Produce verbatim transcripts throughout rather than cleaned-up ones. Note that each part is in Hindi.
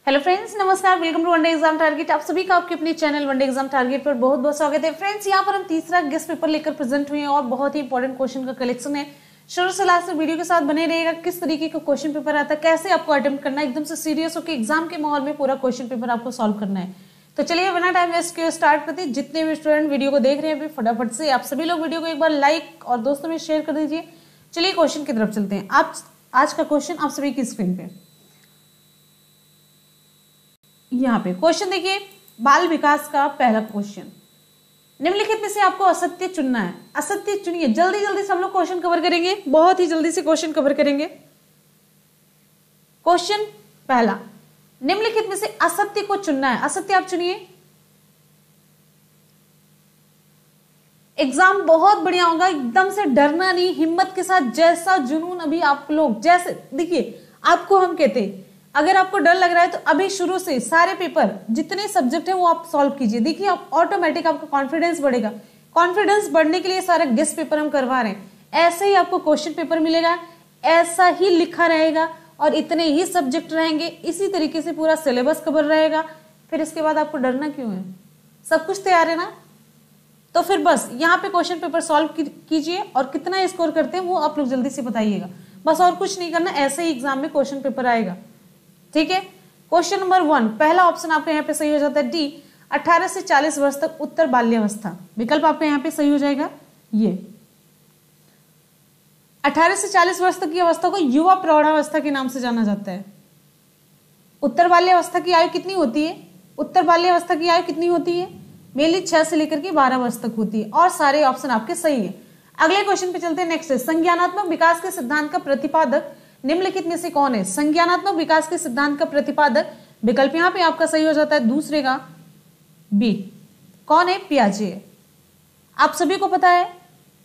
हेलो फ्रेंड्स, नमस्कार। Welcome to one day exam target. आप सभी का आपके अपने चैनल वनडे एग्जाम टारगेट पर बहुत बहुत स्वागत है। फ्रेंड्स, यहाँ पर हम तीसरा गेस्ट पेपर लेकर प्रेजेंट हुए हैं और बहुत ही इंपॉर्टेंट क्वेश्चन का कलेक्शन है। शुरू से लास्ट तक वीडियो के साथ बने रहेगा। किस तरीके का क्वेश्चन पेपर आता है, कैसे आपको अटेम्प्ट करना है, एकदम से सीरियस होकर एग्जाम के माहौल में पूरा क्वेश्चन पेपर आपको सॉल्व करना है। तो चलिए बिना टाइम वेस्ट किए स्टार्ट करते हैं। जितने भी स्टूडेंट वीडियो को देख रहे हैं फटाफट से आप सभी लोग वीडियो को एक बार लाइक और दोस्तों में शेयर कर दीजिए। चलिए क्वेश्चन की तरफ चलते हैं। आप आज का क्वेश्चन आप सभी की स्क्रीन पे यहाँ पे क्वेश्चन देखिए। बाल विकास का पहला क्वेश्चन, निम्नलिखित में से आपको असत्य चुनना है। असत्य चुनिए। जल्दी जल्दी से हम लोग क्वेश्चन कवर करेंगे, बहुत ही जल्दी से क्वेश्चन कवर करेंगे। क्वेश्चन पहला, निम्नलिखित में से असत्य को चुनना है। असत्य आप चुनिए। एग्जाम बहुत बढ़िया होगा, एकदम से डरना नहीं, हिम्मत के साथ जैसा जुनून अभी आप लोग जैसे देखिए। आपको हम कहते हैं अगर आपको डर लग रहा है तो अभी शुरू से सारे पेपर जितने सब्जेक्ट हैं वो आप सॉल्व कीजिए। देखिए आप ऑटोमेटिक आपका कॉन्फिडेंस बढ़ेगा। कॉन्फिडेंस बढ़ने के लिए सारा गेस्ट पेपर हम करवा रहे हैं। ऐसे ही आपको क्वेश्चन पेपर मिलेगा, ऐसा ही लिखा रहेगा और इतने ही सब्जेक्ट रहेंगे। इसी तरीके से पूरा सिलेबस कवर रहेगा। फिर इसके बाद आपको डरना क्यों है? सब कुछ तैयार है ना? तो फिर बस यहाँ पे क्वेश्चन पेपर सॉल्व कीजिए और कितना स्कोर करते हैं वो आप लोग जल्दी से बताइएगा। बस और कुछ नहीं करना, ऐसे ही एग्जाम में क्वेश्चन पेपर आएगा। ठीक है। क्वेश्चन नंबर वन, पहला ऑप्शन आपके यहाँ पे सही हो जाता है डी, अठारह से चालीस वर्ष तक उत्तर बाल्यावस्था। विकल्प आपके यहाँ पे सही हो जाएगा ये। अठारह से चालीस वर्ष तक की अवस्था को युवा प्रौढ़ावस्था के नाम से जाना जाता है। उत्तर बाल्यावस्था की आयु कितनी होती है? उत्तर बाल्यावस्था की आयु कितनी होती है? मेनली छह से लेकर के बारह वर्ष तक होती है और सारे ऑप्शन आपके सही है। अगले क्वेश्चन पे चलते हैं। नेक्स्ट है, संज्ञानात्मक विकास के सिद्धांत का प्रतिपादक निम्नलिखित में से कौन है? संज्ञानात्मक विकास के सिद्धांत का प्रतिपादक विकल्प यहाँ पे आपका सही हो जाता है दूसरे का बी। कौन है? पियाजे। आप सभी को पता है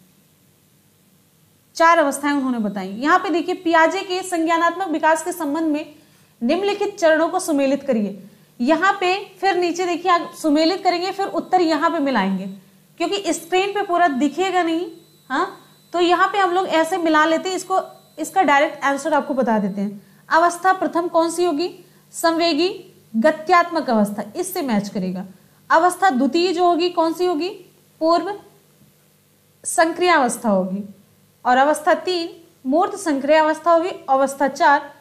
चार अवस्थाएं उन्होंने बताई। यहां पे देखिए पियाजे के संज्ञानात्मक विकास के संबंध में निम्नलिखित चरणों को सुमेलित करिए। यहां पे फिर नीचे देखिए आप सुमेलित करेंगे, फिर उत्तर यहां पे मिलाएंगे क्योंकि स्क्रीन पे पूरा दिखेगा नहीं। हाँ, तो यहां पे हम लोग ऐसे मिला लेते हैं इसको। इसका डायरेक्ट आंसर आपको बता देते हैं। अवस्था प्रथम कौन सी होगी? संवेगी गत्यात्मक अवस्था, इससे मैच करेगा। अवस्था द्वितीय जो होगी कौन सी होगी? पूर्व संक्रिया अवस्था होगी। और अवस्था तीन मूर्त संक्रिया अवस्था होगी। अवस्था चार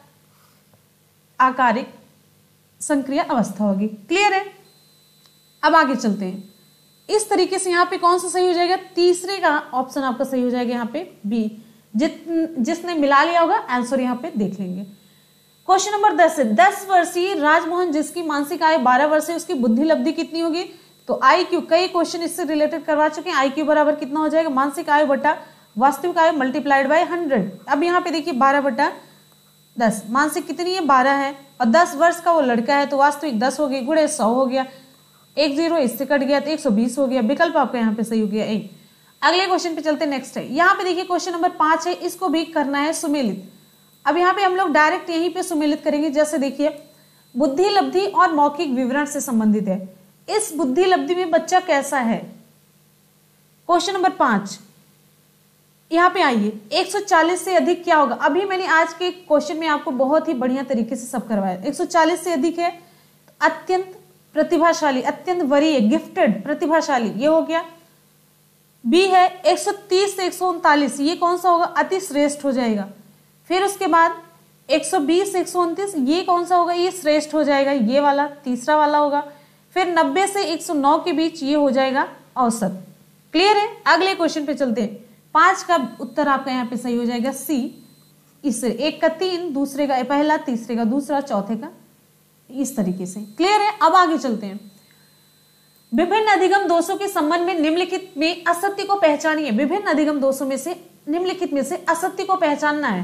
आकारिक संक्रिया अवस्था होगी। क्लियर है? अब आगे चलते हैं। इस तरीके से यहाँ पे कौन सा सही हो जाएगा? तीसरे का ऑप्शन आपका सही हो जाएगा यहाँ पे बी। जित जिसने मिला लिया होगा आंसर यहाँ पे देख लेंगे। क्वेश्चन नंबर दस है, दस वर्षीय राजमोहन जिसकी मानसिक आयु बारह वर्ष है, उसकी बुद्धि लब्धि कितनी होगी? तो आई क्यू, कई क्वेश्चन इससे रिलेटेड करवा चुके हैं। आई क्यू बराबर कितना हो जाएगा? मानसिक आयु बटा वास्तविक आयु मल्टीप्लाइड बाय हंड्रेड। अब यहाँ पे देखिए बारह बटा दस, मानसिक कितनी है? बारह है और दस वर्ष का वो लड़का है तो वास्तविक दस हो गई, गुणे सौ हो गया, एक जीरो इससे कट गया तो एक सौ बीस हो गया। विकल्प आपका यहाँ पे सही हो गया ए। अगले क्वेश्चन पे चलते हैं। नेक्स्ट है, यहाँ पे देखिए क्वेश्चन नंबर पांच है, इसको भी करना है सुमेलित। अब यहाँ पे हम लोग डायरेक्ट यहीं पे सुमेलित करेंगे। जैसे देखिए बुद्धि लब्धि और मौखिक विवरण से संबंधित है। इस बुद्धि लब्धि में बच्चा कैसा है? क्वेश्चन नंबर पांच, यहाँ पे आइए, एक सौ चालीस से अधिक क्या होगा? अभी मैंने आज के क्वेश्चन में आपको बहुत ही बढ़िया तरीके से सब करवाया। एक सौ चालीस से अधिक है अत्यंत प्रतिभाशाली, अत्यंत वरीय, गिफ्टेड, प्रतिभाशाली, ये हो गया। बी है एक सौ तीस से एक सौ उनतालीस, ये कौन सा होगा? अति श्रेष्ठ हो जाएगा। फिर उसके बाद एक सौ बीस से एक सौ उनतीस, ये कौन सा होगा? ये श्रेष्ठ हो जाएगा, ये वाला तीसरा वाला होगा। फिर नब्बे से एक सौ नौ के बीच ये हो जाएगा औसत। क्लियर है? अगले क्वेश्चन पे चलते हैं। पांच का उत्तर आपका यहाँ पे सही हो जाएगा सी। इससे एक का तीन, दूसरे का पहला, तीसरे का दूसरा, चौथे का इस तरीके से। क्लियर है? अब आगे चलते हैं। विभिन्न अधिगम दोषों के संबंध में निम्नलिखित में असत्य को पहचानिए। विभिन्न अधिगम दोषों में से निम्नलिखित में से असत्य को पहचानना है।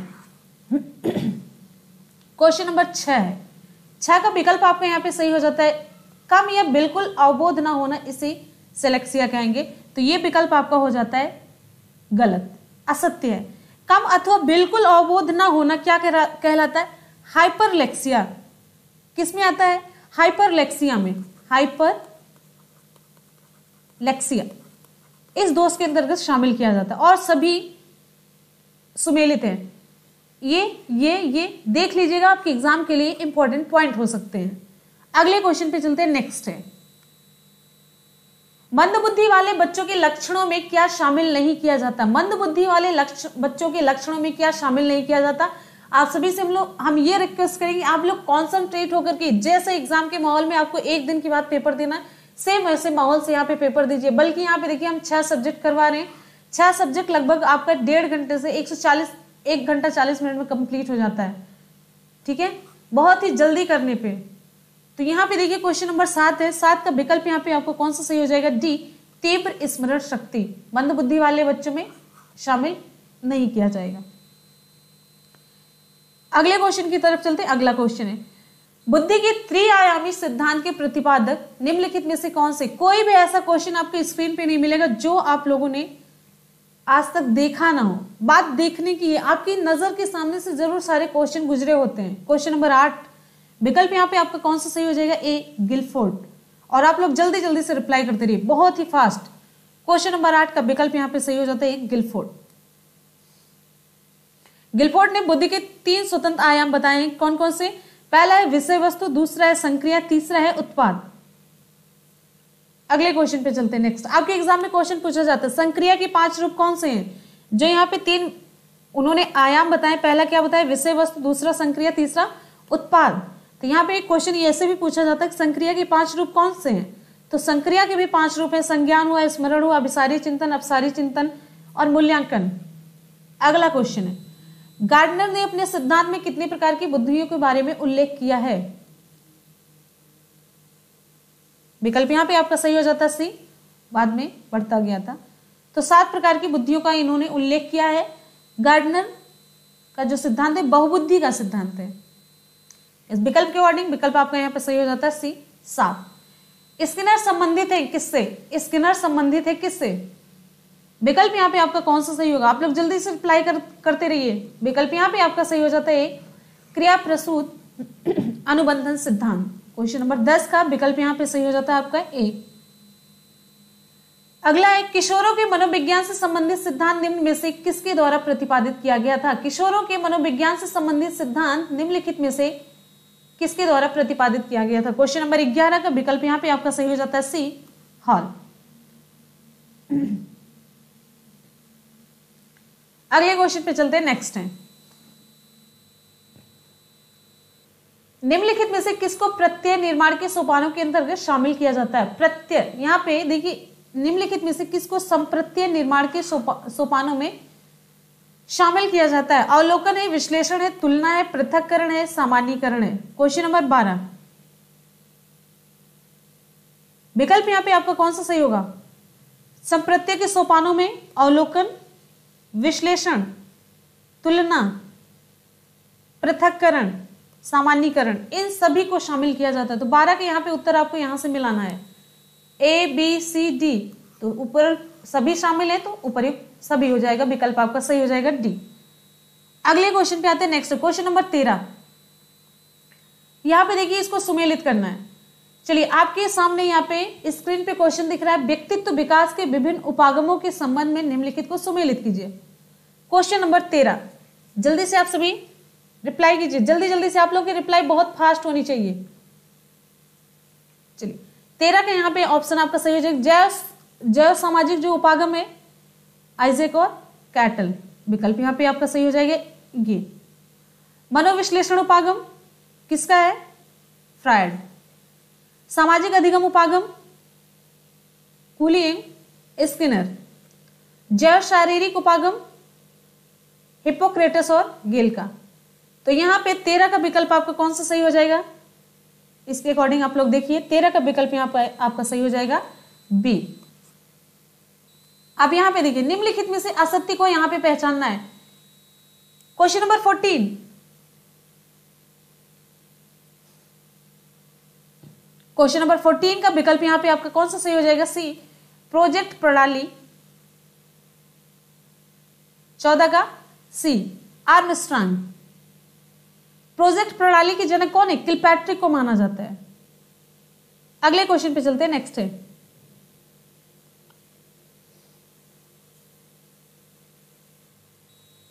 क्वेश्चन नंबर छह है। छह का विकल्प आपका यहाँ पे सही हो जाता है कम या बिल्कुल अवबोध ना होना, इसे सेलेक्सिया कहेंगे। तो ये विकल्प आपका हो जाता है गलत, असत्य है। कम अथवा बिल्कुल अवबोध ना होना क्या कहलाता है? हाइपरलेक्सिया। किसमें आता है? हाइपरलेक्सिया में। हाइपर लेक्सिया इस दोष के अंतर्गत शामिल किया जाता है और सभी सुमेलित हैं। ये ये ये देख लीजिएगा, आपके एग्जाम के लिए इंपॉर्टेंट पॉइंट हो सकते हैं। अगले क्वेश्चन पे चलते हैं, नेक्स्ट है मंदबुद्धि वाले बच्चों के लक्षणों में क्या शामिल नहीं किया जाता। मंदबुद्धि वाले लक्षण बच्चों के लक्षणों में क्या शामिल नहीं किया जाता। आप सभी से हम लोग हम ये रिक्वेस्ट करेंगे, आप लोग कॉन्सेंट्रेट होकर के, जैसे एग्जाम के माहौल में आपको एक दिन के बाद पेपर देना, सेम वैसे माहौल से यहाँ पे पेपर दीजिए। बल्कि यहाँ पे देखिए हम छह सब्जेक्ट करवा रहे हैं, छह सब्जेक्ट लगभग आपका डेढ़ घंटे से एक सौ चालीस एक घंटा चालीस मिनट में कंप्लीट हो जाता है। ठीक है, बहुत ही जल्दी करने पे। तो यहाँ पे देखिए क्वेश्चन नंबर सात है, सात का विकल्प यहाँ पे आपको कौन सा सही हो जाएगा, डी, तीव्र स्मरण शक्ति मंदबुद्धि वाले बच्चों में शामिल नहीं किया जाएगा। अगले क्वेश्चन की तरफ चलते हैं। अगला क्वेश्चन है, बुद्धि के त्रिआयामी सिद्धांत के प्रतिपादक निम्नलिखित में से कौन से। कोई भी ऐसा क्वेश्चन आपके स्क्रीन पे नहीं मिलेगा जो आप लोगों ने आज तक देखा ना हो। बात देखने की है, आपकी नजर के सामने से जरूर सारे क्वेश्चन गुजरे होते हैं। क्वेश्चन नंबर आठ, विकल्प यहाँ पे आपका कौन सा सही हो जाएगा, ए, गिलफोर्ड। और आप लोग जल्दी जल्दी से रिप्लाई करते रहिए, बहुत ही फास्ट। क्वेश्चन नंबर आठ का विकल्प यहाँ पे सही हो जाता है ए, गिलफोर्ड। गिलफोर्ड ने बुद्धि के तीन स्वतंत्र आयाम बताए हैं, कौन कौन से। पहला है विषय वस्तु, दूसरा है संक्रिया, तीसरा है उत्पाद। अगले क्वेश्चन पे चलते हैं, नेक्स्ट। आपके एग्जाम में क्वेश्चन पूछा जाता है संक्रिया के पांच रूप कौन से हैं। जो यहाँ पे तीन उन्होंने आयाम बताए, पहला क्या बताया, विषय वस्तु, दूसरा संक्रिया, तीसरा उत्पाद। तो यहाँ पे एक क्वेश्चन ऐसे भी पूछा जाता है कि संक्रिया के पांच रूप कौन से हैं। तो संक्रिया के भी पांच रूप है, संज्ञान हुआ, स्मरण हुआ, अभिसारी चिंतन, अपसारी चिंतन और मूल्यांकन। अगला क्वेश्चन है, गार्डनर ने अपने सिद्धांत में कितने प्रकार की बुद्धियों के बारे में उल्लेख किया है। विकल्प यहाँ पे आपका सही हो जाता है सी, बाद में बढ़ता गया था। तो सात प्रकार की बुद्धियों का इन्होंने उल्लेख किया है। गार्डनर का जो सिद्धांत है बहुबुद्धि का सिद्धांत है। इस विकल्प के अकॉर्डिंग विकल्प आपका यहाँ पे सही हो जाता है सी, सात। स्किनर संबंधित है किससे, स्किनर संबंधित है किससे। विकल्प यहाँ पे आपका कौन सा सही होगा, आप लोग जल्दी से रिप्लाई कर, करते रहिए। विकल्प यहाँ पे आपका सही हो जाता है क्रिया प्रसूत अनुबंधन सिद्धांत। क्वेश्चन नंबर दस का विकल्प यहाँ पे सही हो जाता है आपका ए। अगला है, किशोरों के मनोविज्ञान से संबंधित सिद्धांत निम्न में से किसके द्वारा प्रतिपादित किया गया था। किशोरों के मनोविज्ञान से संबंधित सिद्धांत निम्नलिखित में से किसके द्वारा प्रतिपादित किया गया था। क्वेश्चन नंबर ग्यारह का विकल्प यहाँ पे आपका सही हो जाता है सी, हॉल। अगले क्वेश्चन पे चलते हैं, नेक्स्ट है, निम्नलिखित में से किसको प्रत्यय निर्माण के सोपानों के अंतर्गत शामिल किया जाता है। प्रत्यय यहाँ पे देखिए, निम्नलिखित में से किसको संप्रत्यय निर्माण के सोपा, सोपानों में शामिल किया जाता है। अवलोकन है, विश्लेषण है, तुलना है, पृथक्करण है, सामान्यीकरण है। क्वेश्चन नंबर बारह, विकल्प यहाँ पे आपका कौन सा सही होगा। संप्रत्यय के सोपानों में अवलोकन, विश्लेषण, तुलना, पृथक्करण, सामान्यीकरण, इन सभी को शामिल किया जाता है। तो बारह के यहाँ पे उत्तर आपको यहां से मिलाना है, ए बी सी डी। तो ऊपर सभी शामिल है तो उपयुक्त सभी हो जाएगा, विकल्प आपका सही हो जाएगा डी। अगले क्वेश्चन पे आते हैं, नेक्स्ट क्वेश्चन नंबर तेरह। यहां पे देखिए इसको सुमेलित करना है। चलिए आपके सामने यहाँ पे स्क्रीन पे क्वेश्चन दिख रहा है, व्यक्तित्व विकास के विभिन्न उपागमों के संबंध में निम्नलिखित को सुमेलित कीजिए। क्वेश्चन नंबर तेरह, जल्दी से आप सभी रिप्लाई कीजिए, जल्दी जल्दी से। आप लोगों की रिप्लाई बहुत फास्ट होनी चाहिए। चलिए तेरह का यहाँ पे ऑप्शन आपका सही हो जाएगा जैव जैव सामाजिक जो उपागम है, आइजैक और कैटल। विकल्प यहाँ पे आपका सही हो जाएगा ये। मनोविश्लेषण उपागम किसका है, फ्रायड। सामाजिक अधिगम उपागम कुलिंग, स्किनर। जैव शारीरिक उपागम हिप्पोक्रेटस और गेल का। तो यहां पे तेरह का विकल्प आपका कौन सा सही हो जाएगा, इसके अकॉर्डिंग आप लोग देखिए, तेरह का विकल्प यहां पर आपका सही हो जाएगा बी। अब यहां पे देखिए, निम्नलिखित में से असत्य को यहां पे पहचानना है। Question number fourteen, question number fourteen का विकल्प यहां पे आपका कौन सा सही हो जाएगा, सी, प्रोजेक्ट प्रणाली। चौदह का सी, आर्मस्ट्रांग। प्रोजेक्ट प्रणाली के जनक कौन है, किलपैट्रिक को माना जाता है। अगले क्वेश्चन पे चलते हैं, नेक्स्ट है,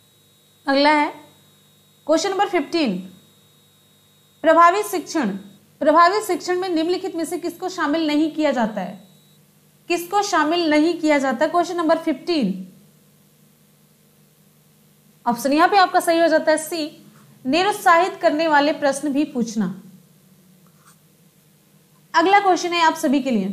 अगला है क्वेश्चन नंबर फिफ्टीन। प्रभावी शिक्षण प्रभावी शिक्षण में निम्नलिखित में से किसको शामिल नहीं किया जाता है? किसको शामिल नहीं किया जाता? Question number fifteen. ऑप्शन यहां पे आपका सही हो जाता है सी, निरुत्साहित करने वाले प्रश्न भी पूछना। अगला क्वेश्चन है आप सभी के लिए,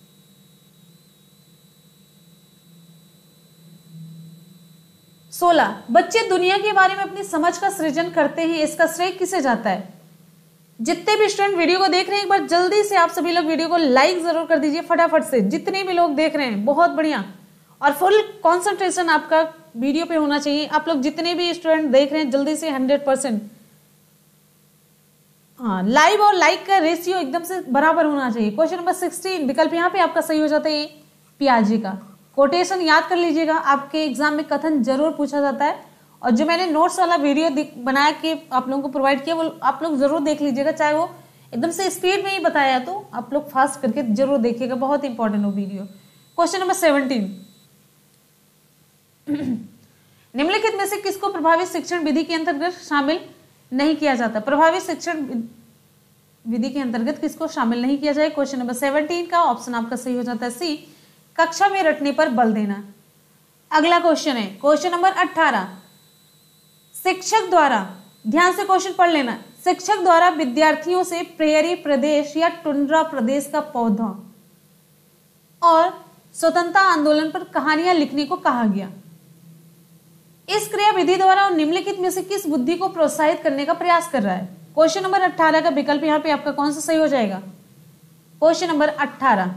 सोलह। बच्चे दुनिया के बारे में अपनी समझ का सृजन करते हैं, इसका श्रेय किसे जाता है? जितने भी स्टूडेंट वीडियो को देख रहे हैं, एक बार जल्दी से आप सभी लोग वीडियो को लाइक जरूर कर दीजिए फटाफट से। जितने भी लोग देख रहे हैं बहुत बढ़िया, और फुल कंसंट्रेशन आपका वीडियो पे होना चाहिए। आप लोग जितने भी स्टूडेंट देख रहे हैं जल्दी से हंड्रेड परसेंट, हाँ, लाइव और लाइक का रेशियो एकदम से बराबर होना चाहिए। क्वेश्चन नंबर सिक्सटीन, विकल्प यहाँ पे आपका सही हो जाता है पियाजे का। कोटेशन याद कर लीजिएगा, आपके एग्जाम में कथन जरूर पूछा जाता है, और जो मैंने नोट्स वाला वीडियो बना के आप लोगों को प्रोवाइड किया वो आप लोग जरूर देख लीजिएगा, चाहे वो एकदम से स्पीड में ही बताया तो आप लोग फास्ट करके जरूर देखिएगा, बहुत इंपॉर्टेंट हो वीडियो। क्वेश्चन नंबर सेवनटीन, निम्नलिखित में से किसको प्रभावी शिक्षण विधि के अंतर्गत शामिल नहीं किया जाता? प्रभावी शिक्षण विधि के अंतर्गत किसको शामिल नहीं किया जाए? क्वेश्चन नंबर सेवनटीन का ऑप्शन आपका सही हो जाता है सी, कक्षा में रटने पर बल देना। अगला क्वेश्चन है क्वेश्चन नंबर अठारह, शिक्षक द्वारा, ध्यान से क्वेश्चन पढ़ लेना, शिक्षक द्वारा विद्यार्थियों से प्रेयरी प्रदेश या टुंड्रा प्रदेश का पौधा और स्वतंत्रता आंदोलन पर कहानियां लिखने को कहा गया। इस क्रिया विधि द्वारा और निम्नलिखित में से किस बुद्धि को प्रोत्साहित करने का प्रयास कर रहा है? क्वेश्चन नंबर अठारह का विकल्प यहाँ पे आपका कौन सा सही हो जाएगा? क्वेश्चन नंबर अठारह,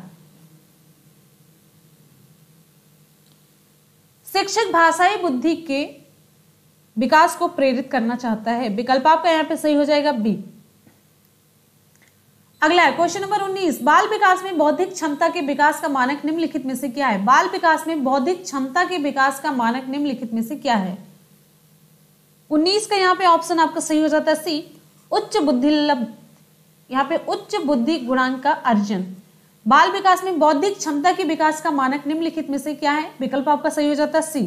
शिक्षक भाषाई बुद्धि के विकास को प्रेरित करना चाहता है। विकल्प आपका यहाँ पे सही हो जाएगा बी। अगला है क्वेश्चन नंबर उन्नीस, बाल विकास में बौद्धिक क्षमता के विकास का मानक निम्नलिखित में से क्या है? बाल विकास में बौद्धिक क्षमता के विकास का मानक निम्नलिखित में से क्या है? उन्नीस का यहाँ पे ऑप्शन आपका सही हो जाता है सी, उच्च बुद्धि लब्ध, यहाँ पे उच्च बुद्धि गुणांक का अर्जन। बाल विकास में बौद्धिक क्षमता के विकास का मानक निम्नलिखित में से क्या है? विकल्प आपका सही हो जाता है सी।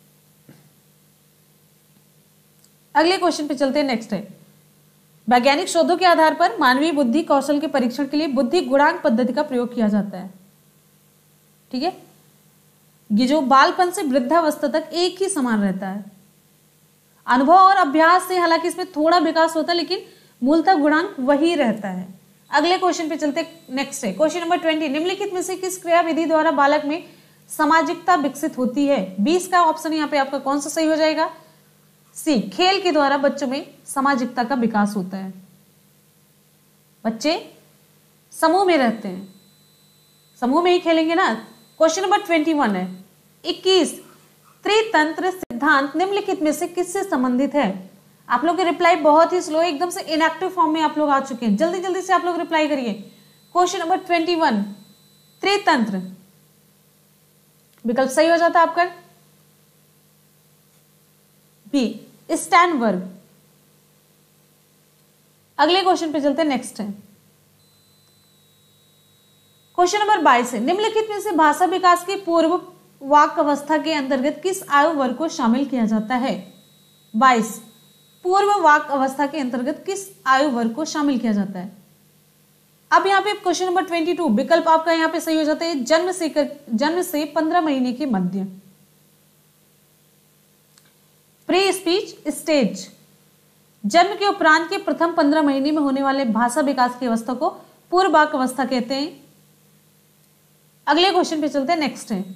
अगले क्वेश्चन पे चलते हैं, नेक्स्ट है, वैज्ञानिक शोधों के आधार पर मानवीय बुद्धि कौशल के परीक्षण के लिए बुद्धि गुणांक पद्धति का प्रयोग किया जाता है। ठीक है, ये जो बालपन से वृद्धावस्था तक एक ही समान रहता है। अनुभव और अभ्यास से हालांकि इसमें थोड़ा विकास होता है, लेकिन मूलतः गुणांक वही रहता है। अगले क्वेश्चन पे चलते, नेक्स्ट है क्वेश्चन नंबर ट्वेंटी, निम्नलिखित में से किस क्रिया विधि द्वारा बालक में सामाजिकता विकसित होती है? बीस का ऑप्शन यहाँ पे आपका कौन सा सही हो जाएगा? सी, खेल के द्वारा बच्चों में सामाजिकता का विकास होता है। बच्चे समूह में रहते हैं, समूह में ही खेलेंगे ना। क्वेश्चन नंबर ट्वेंटी वन है इक्कीस, त्रितंत्र सिद्धांत निम्नलिखित में से किससे संबंधित है? आप लोग के रिप्लाई बहुत ही स्लो, एकदम से इनएक्टिव फॉर्म में आप लोग आ चुके हैं, जल्दी जल्दी से आप लोग रिप्लाई करिए। क्वेश्चन नंबर ट्वेंटी वन, त्रितंत्र, विकल्प सही हो जाता है आपका बी, स्टैनबर्ग। अगले क्वेश्चन पे चलते हैं, नेक्स्ट है क्वेश्चन नंबर बाईस है, निम्नलिखित में से भाषा विकास की पूर्व वाक अवस्था के अंतर्गत किस आयु वर्ग को शामिल किया जाता है? बाईस, पूर्व वाक अवस्था के अंतर्गत किस आयु वर्ग को शामिल किया जाता है? अब यहाँ पे क्वेश्चन नंबर ट्वेंटी टू, विकल्प आपका यहाँ पे सही हो जाता है जन्म से कर, जन्म से पंद्रह महीने के मध्य, प्री स्पीच स्टेज, जन्म के उपरांत के प्रथम पंद्रह महीने में होने वाले भाषा विकास की अवस्था को पूर्व वाक अवस्था कहते हैं। अगले क्वेश्चन पे चलते हैं, नेक्स्ट है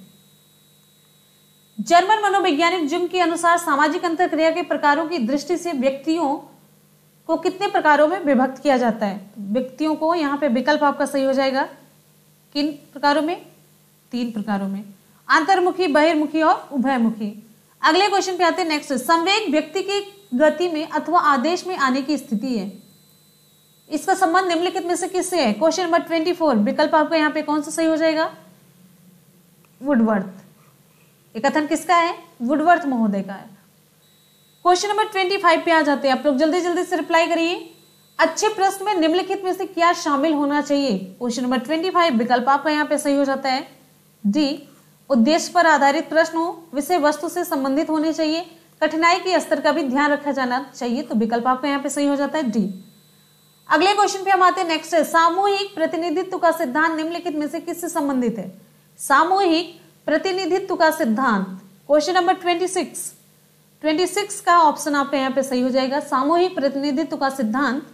जर्मन मनोवैज्ञानिक जुंग के अनुसार सामाजिक अंतरक्रिया के प्रकारों की दृष्टि से व्यक्तियों को कितने प्रकारों में विभक्त किया जाता है? व्यक्तियों को यहाँ पे विकल्प आपका सही हो जाएगा किन प्रकारों में? तीन प्रकारों में, अंतर्मुखी, बहिर्मुखी और उभयमुखी। अगले क्वेश्चन पे आते हैं, नेक्स्ट, संवेग व्यक्ति की गति में अथवा आदेश में आने की स्थिति है, इसका संबंध निम्नलिखित में से किससे है? क्वेश्चन नंबर ट्वेंटी फोर, विकल्प आपका यहाँ पे कौन सा सही हो जाएगा? वुडवर्थ। ये कथन किसका है? वुडवर्थ महोदय का है। क्वेश्चन नंबर ट्वेंटी फाइव पे आ जाते हैं, आप लोग जल्दी जल्दी से रिप्लाई करिए। अच्छे प्रश्न में निम्नलिखित में से क्या शामिल होना चाहिए? क्वेश्चन नंबर ट्वेंटी फाइव, विकल्प आपका यहाँ पे सही हो जाता है डी, उद्देश्य पर आधारित प्रश्न हो, विषय वस्तु से संबंधित होने चाहिए, कठिनाई के स्तर का भी ध्यान रखा जाना चाहिए, तो विकल्प आपका यहाँ पे सही हो जाता है डी। अगले क्वेश्चन पे हम आते हैं। नेक्स्ट है सामूहिक प्रतिनिधित्व का सिद्धांत निम्नलिखित में से किससे संबंधित है? सामूहिक प्रतिनिधित्व का सिद्धांत, question number twenty six twenty six का ऑप्शन आपका यहाँ पे सही हो जाएगा। सामूहिक प्रतिनिधित्व का सिद्धांत,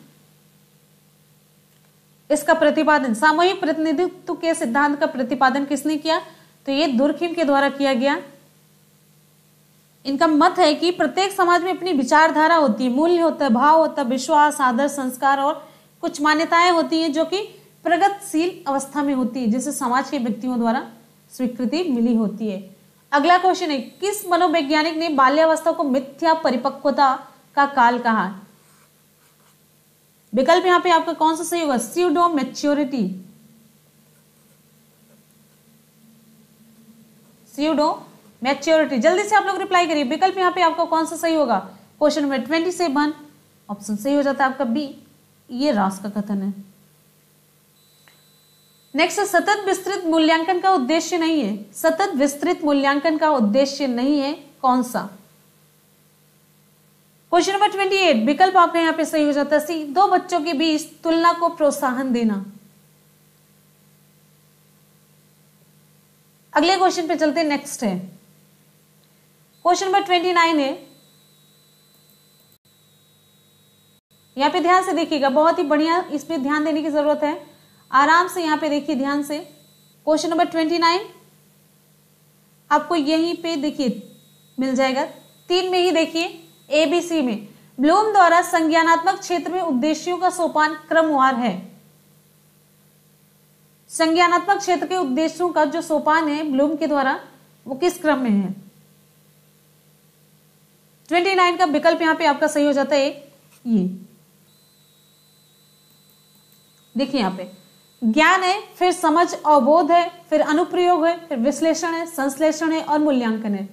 इसका प्रतिपादन, सामूहिक प्रतिनिधित्व के सिद्धांत का प्रतिपादन किसने किया? तो ये दुर्खिम के द्वारा किया गया। इनका मत है कि प्रत्येक समाज में अपनी विचारधारा होती है, मूल्य होता है, भाव होता है, विश्वास, आदर्श, संस्कार और कुछ मान्यताएं होती हैं जो कि प्रगतिशील अवस्था में होती है, जिसे समाज के व्यक्तियों द्वारा स्वीकृति मिली होती है। अगला क्वेश्चन है किस मनोवैज्ञानिक ने बाल्यावस्था को मिथ्या परिपक्वता का काल कहा? विकल्प यहां पे आपका कौन सा सही होगा? Pseudo maturity, pseudo maturity. जल्दी से आप लोग रिप्लाई करिए, विकल्प यहाँ पे आपका कौन सा सही होगा? Question number twenty seven option सही हो जाता है आपका बी, ये रास का कथन है। नेक्स्ट, सतत विस्तृत मूल्यांकन का उद्देश्य नहीं है। सतत विस्तृत मूल्यांकन का उद्देश्य नहीं है, कौन सा? क्वेश्चन नंबर ट्वेंटी एट विकल्प आपका यहाँ पे सही हो जाता है सी, दो बच्चों के बीच तुलना को प्रोत्साहन देना। अगले क्वेश्चन पे चलते हैं। नेक्स्ट है क्वेश्चन नंबर ट्वेंटी नाइन है, यहां पे ध्यान से देखिएगा, बहुत ही बढ़िया, इस पे ध्यान देने की जरूरत है, आराम से यहां पे देखिए ध्यान से। क्वेश्चन नंबर ट्वेंटी नाइन आपको यहीं पे देखिए मिल जाएगा, तीन में ही देखिए, एबीसी में ब्लूम द्वारा संज्ञानात्मक क्षेत्र में उद्देश्यों का सोपान क्रमवार है। संज्ञानात्मक क्षेत्र के उद्देश्यों का जो सोपान है ब्लूम के द्वारा, वो किस क्रम में है? ट्वेंटी नाइन का विकल्प यहां पे आपका सही हो जाता है ये, देखिए यहां पे ज्ञान है, फिर समझ और बोध है, फिर अनुप्रयोग है, फिर विश्लेषण है, संश्लेषण है और मूल्यांकन है।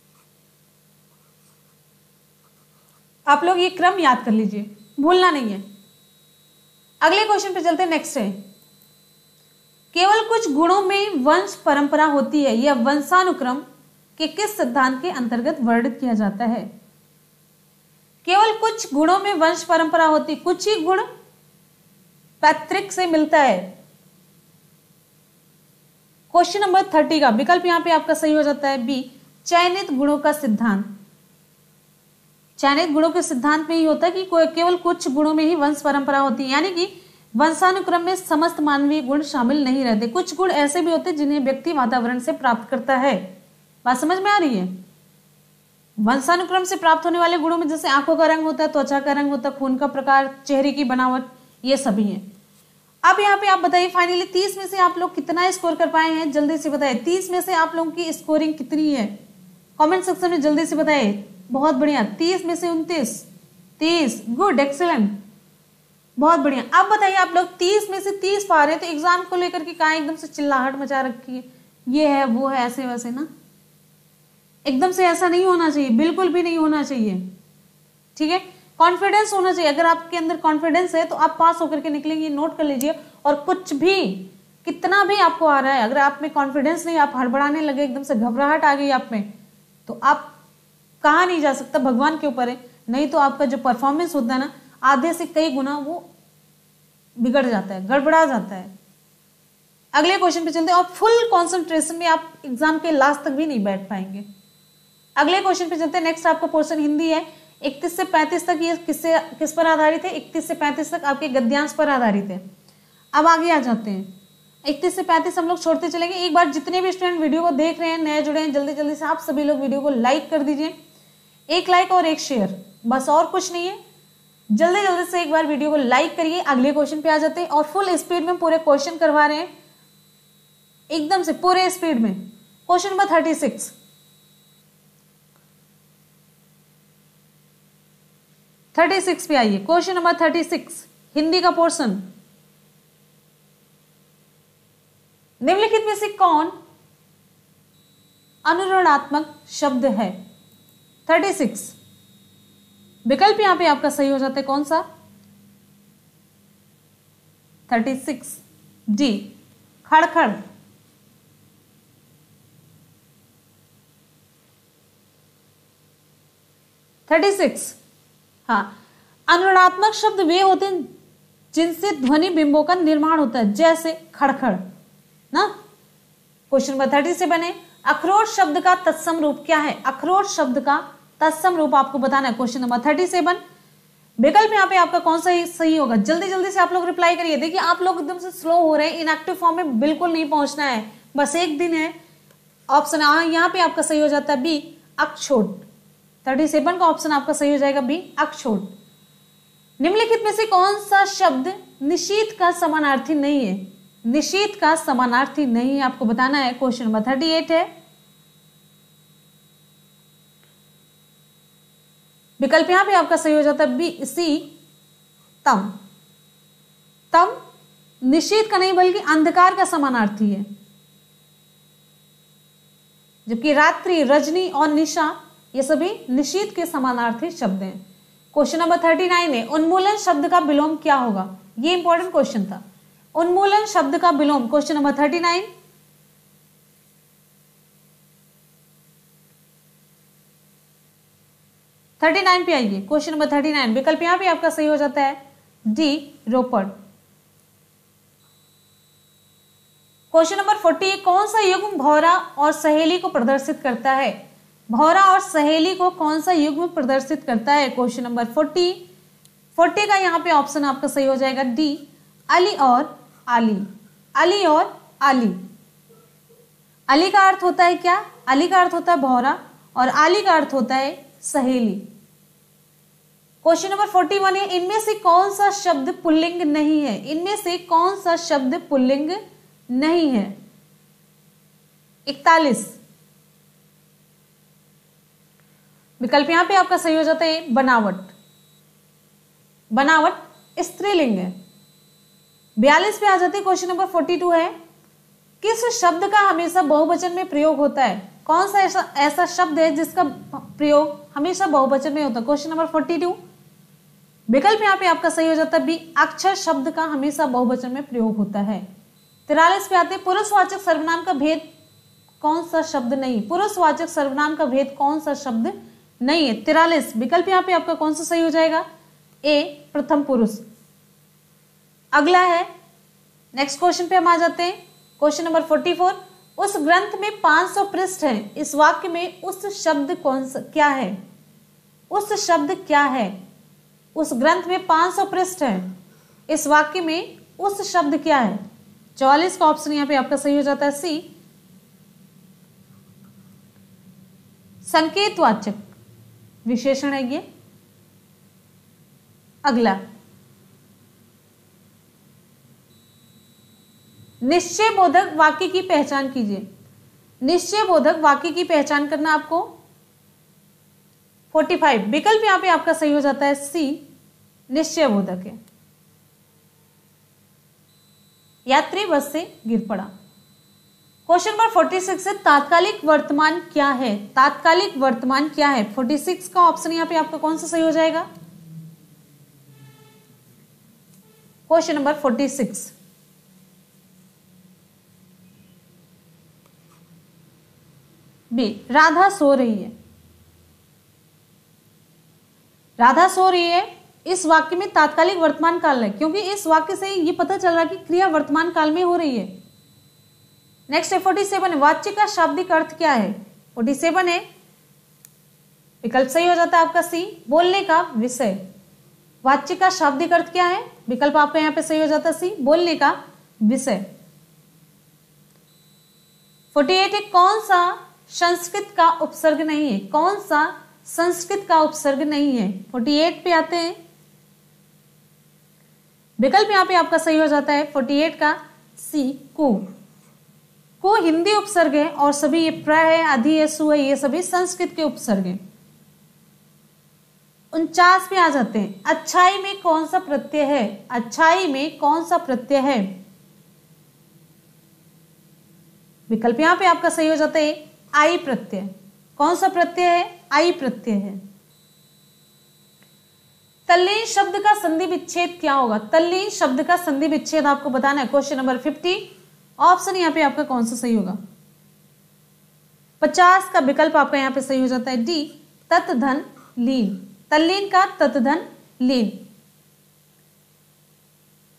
आप लोग ये क्रम याद कर लीजिए, भूलना नहीं है। अगले क्वेश्चन पे चलते हैं। नेक्स्ट है केवल कुछ गुणों में वंश परंपरा होती है, यह वंशानुक्रम के किस सिद्धांत के अंतर्गत वर्णित किया जाता है? केवल कुछ गुणों में वंश परंपरा होती, कुछ ही गुण पैतृक से मिलता है। क्वेश्चन नंबर थर्टी का विकल्प यहां पे आपका सही हो जाता है बी, चयनित गुणों का सिद्धांत। चयनित गुणों के सिद्धांत में ही होता है कि केवल कुछ गुणों में ही वंश परंपरा होती है, यानी कि वंशानुक्रम में समस्त मानवीय गुण शामिल नहीं रहते। कुछ गुण ऐसे भी होते हैं जिन्हें व्यक्ति वातावरण से प्राप्त करता है। बात समझ में आ रही है? वंशानुक्रम से प्राप्त होने वाले गुणों में जैसे आंखों का रंग होता है, त्वचा का रंग होता है, खून का प्रकार, चेहरे की बनावट, ये सभी हैं। अब यहाँ पे आप बताइए फाइनली तीस में से आप लोग कितना स्कोर कर पाए हैं? जल्दी से बताइए, तीस में से आप लोगों की स्कोरिंग कितनी है? कमेंट सेक्शन में जल्दी से बताइए। बहुत बढ़िया, तीस में से उनतीस, तीस, गुड, एक्सीलेंट, बहुत बढ़िया। अब बताइए आप लोग तीस में से तीस पा रहे हैं, तो एग्जाम को लेकर के कहाँ एकदम से चिल्लाहट मचा रखी है, ये है वो है ऐसे वैसे ना, एकदम से ऐसा नहीं होना चाहिए, बिल्कुल भी नहीं होना चाहिए, ठीक है। कॉन्फिडेंस होना चाहिए। अगर आपके अंदर कॉन्फिडेंस है तो आप पास होकर के निकलेंगे, नोट कर लीजिए। और कुछ भी कितना भी आपको आ रहा है, अगर आप में कॉन्फिडेंस नहीं, आप हड़बड़ाने लगे, एकदम से घबराहट आ गई आप में, तो आप कहाँ नहीं जा सकता, भगवान के ऊपर है। नहीं तो आपका जो परफॉर्मेंस होता है ना, आधे से कई गुना वो बिगड़ जाता है, गड़बड़ा जाता है। अगले क्वेश्चन पे चलते हैं। और फुल कॉन्सेंट्रेशन में आप एग्जाम के लास्ट तक भी नहीं बैठ पाएंगे। अगले क्वेश्चन पे चलते हैं। नेक्स्ट आपका पोर्शन हिंदी है। इकतीस से पैंतीस तक ये किससे किस पर आधारित है? इकतीस से पैंतीस तक आपके गद्यांश पर आधारित है। अब आगे आ जाते हैं। इकतीस से पैंतीस हम लोग छोड़ते चलेंगे। एक बार जितने भी स्टूडेंट वीडियो को देख रहे हैं, नए जुड़े हैं, जल्दी जल्दी से आप सभी लोग वीडियो को लाइक कर दीजिए। एक लाइक और एक शेयर, बस और कुछ नहीं है। जल्दी जल्दी से एक बार वीडियो को लाइक करिए। अगले क्वेश्चन पे आ जाते हैं और फुल स्पीड में पूरे क्वेश्चन करवा रहे हैं, एकदम से पूरे स्पीड में। Question number thirty six thirty six पे आइए। Question number thirty six Hindi का पोर्शन। निम्नलिखित में से कौन अनुरणात्मक शब्द है? थर्टी सिक्स विकल्प यहां पे आपका सही हो जाता है, कौन सा? थर्टी सिक्स डी, खड़खड़। थर्टी सिक्स हाँ, अनुरणात्मक शब्द वे होते हैं जिनसे ध्वनि बिंबों का निर्माण होता है, जैसे खड़खड़ ना। क्वेश्चन नंबर थर्टी सेवन है, अखरोट शब्द का तत्सम रूप क्या है? अखरोट शब्द का तत्सम रूप आपको बताना है। क्वेश्चन नंबर थर्टी सेवन, विकल्प यहाँ पे आपका कौन सा सही होगा? जल्दी जल्दी से आप लोग रिप्लाई करिए। देखिए आप लोग एकदम से स्लो हो रहे हैं, इनएक्टिव फॉर्म में बिल्कुल नहीं पहुंचना है, बस एक दिन है। ऑप्शन आ यहाँ पे आपका सही हो जाता है बी, अक्षोट। थर्टी सेवन का ऑप्शन आपका सही हो जाएगा बी, अक्षोट। निम्नलिखित में से कौन सा शब्द निशीथ का समानार्थी नहीं है? निशीथ का समानार्थी नहीं है, आपको बताना है। क्वेश्चन नंबर थर्टी एट है, विकल्प यहां पे आपका सही हो जाता है बी, सी, तम। तम निशीथ का नहीं बल्कि अंधकार का समानार्थी है, जबकि रात्रि, रजनी और निशा ये सभी निशीथ के समानार्थी शब्द हैं। क्वेश्चन नंबर थर्टी नाइन है, उन्मूलन शब्द का विलोम क्या होगा? ये इंपॉर्टेंट क्वेश्चन था। उन्मूलन शब्द का विलोम, question number thirty nine, thirty nine पे आइए। क्वेश्चन नंबर थर्टी नाइन, विकल्प यहां पे आपका सही हो जाता है D, Ropar. Question number forty, कौन सा युग्म भौरा और सहेली को प्रदर्शित करता है? भौरा और सहेली को कौन सा युग्म प्रदर्शित करता है? क्वेश्चन नंबर फोर्टी, फोर्टी का यहाँ पे ऑप्शन आपका सही हो जाएगा डी, अली और आली। अली और आली, अली का अर्थ होता है क्या? अली का अर्थ होता है भौरा और आली का अर्थ होता है सहेली। क्वेश्चन नंबर फोर्टी वन है, इनमें से कौन सा शब्द पुल्लिंग नहीं है? इनमें से कौन सा शब्द पुल्लिंग नहीं है? इकतालीस, विकल्प यहां पे आपका सही हो जाता है बनावट। बनावट स्त्रीलिंग है। बयालीस पे आ जाते हैं। क्वेश्चन नंबर फोर्टी टू है, किस शब्द का हमेशा बहुवचन में प्रयोग होता है? कौन सा ऐसा ऐसा शब्द है जिसका प्रयोग हमेशा बहुवचन में होता है? क्वेश्चन नंबर फोर्टी टू, विकल्प यहाँ पे आपका सही हो जाता है बी, अक्षर शब्द का हमेशा बहुवचन में प्रयोग होता है। तिरालीस पे आते हैं, पुरुषवाचक सर्वनाम का भेद कौन सा शब्द नहीं? पुरुषवाचक सर्वनाम का भेद कौन सा शब्द नहीं है? तिरालीस, विकल्प यहाँ पे आपका कौन सा सही हो जाएगा? ए, प्रथम पुरुष। अगला है, नेक्स्ट क्वेश्चन पे हम आ जाते हैं। क्वेश्चन नंबर फोर्टी फोर, उस ग्रंथ में पांच सौ पृष्ठ हैं, इस वाक्य में उस शब्द कौन सा क्या है? उस शब्द क्या है? उस ग्रंथ में पांच सौ पृष्ठ हैं, इस वाक्य में उस शब्द क्या है? चौवालीस का ऑप्शन यहाँ पे आपका सही हो जाता है सी, संकेतवाचक विशेषण है ये। अगला, निश्चय बोधक वाक्य की पहचान कीजिए। निश्चय बोधक वाक्य की पहचान करना आपको पैंतालीस, विकल्प यहां पे आपका सही हो जाता है सी, निश्चय बोधक है। यात्री बस से गिर पड़ा। क्वेश्चन नंबर छियालीस है, तात्कालिक वर्तमान क्या है? तात्कालिक वर्तमान क्या है? छियालीस का ऑप्शन यहां पे आपका कौन सा सही हो जाएगा? क्वेश्चन नंबर छियालीस, बी, राधा सो रही है। राधा सो रही है इस वाक्य में तात्कालिक वर्तमान काल है, क्योंकि इस वाक्य से ये पता चल रहा है कि क्रिया वर्तमान काल में हो रही है। नेक्स्ट है सैंतालीस, वाच्य का शाब्दिक अर्थ क्या है? सैंतालीस है, विकल्प सही हो जाता है आपका सी, बोलने का विषय। वाच्य का शाब्दिक अर्थ क्या है? विकल्प आपका यहाँ पे सही हो जाता है सी, बोलने का विषय। अड़तालीस है, कौन सा संस्कृत का उपसर्ग नहीं है? कौन सा संस्कृत का उपसर्ग नहीं है? अड़तालीस पे आते हैं, विकल्प यहां पे आपका सही हो जाता है अड़तालीस का सी, कु। कु हिंदी उपसर्ग है और सभी ये प्र है, अधि है, सु है, ये सभी संस्कृत के उपसर्ग हैं। उनचास पे आ जाते हैं, अच्छाई में कौन सा प्रत्यय है? अच्छाई में कौन सा प्रत्यय है? विकल्प यहां पे आपका सही हो जाता है आई प्रत्यय। कौन सा प्रत्यय है? आई प्रत्यय है। तल्लीन शब्द का संधि विच्छेद क्या होगा? तल्लीन शब्द का संधि विच्छेद आपको बताना है। क्वेश्चन नंबर पचास, ऑप्शन यहां पे आपका कौन सा सही होगा? पचास का विकल्प आपका यहां पे सही हो जाता है डी, तत् धन लीन। तल्लीन का तत् धन लीन।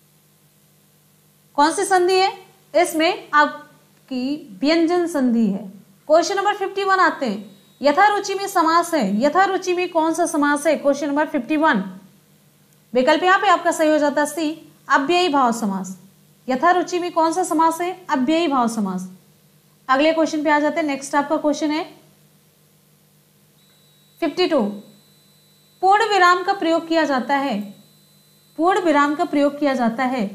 कौन सी संधि है? इसमें आपकी व्यंजन संधि है। क्वेश्चन नंबर फिफ्टी वन आते हैं, यथारुचि में समास है, यथारुचि में कौन सा समास है? Question number fifty one. विकल्प यहाँ पे आपका सही हो जाता है सी, अव्ययी भाव समास। यथारुचि में कौन सा समास है? अव्ययी भाव समास। अगले क्वेश्चन पे आ जाते हैं। नेक्स्ट आपका क्वेश्चन है फिफ्टी टू। पूर्ण विराम का प्रयोग किया जाता है, पूर्ण विराम का प्रयोग किया जाता है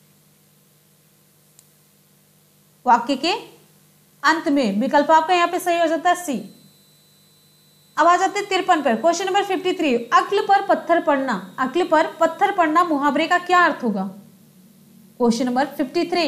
वाक्य के अंत में। विकल्प आपका यहाँ पे सही हो जाता है सी। अब आ जाते हैं तिरपन पर। Question number fifty three. अक्ल पर पत्थर पड़ना, अक्ल पर पत्थर पड़ना मुहावरे का क्या अर्थ होगा? Question number fifty three.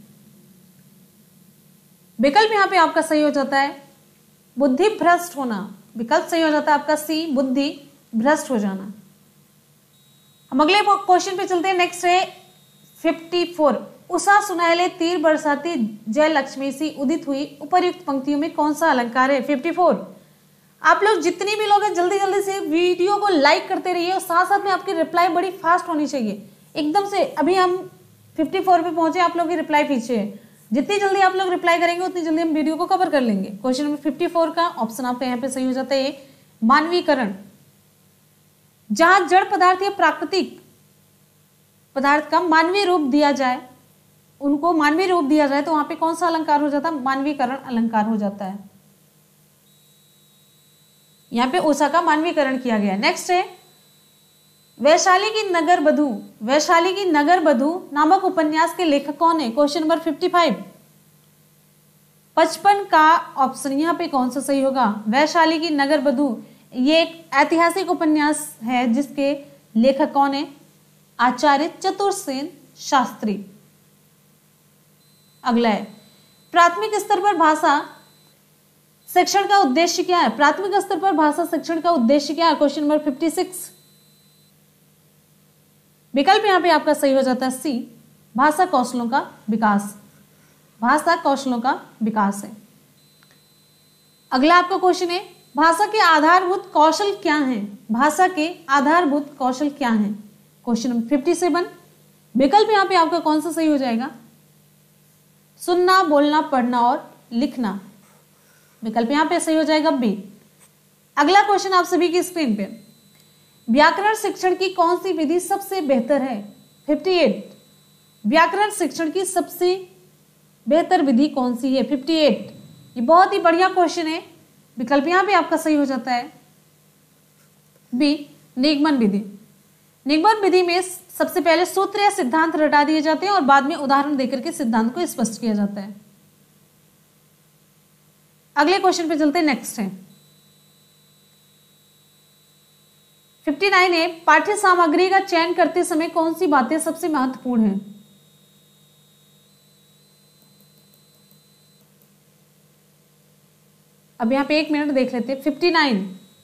विकल्प यहां पे आपका सही हो जाता है बुद्धि भ्रष्ट होना। विकल्प सही हो जाता है आपका सी, बुद्धि भ्रष्ट हो जाना। हम अगले क्वेश्चन पे चलते हैं। नेक्स्ट है फिफ्टी फोर। उषा सुनहले तीर बरसाती जय लक्ष्मी सी उदित हुई, उपर्युक्त पंक्तियों में कौन सा अलंकार है? Fifty four. आप लोग जितने भी लोग हैं जल्दी जल्दी से वीडियो को लाइक करते रहिए और साथ साथ में आपकी रिप्लाई बड़ी फास्ट होनी चाहिए एकदम से। अभी हम फिफ्टी फोर पे पहुंचे, आप लोग की रिप्लाई पीछे है। जितनी जल्दी आप लोग रिप्लाई करेंगे उतनी जल्दी हम वीडियो को कवर कर लेंगे। क्वेश्चन नंबर फिफ्टी फोर का ऑप्शन आपका यहाँ पे सही हो जाता है मानवीकरण। जहां जड़ पदार्थ या प्राकृतिक पदार्थ का मानवीय रूप दिया जाए, उनको मानवीय रूप दिया जाए, तो वहां पे कौन सा अलंकार हो जाता है? मानवीकरण अलंकार हो जाता है। यहाँ पे उषा का मानवीकरण किया गया। नेक्स्ट है वैशाली की नगर बधू। वैशाली की नगर बधू नामक उपन्यास के लेखक कौन है? Question number fifty five. पचपन का ऑप्शन यहाँ पे कौन सा सही होगा? वैशाली की नगर बधू ये एक ऐतिहासिक उपन्यास है जिसके लेखक कौन है? आचार्य चतुरसेन शास्त्री। अगला है प्राथमिक स्तर पर भाषा शिक्षण का उद्देश्य क्या है? प्राथमिक स्तर पर भाषा शिक्षण का उद्देश्य क्या है? Question number fifty six. विकल्प यहां पे आपका सही हो जाता है सी, भाषा कौशलों का विकास। भाषा कौशलों का विकास है। अगला आपका क्वेश्चन है भाषा के आधारभूत कौशल क्या हैं? भाषा के आधारभूत कौशल क्या हैं? Question number fifty seven. विकल्प यहां पे आपका कौन सा सही हो जाएगा? सुनना, बोलना, पढ़ना और लिखना। विकल्प यहां पे सही हो जाएगा बी। अगला क्वेश्चन आप सभी की स्क्रीन पे, व्याकरण शिक्षण की कौन सी विधि सबसे बेहतर है? Fifty eight. व्याकरण शिक्षण की सबसे बेहतर विधि कौन सी है? Fifty eight. ये बहुत ही बढ़िया क्वेश्चन है। विकल्प यहां पे आपका सही हो जाता है बी, निगमन विधि। निगमन विधि में सबसे पहले सूत्र या सिद्धांत रटा दिए जाते हैं और बाद में उदाहरण देकर के सिद्धांत को स्पष्ट किया जाता है। अगले क्वेश्चन पे चलते हैं। नेक्स्ट है फिफ्टी नाइन है पाठ्य सामग्री का चयन करते समय कौन सी बातें सबसे महत्वपूर्ण हैं? अब यहां पे एक मिनट देख लेते हैं। फिफ्टी नाइन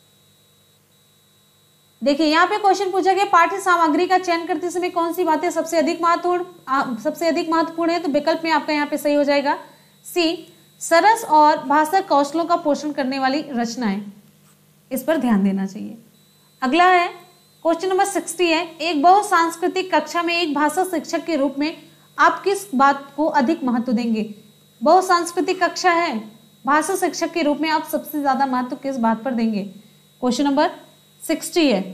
देखिए यहां पे क्वेश्चन पूछा गया पाठ्य सामग्री का चयन करते समय कौन सी बातें सबसे अधिक महत्वपूर्ण सबसे अधिक महत्वपूर्ण है? तो विकल्प में आपका यहां पे सही हो जाएगा सी, सरस और भाषा कौशलों का पोषण करने वाली रचनाएं। इस पर ध्यान देना चाहिए। अगला है क्वेश्चन नंबर सिक्सटी है एक बहुसांस्कृतिक कक्षा में एक भाषा शिक्षक के रूप में आप किस बात को अधिक महत्व देंगे? बहुसांस्कृतिक कक्षा है, भाषा शिक्षक के रूप में आप सबसे ज्यादा महत्व किस बात पर देंगे? क्वेश्चन नंबर सिक्सटी है।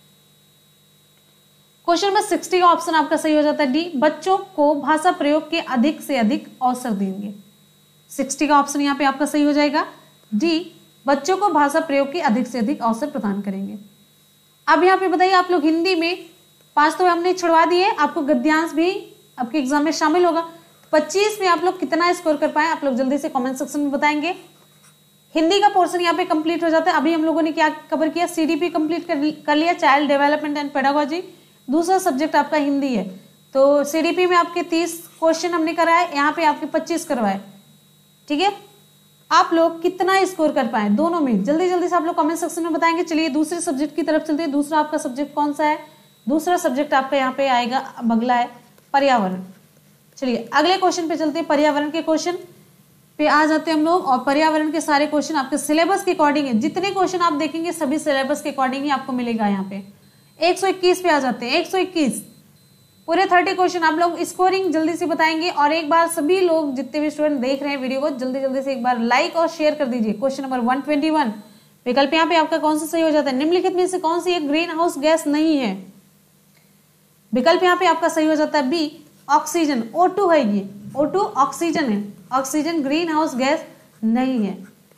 क्वेश्चन नंबर सिक्सटी का ऑप्शन आपका सही हो जाता है डी, बच्चों को भाषा प्रयोग के अधिक से अधिक अवसर देंगे। सिक्सटी का ऑप्शन यहाँ पे आपका सही हो जाएगा डी, बच्चों को भाषा प्रयोग के अधिक से अधिक अवसर प्रदान करेंगे। अब यहाँ पे बताइए आप लोग हिंदी में पांच तो हमने छुड़वा दिए, आपको गद्यांश भी आपके एग्जाम में शामिल होगा। पच्चीस में आप लोग कितना स्कोर कर पाए आप लोग जल्दी से कमेंट सेक्शन में बताएंगे। हिंदी का पोर्शन यहाँ पे कंप्लीट हो जाता है। अभी हम लोगों ने क्या कवर किया? सीडीपी कंप्लीट कर, कर लिया, चाइल्ड डेवलपमेंट एंड पेडागोजी। दूसरा सब्जेक्ट आपका हिंदी है, तो सीडीपी में आपके तीस क्वेश्चन हमने कराए, यहाँ पे आपके पच्चीस करवाए। ठीक है, आप लोग कितना स्कोर कर पाए दोनों में जल्दी जल्दी से आप लोग कमेंट सेक्शन में बताएंगे। चलिए दूसरे सब्जेक्ट की तरफ चलते हैं। दूसरा आपका सब्जेक्ट कौन सा है? दूसरा सब्जेक्ट आपका यहाँ पे आएगा, अगला है पर्यावरण। चलिए अगले क्वेश्चन पे चलते हैं। पर्यावरण के क्वेश्चन पे आ जाते हैं हम लोग, और पर्यावरण के सारे क्वेश्चन आपके सिलेबस के अकॉर्डिंग है। जितने क्वेश्चन आप देखेंगे सभी सिलेबस के अकॉर्डिंग ही आपको मिलेगा। यहाँ पे एक सौ इक्कीस पे आ जाते हैं। एक सौ इक्कीस पूरे थर्टी क्वेश्चन आप लोग स्कोरिंग जल्दी से बताएंगे। और एक बार सभी लोग जितने भी स्टूडेंट देख रहे हैं वीडियो को जल्दी जल्दी से एक बार लाइक और शेयर कर दीजिए। Question number one twenty one, विकल्प यहाँ पे आपका कौन सा सही हो जाता है? निम्नलिखित में से कौन सी एक ग्रीन हाउस गैस नहीं है? विकल्प यहाँ पे आपका सही हो जाता है बी, ऑक्सीजन। ओ टू है ये, ओ टू ऑक्सीजन है, ऑक्सीजन ग्रीन हाउस गैस नहीं है।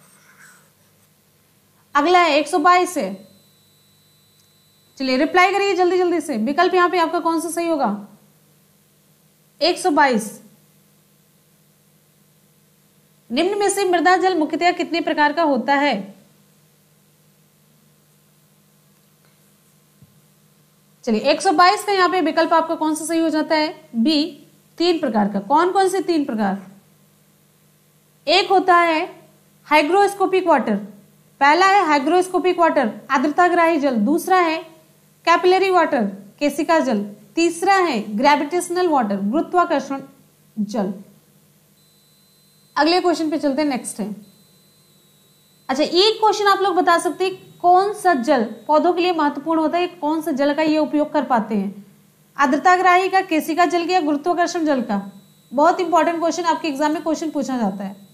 अगला है एक सौ बाईस है, चलिए रिप्लाई करिए जल्दी जल्दी से। विकल्प यहाँ पे आपका कौन सा सही होगा? एक सौ बाईस, निम्न में से मृदा जल मुख्यतः कितने प्रकार का होता है? चलिए एक सौ बाईस का यहाँ पे विकल्प आपका कौन सा सही हो जाता है? बी, तीन प्रकार का। कौन कौन से तीन प्रकार? एक होता है हाइग्रोस्कोपिक वाटर, पहला है हाइग्रोस्कोपिक वाटर आर्द्रताग्राही जल, दूसरा है कैपिलरी वाटर केशिका जल, तीसरा है ग्रेविटेशनल वाटर गुरुत्वाकर्षण जल। अगले क्वेश्चन पे चलते हैं, नेक्स्ट है। अच्छा एक क्वेश्चन आप लोग बता सकते हैं कौन सा जल पौधों के लिए महत्वपूर्ण होता है, कौन सा जल का ये उपयोग कर पाते हैं? आर्द्रताग्राही का, केशिका जल का या गुरुत्वाकर्षण जल का? बहुत इंपॉर्टेंट क्वेश्चन, आपके एग्जाम में क्वेश्चन पूछा जाता है।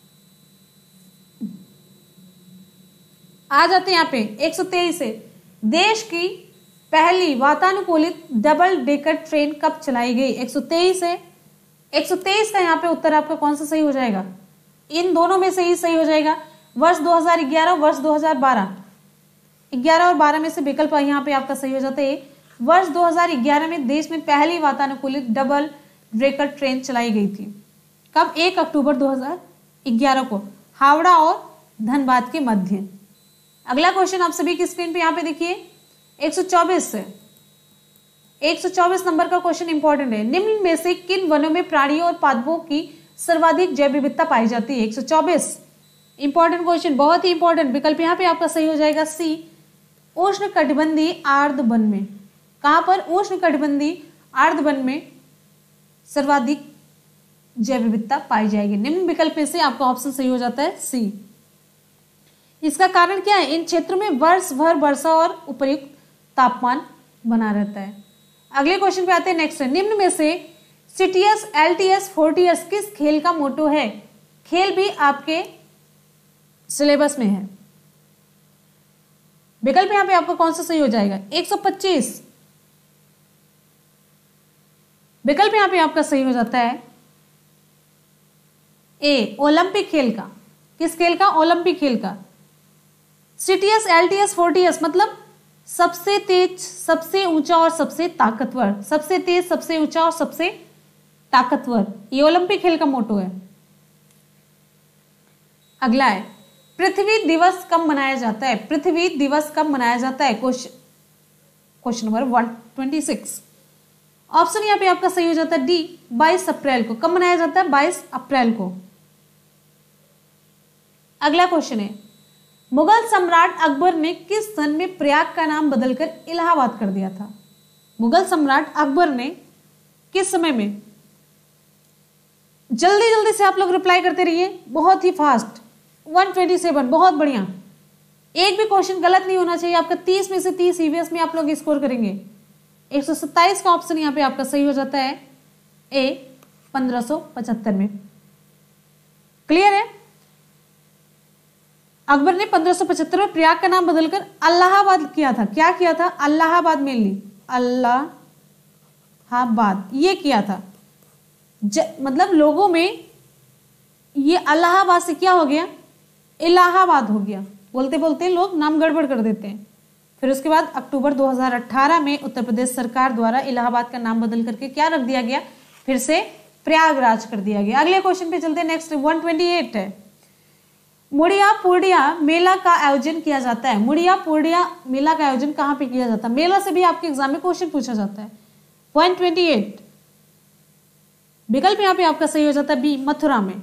आ जाते हैं यहाँ पे एक सौ तेईस से, देश की पहली वातानुकूलित डबल डेकर ट्रेन कब चलाई गई? एक सौ तेईस है, एक सौ तेईस का यहाँ पे उत्तर आपका कौन सा सही हो जाएगा? इन दोनों में से ही सही हो जाएगा। वर्ष दो हज़ार ग्यारह, वर्ष दो हज़ार बारह, ग्यारह और बारह में से विकल्प यहाँ पे आपका सही हो जाता है। वर्ष दो हज़ार ग्यारह में देश में पहली वातानुकूलित डबल डेकर ट्रेन चलाई गई थी। कब? एक अक्टूबर दो हज़ार ग्यारह को हावड़ा और धनबाद के मध्य। अगला क्वेश्चन आप सभी की स्क्रीन पे यहाँ पे देखिए एक सौ चौबीस से, एक सौ चौबीस नंबर का क्वेश्चन इंपॉर्टेंट है। निम्न में से किन वनों में प्राणियों और पादपों की सर्वाधिक जैव विविधता पाई जाती है? एक सौ चौबीस इंपॉर्टेंट क्वेश्चन, बहुत ही इंपॉर्टेंट। विकल्प यहाँ पे आपका सही हो जाएगा सी, उष्ण कटिबंधीय आर्द्र वन में। कहां पर? उष्ण कटिबंधीय आर्द्र वन में सर्वाधिक जैव विविधता पाई जाएगी। निम्न विकल्प में से आपका ऑप्शन सही हो जाता है सी। इसका कारण क्या है? इन क्षेत्रों में वर्ष भर वर्षा और उपयुक्त तापमान बना रहता है। अगले क्वेश्चन पे आते हैं, नेक्स्ट है। निम्न में से सीटीएस, एलटीएस, फोर्टीएस किस खेल का मोटो है? खेल भी आपके सिलेबस में है। विकल्प यहां पे आपका कौन सा सही हो जाएगा? एक सौ पच्चीस, विकल्प यहां पे आपका सही हो जाता है ए, ओलंपिक खेल का। किस खेल का? ओलंपिक खेल का। सीटीएस, एलटीएस, फोर्टीएस मतलब सबसे तेज, सबसे ऊंचा और सबसे ताकतवर। सबसे तेज, सबसे ऊंचा और सबसे ताकतवर, ये ओलंपिक खेल का मोटो है। अगला है, पृथ्वी दिवस कब मनाया जाता है? पृथ्वी दिवस कब मनाया जाता है? Question question number one twenty six. Option यहाँ पे आपका सही हो जाता है डी, बाईस अप्रैल को। कब मनाया जाता है? बाईस अप्रैल को। अगला क्वेश्चन है, मुगल सम्राट अकबर ने किस सन में प्रयाग का नाम बदलकर इलाहाबाद कर दिया था? मुगल सम्राट अकबर ने किस समय में? जल्दी जल्दी से आप लोग रिप्लाई करते रहिए, बहुत ही फास्ट। एक सौ सत्ताईस, बहुत बढ़िया। एक भी क्वेश्चन गलत नहीं होना चाहिए आपका। तीस में से तीस ईवीएस में आप लोग स्कोर करेंगे। एक सौ सत्ताईस का ऑप्शन यहाँ पे आपका सही हो जाता है ए, पंद्रह सौ पचहत्तर में। क्लियर है? अकबर ने पंद्रह सौ पचहत्तर में प्रयाग का नाम बदलकर अलाहाबाद किया था। क्या किया था? अलाहाबाद मेनली, अलाहाबाद ये किया था। ज, मतलब लोगों में ये अलाहाबाद से क्या हो गया? इलाहाबाद हो गया। बोलते बोलते लोग नाम गड़बड़ कर देते हैं। फिर उसके बाद अक्टूबर दो हज़ार अठारह में उत्तर प्रदेश सरकार द्वारा इलाहाबाद का नाम बदल करके क्या रख दिया गया? फिर से प्रयागराज कर दिया गया। अगले क्वेश्चन पे चलते हैं, नेक्स्ट एक सौ अट्ठाईस है। मुड़िया पूर्णिया मेला का आयोजन किया जाता है। मुड़िया पूर्णिया मेला का आयोजन कहाँ पे किया जाता है? मेला से भी आपके एग्जाम में क्वेश्चन पूछा जाता है। एक सौ अट्ठाईस विकल्प यहाँ पे आपका सही हो जाता है बी, मथुरा में।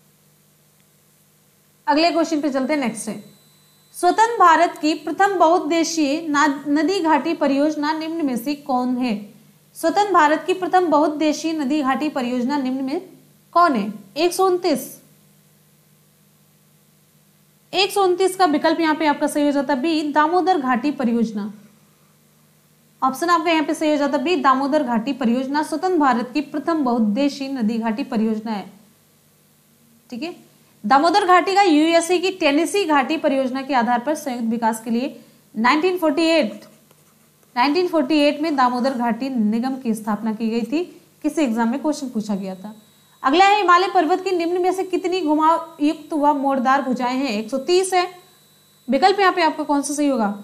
अगले क्वेश्चन पे चलते हैं, नेक्स्ट है, स्वतंत्र भारत की प्रथम बहुउद्देशीय नदी घाटी परियोजना निम्न में से कौन है? स्वतंत्र भारत की प्रथम बहुउद्देशीय नदी घाटी परियोजना निम्न में कौन है? एक सौ उनतीस, एक सौ उनतीस का विकल्प यहाँ पे आपका सही हो जाता है बी, दामोदर घाटी परियोजना। ऑप्शन आपका यहाँ पे सही हो जाता बी, दामोदर घाटी परियोजना स्वतंत्र भारत की प्रथम बहुउद्देशीय नदी घाटी परियोजना है। ठीक है, दामोदर घाटी का यूएसए की टेनेसी घाटी परियोजना के आधार पर संयुक्त विकास के लिए nineteen forty eight nineteen forty eight में दामोदर घाटी निगम की स्थापना की गई थी। किसी एग्जाम में क्वेश्चन पूछा गया था। अगला है, हिमालय पर्वत की निम्न में से कितनी घुमाव युक्त व मोड़दार भुजाएं हैं? एक सौ तीस है। विकल्प यहाँ पे आपका कौन सा सही होगा?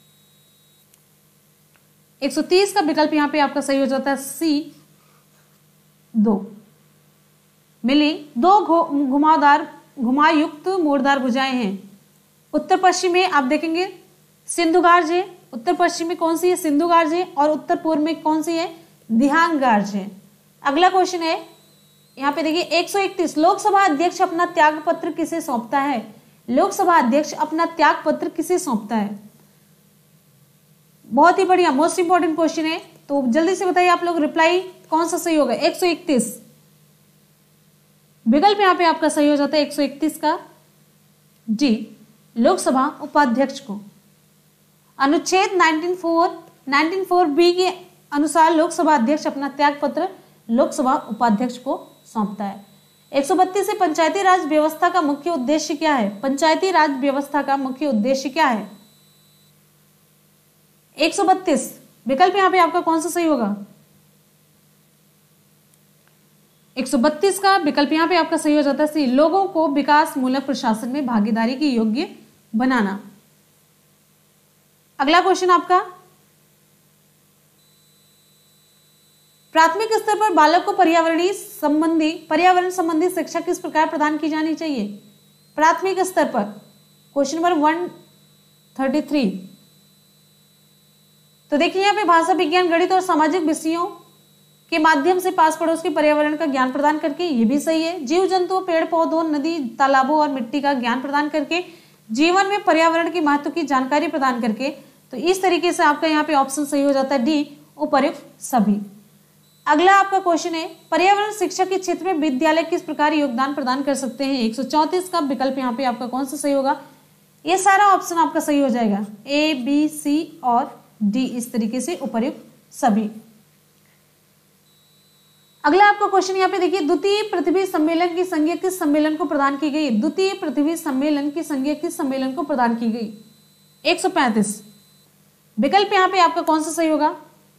एक सौ तीस का विकल्प यहाँ पे आपका सही हो जाता है सी, दो। मिली दो घुमावदार घुमायुक्त मोड़दार भुजाएं हैं। उत्तर पश्चिम में आप देखेंगे सिंधु गार्ज है, उत्तर पश्चिम में कौन सी है? सिंधु गार्ज है। और उत्तर पूर्व में कौन सी है? दिहांग गार्ज है। अगला क्वेश्चन है, यहाँ पे देखिए एक सौ इकतीस, लोकसभा अध्यक्ष अपना त्याग पत्र किसे सौंपता है? लोकसभा अध्यक्ष अपना त्याग पत्र किसे सौंपता है? बहुत ही बढ़िया, मोस्ट इंपॉर्टेंट क्वेश्चन है, तो जल्दी से बताइए आप लोग रिप्लाई कौन सा सही होगा? एक सौ इकतीस विकल्प यहाँ पे आपका सही हो जाता है एक सौ इकतीस का जी, लोकसभा उपाध्यक्ष को। अनुच्छेद नाइनटीन फोर बी के अनुसार लोकसभा अध्यक्ष अपना त्याग पत्र लोकसभा उपाध्यक्ष को सौंपता है। एक सौ बत्तीस से पंचायती राज व्यवस्था का मुख्य उद्देश्य क्या है? पंचायती राज व्यवस्था का मुख्य उद्देश्य क्या है? एक सौ बत्तीस विकल्प यहाँ पे आपका कौन सा सही होगा? एक सौ बत्तीस का विकल्प यहाँ पे आपका सही हो जाता है सी, लोगों को विकास मूलक प्रशासन में भागीदारी की योग्य बनाना। अगला क्वेश्चन आपका, प्राथमिक स्तर पर बालक को पर्यावरणीय संबंधी पर्यावरण संबंधी शिक्षा किस प्रकार प्रदान की जानी चाहिए? प्राथमिक स्तर पर question number one thirty three. तो देखिए यहाँ पे भाषा विज्ञान गणित और सामाजिक विषयों के माध्यम से पास पड़ोस के पर्यावरण का ज्ञान प्रदान करके, ये भी सही है। जीव जंतुओं, पेड़ पौधों, नदी तालाबों और मिट्टी का ज्ञान प्रदान करके, जीवन में पर्यावरण के महत्व की जानकारी प्रदान करके। तो इस तरीके से आपका यहाँ पे ऑप्शन सही हो जाता है डी, उपयुक्त सभी। अगला आपका क्वेश्चन है, पर्यावरण शिक्षा के क्षेत्र में विद्यालय किस प्रकार योगदान प्रदान कर सकते हैं? एक सौ चौंतीस का विकल्प यहाँ पे आपका कौन सा सही होगा? ये सारा ऑप्शन आपका सही हो जाएगा, ए, बी, सी और डी, इस तरीके से उपयुक्त सभी। अगला आपका क्वेश्चन यहाँ पे देखिए, द्वितीय पृथ्वी सम्मेलन की संज्ञा किस सम्मेलन को प्रदान की गई? द्वितीय पृथ्वी सम्मेलन की संज्ञा किस सम्मेलन को प्रदान की गई? एक सौ पैंतीस विकल्प यहाँ पे आपका कौन सा सही होगा?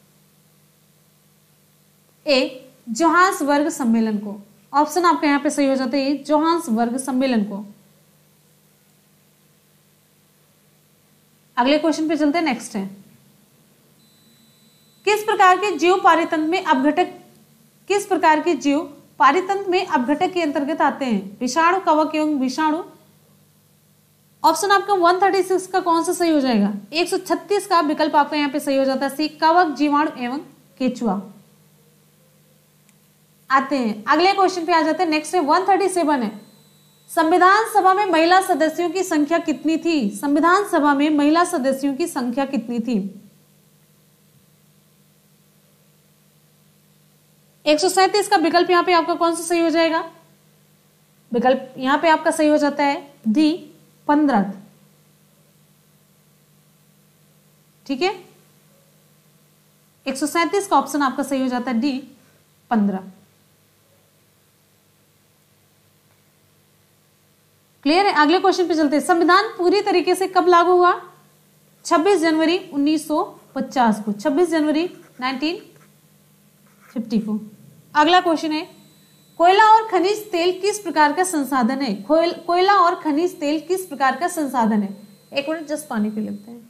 ए, जोहान्सबर्ग सम्मेलन को। ऑप्शन आपका यहाँ पे सही हो जाता है जोहान्सबर्ग सम्मेलन को। अगले क्वेश्चन पे चलते हैं, नेक्स्ट है, किस प्रकार के जीव पारितंत्र में अपघटक किस प्रकार के जीव पारितंत्र में अपघटक के अंतर्गत आते हैं? विषाणु, कवक एवं विषाणु। ऑप्शन आपका एक सौ छत्तीस का कौन सा सही हो जाएगा? एक सौ छत्तीस का विकल्प आपका यहाँ पे सही हो जाता है सी, कवक, जीवाणु एवं केचुआ आते हैं। अगले क्वेश्चन पे आ जाते हैं, नेक्स्ट है एक सौ सैंतीस है, संविधान सभा में महिला सदस्यों की संख्या कितनी थी? संविधान सभा में महिला सदस्यों की संख्या कितनी थी? एक सौ सैंतीस का विकल्प यहाँ पे आपका कौन सा सही हो जाएगा? विकल्प यहाँ पे आपका सही हो जाता है डी, पंद्रह। ठीक है, एक सौ सैंतीस का ऑप्शन आपका सही हो जाता है डी, पंद्रह। क्लियर है? अगले क्वेश्चन पे चलते हैं, संविधान पूरी तरीके से कब लागू हुआ? छब्बीस जनवरी उन्नीस सौ पचास को, छब्बीस जनवरी उन्नीस सौ चौवन। अगला क्वेश्चन है, कोयला और खनिज तेल किस प्रकार का संसाधन है? कोयला और खनिज तेल किस प्रकार का संसाधन है? एक मिनट जस्ट पानी पी लेते हैं।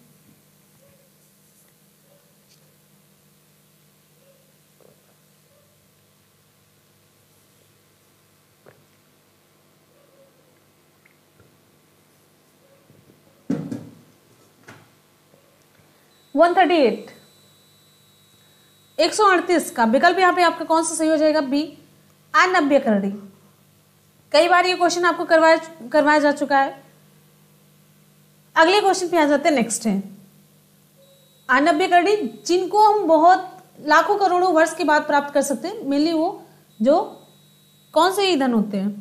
एक सौ अड़तीस एक सौ अड़तीस का विकल्प यहाँ पे आपका कौन सा सही हो जाएगा? बी, अनभ्यकरणी। कई बार ये क्वेश्चन आपको करवाया करवाया जा चुका है। अगले क्वेश्चन पे आ जाते हैं, नेक्स्ट है, अनभ्यकरणी जिनको हम बहुत लाखों करोड़ों वर्ष के बाद प्राप्त कर सकते हैं, मेनली वो जो कौन से ईंधन होते हैं?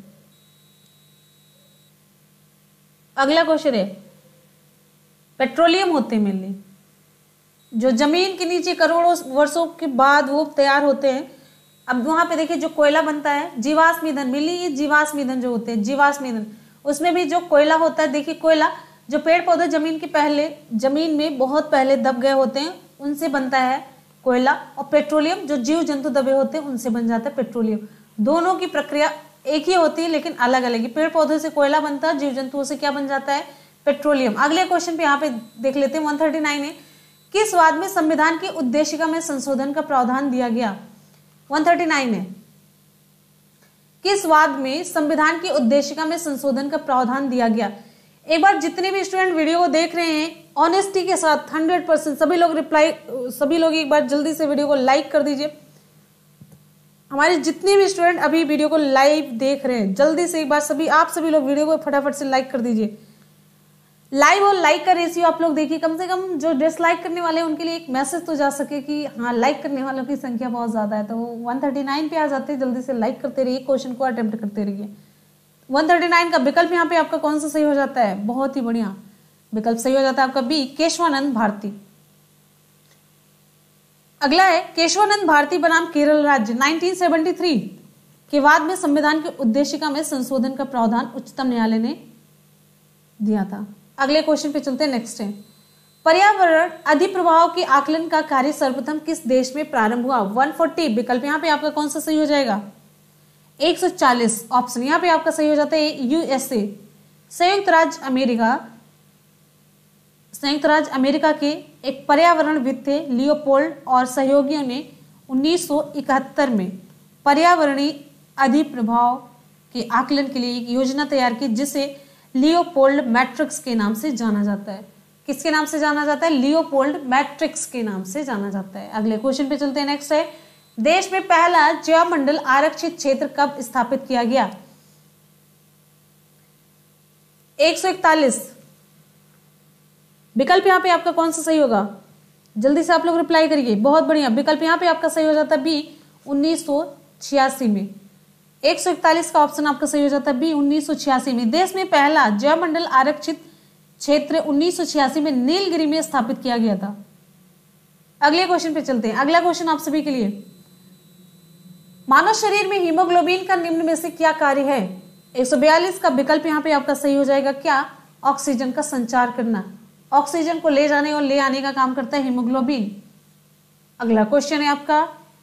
अगला क्वेश्चन है, पेट्रोलियम होते हैं मेनली। जो जमीन के नीचे करोड़ों वर्षों के बाद वो तैयार होते हैं। अब वहां पे देखिए जो कोयला बनता है, जीवाश्म ईंधन मिली, ये जीवाश्म ईंधन जो होते हैं, जीवाश्म ईंधन, उसमें भी जो कोयला होता है, देखिए कोयला जो पेड़ पौधे जमीन के पहले जमीन में बहुत पहले दब गए होते हैं उनसे बनता है कोयला, और पेट्रोलियम जो जीव जंतु दबे होते हैं उनसे बन जाता है पेट्रोलियम। दोनों की प्रक्रिया एक ही होती है लेकिन अलग अलग है। पेड़ पौधे से कोयला बनता है, जीव जंतुओं से क्या बन जाता है, पेट्रोलियम। अगले क्वेश्चन पे यहाँ पे देख लेते हैं, वन थर्टी नाइन है, किस वाद में संविधान की उद्देशिका में संशोधन का प्रावधान दिया गया। वन थर्टी नाइन है, किस वाद में संविधान की उद्देशिका में संशोधन का प्रावधान दिया गया। एक बार जितने भी स्टूडेंट वीडियो को देख रहे हैं ऑनेस्टी के साथ हंड्रेड परसेंट सभी लोग रिप्लाई, सभी लोग एक बार जल्दी से वीडियो को लाइक कर दीजिए। हमारे जितने भी स्टूडेंट अभी वीडियो को लाइव देख रहे हैं जल्दी से एक बार सभी आप सभी लोग वीडियो को फटाफट से लाइक कर दीजिए। लाइव और लाइक का रेशियो आप लोग देखिए, कम से कम जो डिसलाइक करने वाले हैं उनके लिए एक मैसेज तो जा सके कि हाँ लाइक करने वालों की संख्या बहुत ज्यादा है। तो वन थर्टी नाइन पे आ जाते हैं, जल्दी से लाइक करते रहिए, क्वेश्चन को अटेम्प्ट करते रहिए। वन थर्टी नाइन का विकल्प यहाँ पे आपका कौन सा सही हो जाता है, बहुत ही बढ़िया विकल्प सही हो जाता है आपका बी, केशवानंद भारती। अगला है केशवानंद भारती बनाम केरल राज्य नाइनटीन सेवेंटी थ्री के बाद में संविधान की उद्देशिका में संशोधन का प्रावधान उच्चतम न्यायालय ने दिया था। अगले क्वेश्चन पे चलते हैं, नेक्स्ट है, पर्यावरण अधिप्रभाव के आकलन का कार्य सर्वप्रथम किस देश में प्रारंभ हुआ। वन फोर्टी विकल्प यहाँ पे आपका कौन सा सही हो जाएगा, एक सौ चालीस ऑप्शन यहाँ पे आपका सही हो जाता है यूएसए, संयुक्त राज्य अमेरिका। संयुक्त राज्य अमेरिका के एक पर्यावरणविद थे लियोपोल्ड और सहयोगियों ने उन्नीस सौ इकहत्तर में पर्यावरणीय अधिप्रभाव के आकलन के लिए एक योजना तैयार की जिसे लियोपोल्ड मैट्रिक्स के नाम से जाना जाता है। किसके नाम से जाना जाता है, लियोपोल्ड मैट्रिक्स के नाम से जाना जाता है। अगले क्वेश्चन पे चलते हैं, नेक्स्ट है, देश में पहला जैवमंडल आरक्षित क्षेत्र कब स्थापित किया गया। एक सौ इकतालीस विकल्प यहाँ पे आपका कौन सा सही होगा, जल्दी से आप लोग रिप्लाई करिए, बहुत बढ़िया विकल्प यहाँ पे आपका सही हो जाता है बी, उन्नीस सौ छियासी में। एक सौ इकतालीस का ऑप्शन आपका सही हो जाता है बी, उन्नीस सौ छियासी में। देश में पहला जैवमंडल आरक्षित क्षेत्र उन्नीस सौ छियासी में नीलगिरी में स्थापित किया गया था। अगले क्वेश्चन पे चलते हैं, अगला क्वेश्चन आप सभी के लिए, मानव शरीर में हीमोग्लोबिन का निम्न में से क्या कार्य है। एक सौ बयालीस का विकल्प यहाँ पे आपका सही हो जाएगा क्या, ऑक्सीजन का संचार करना, ऑक्सीजन को ले जाने और ले आने का काम करता है हीमोग्लोबिन। अगला क्वेश्चन है आपका,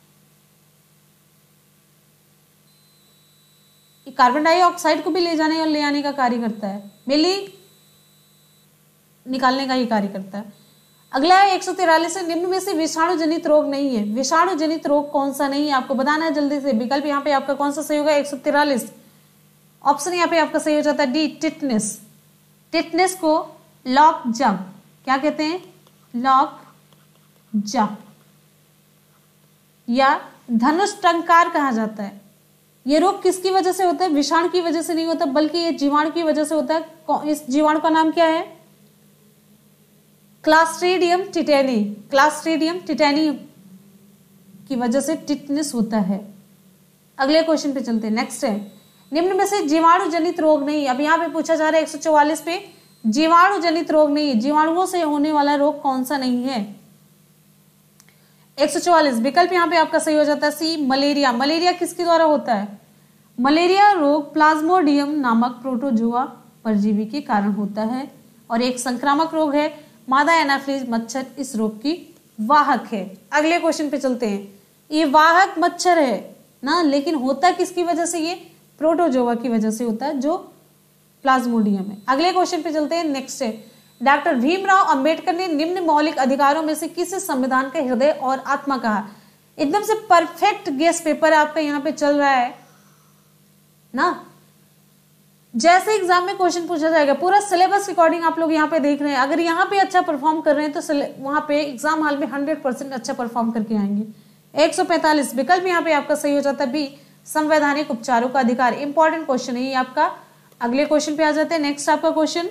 कार्बन डाइऑक्साइड को भी ले जाने और ले आने का कार्य करता है, मिली निकालने का ही कार्य करता है। अगला है एक सौ तिरालीस, निम्न में से विषाणु जनित रोग नहीं है। विषाणु जनित रोग कौन सा नहीं है आपको बताना है जल्दी से, विकल्प यहाँ पे आपका कौन सा सही होगा, एक सौ तिरालीस ऑप्शन यहाँ पे आपका सही हो जाता है डी, टिटनेस। टिटनेस को लॉक जब क्या कहते हैं, लॉक जब या धनुष टंकार कहा जाता है। ये रोग किसकी वजह से होता है, विषाणु की वजह से नहीं होता बल्कि ये जीवाणु की वजह से होता है। इस जीवाणु का नाम क्या है, क्लास्ट्रीडियम टिटेनी। क्लास्ट्रीडियम टिटेनी की वजह से टिटनेस होता है। अगले क्वेश्चन पे चलते हैं, नेक्स्ट है, निम्न में से जीवाणु जनित रोग नहीं। अब यहाँ पे पूछा जा रहा है एक सौ चौवालीस पे, जीवाणु जनित रोग नहीं, जीवाणुओं से होने वाला रोग कौन सा नहीं है। एक सौ चौवालीस विकल्प यहाँ पे आपका सही हो जाता है सी, मलेरिया। मलेरिया किसके द्वारा होता है, मलेरिया रोग प्लाज्मोडियम नामक प्रोटोजोआ परजीवी के कारण होता है और एक संक्रामक रोग है। मादा एनाफिलीज मच्छर इस रोग की वाहक है। अगले क्वेश्चन पे चलते हैं, ये वाहक मच्छर है ना, लेकिन होता किसकी वजह से, ये प्रोटोजोआ की वजह से होता है जो प्लाज्मोडियम है। अगले क्वेश्चन पे चलते हैं, नेक्स्ट है, डॉक्टर भीमराव अंबेडकर ने निम्न मौलिक अधिकारों में से किसे संविधान का हृदय और आत्मा कहा। एकदम से परफेक्ट गेस पेपर आपका यहाँ पे चल रहा है ना, जैसे एग्जाम में क्वेश्चन पूछा जाएगा पूरा सिलेबस अकॉर्डिंग आप लोग यहाँ पे देख रहे हैं। अगर यहाँ पे अच्छा परफॉर्म कर रहे हैं तो वहां पे एग्जाम हॉल में हंड्रेड परसेंट अच्छा परफॉर्म करके आएंगे। एक सौ पैंतालीस विकल्प यहाँ पे आपका सही हो जाता है बी, संवैधानिक उपचारों का अधिकार। इंपॉर्टेंट क्वेश्चन है ये आपका। अगले क्वेश्चन पे आ जाते हैं, नेक्स्ट आपका क्वेश्चन,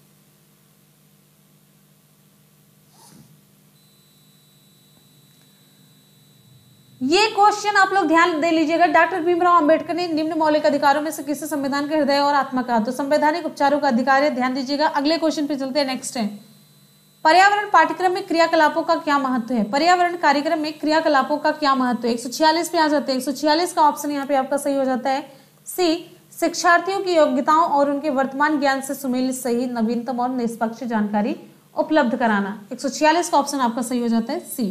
ये क्वेश्चन आप लोग ध्यान दे लीजिएगा। डॉक्टर भीमराव अंबेडकर ने निम्न मौलिक अधिकारों में से किसे संविधान के हृदय और आत्मा कहा, तो संवैधानिक उपचारों का अधिकार है, ध्यान दीजिएगा। अगले क्वेश्चन पे चलते हैं, नेक्स्ट है, पर्यावरण पाठ्यक्रम में क्रियाकलापों का क्या महत्व है? पर्यावरण कार्यक्रम में क्रियाकलापों का क्या महत्व है? एक सौ छियालीस पे आ जाते हैं। एक सौ छियालीस का ऑप्शन यहाँ पे आपका सही हो जाता है सी, शिक्षार्थियों की योग्यताओं और उनके वर्तमान ज्ञान से सुमेलित सही, नवीनतम और निष्पक्ष जानकारी उपलब्ध कराना। एक सौ छियालीस का ऑप्शन आपका सही हो जाता है सी।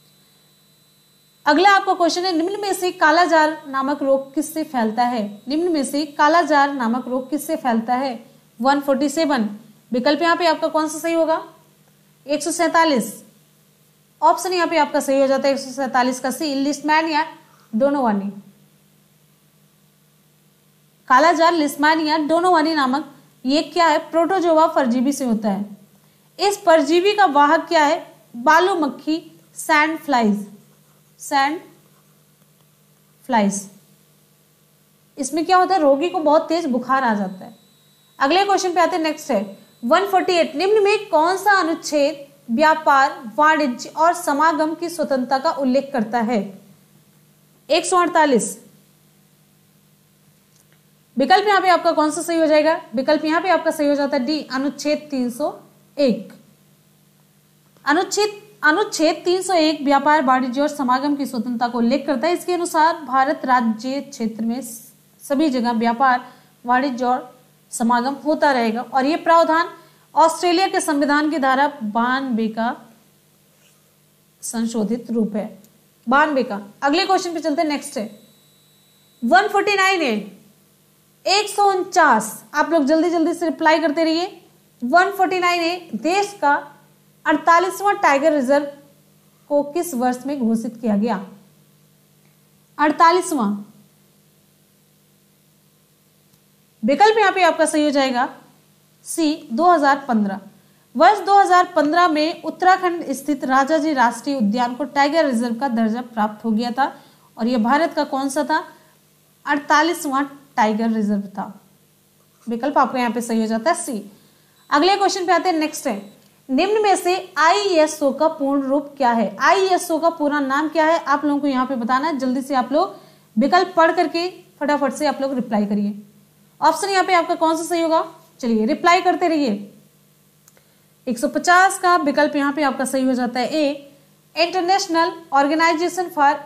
अगला आपका क्वेश्चन है, निम्न में से कालाजार नामक रोग किससे फैलता है? निम्न में से कालाजार नामक रोग किससे फैलता है? एक सौ सैंतालीस विकल्प यहाँ पे आपका कौन सा सही होगा? एक सौ सैंतालीस ऑप्शन यहाँ पे आपका सही हो जाता है एक सौ सैंतालीस का सी, लिस्टमैनिया डोनोवानी। कालाजार लिस्टमैनिया डोनोवानी नामक ये क्या है? प्रोटोजोआ परजीवी से होता है। इस परजीवी का वाहक क्या है? बालू मक्खी, सैंड फ्लाइज। सैंड फ्लाइज इसमें क्या होता है? रोगी को बहुत तेज बुखार आ जाता है। अगले क्वेश्चन पे आते हैं, नेक्स्ट है एक सौ अड़तालीस, निम्न में कौन सा अनुच्छेद व्यापार, वाणिज्य और समागम की स्वतंत्रता का उल्लेख करता है? एक सौ अड़तालीस विकल्प यहां पे आपका कौन सा सही हो जाएगा? विकल्प यहां पे आपका सही हो जाता है डी, अनुच्छेद तीन सौ एक। अनुच्छेद अनुच्छेद तीन सौ एक व्यापार, वाणिज्य और समागम की स्वतंत्रता को उल्लेख करता है। इसके अनुसार भारत राज्य क्षेत्र में सभी जगह व्यापार, वाणिज्य और समागम होता रहेगा और यह प्रावधान ऑस्ट्रेलिया के संविधान की धारा बानवे का संशोधित रूप है। बानवे का। अगले क्वेश्चन पे चलते हैं, नेक्स्ट है एक सौ उनचास है एक सौ उनचास। आप लोग जल्दी जल्दी से रिप्लाई करते रहिए। एक सौ उनचास है देश का अड़तालीसवां टाइगर रिजर्व को किस वर्ष में घोषित किया गया? अड़तालीसवां विकल्प यहां पे आपका सही हो जाएगा सी, दो हज़ार पंद्रह। वर्ष दो हज़ार पंद्रह में उत्तराखंड स्थित राजाजी राष्ट्रीय उद्यान को टाइगर रिजर्व का दर्जा प्राप्त हो गया था और यह भारत का कौन सा था? अड़तालीसवां टाइगर रिजर्व था। विकल्प आपको यहां पे सही हो जाता है सी। अगले क्वेश्चन पे आते हैं, नेक्स्ट है, निम्न में से आई एस ओ का पूर्ण रूप क्या है? आई एस ओ का पूरा नाम क्या है? आप लोगों को यहाँ पे बताना है। जल्दी से आप लोग विकल्प पढ़ करके फटाफट से आप लोग रिप्लाई करिए। ऑप्शन यहाँ पे आपका कौन सा सही होगा? चलिए रिप्लाई करते रहिए। एक सौ पचास का विकल्प यहाँ पे आपका सही हो जाता है A, International Organization for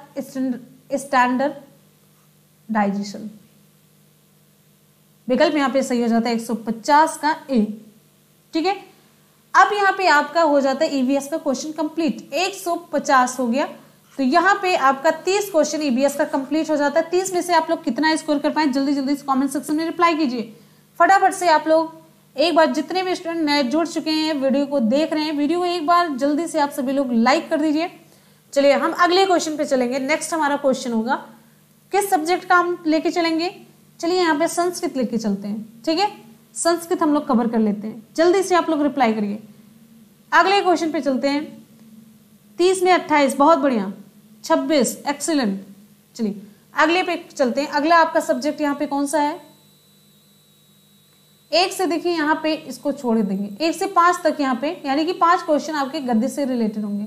Standardization. विकल्प यहाँ पे सही हो जाता है एक सौ पचास का ए। ठीक है, अब यहाँ पे आपका हो जाता है ईवीएस का क्वेश्चन कंप्लीट। एक सौ पचास हो गया तो यहाँ पे आपका तीस क्वेश्चन ईवीएस का कंप्लीट हो जाता है। तीस में से आप लोग कितना स्कोर कर पाए? जल्दी जल्दी से कमेंट सेक्शन में रिप्लाई कीजिए फटाफट से। आप लोग एक बार जितने भी स्टूडेंट नए जुड़ चुके हैं, वीडियो को देख रहे हैं, वीडियो को एक बार जल्दी से आप सभी लोग लाइक कर दीजिए। चलिए हम अगले क्वेश्चन पे चलेंगे। नेक्स्ट हमारा क्वेश्चन होगा, किस सब्जेक्ट का हम लेके चलेंगे? चलिए यहाँ पे संस्कृत लेके चलते हैं। ठीक है, संस्कृत हम लोग कवर कर लेते हैं। जल्दी से आप लोग रिप्लाई करिए। अगले क्वेश्चन पे चलते हैं। तीस में अट्ठाईस, बहुत बढ़िया। छब्बीस, एक्सीलेंट। चलिए अगले पे चलते हैं। अगला आपका सब्जेक्ट यहाँ पे कौन सा है? एक से देखिए यहाँ पे इसको छोड़ देंगे, एक से पांच तक यहाँ पे, यानी कि पांच क्वेश्चन आपके गद्य से रिलेटेड होंगे।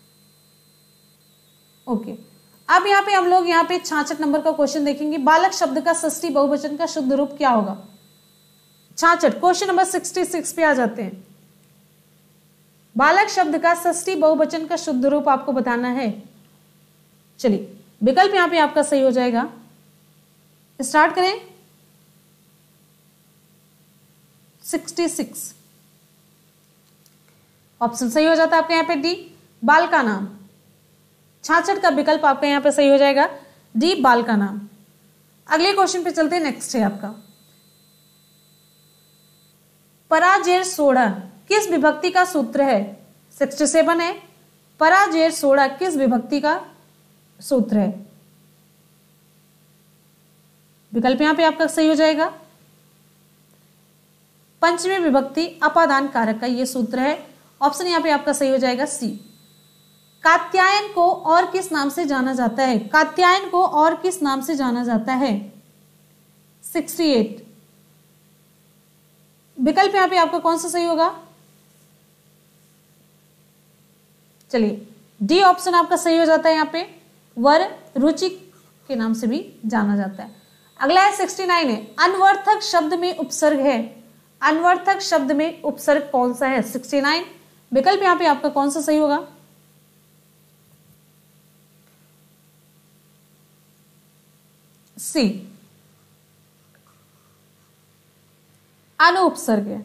ओके, अब यहाँ पे हम लोग यहाँ पे छाछठ नंबर का क्वेश्चन देखेंगे। बालक शब्द का षष्ठी बहुवचन का शुद्ध रूप क्या होगा? छाछठ क्वेश्चन नंबर सिक्सटी सिक्स पे आ जाते हैं। बालक शब्द का षष्ठी बहुवचन का शुद्ध रूप आपको बताना है। चलिए विकल्प यहां पे आपका सही हो जाएगा। स्टार्ट करें। सिक्सटी सिक्स ऑप्शन सही हो जाता है आपका यहाँ पे डी, बाल का नाम। छाछठ का विकल्प आपका यहाँ पे सही हो जाएगा डी, बाल का नाम। अगले क्वेश्चन पे चलते हैं। नेक्स्ट है आपका, पराजेर सोडा किस विभक्ति का सूत्र है? सिक्सटी सेवन है। पराजेर सोडा किस विभक्ति का सूत्र है? विकल्प यहां पे आपका सही हो जाएगा पंचमी विभक्ति अपादान कारक का ये सूत्र है। ऑप्शन यहां पे आपका सही हो जाएगा सी। कात्यायन को और किस नाम से जाना जाता है? कात्यायन को और किस नाम से जाना जाता है? सिक्सटी एट विकल्प यहां पे आपका कौन सा सही होगा? चलिए डी ऑप्शन आपका सही हो जाता है। यहाँ पे वर रुचि के नाम से भी जाना जाता है। अगला है सिक्सटी नाइन है, अनवर्थक शब्द में उपसर्ग है। अनवर्थक शब्द में उपसर्ग कौन सा है? सिक्सटी नाइन विकल्प यहाँ पे आपका कौन सा सही होगा? सी, अनुपसर्ग है।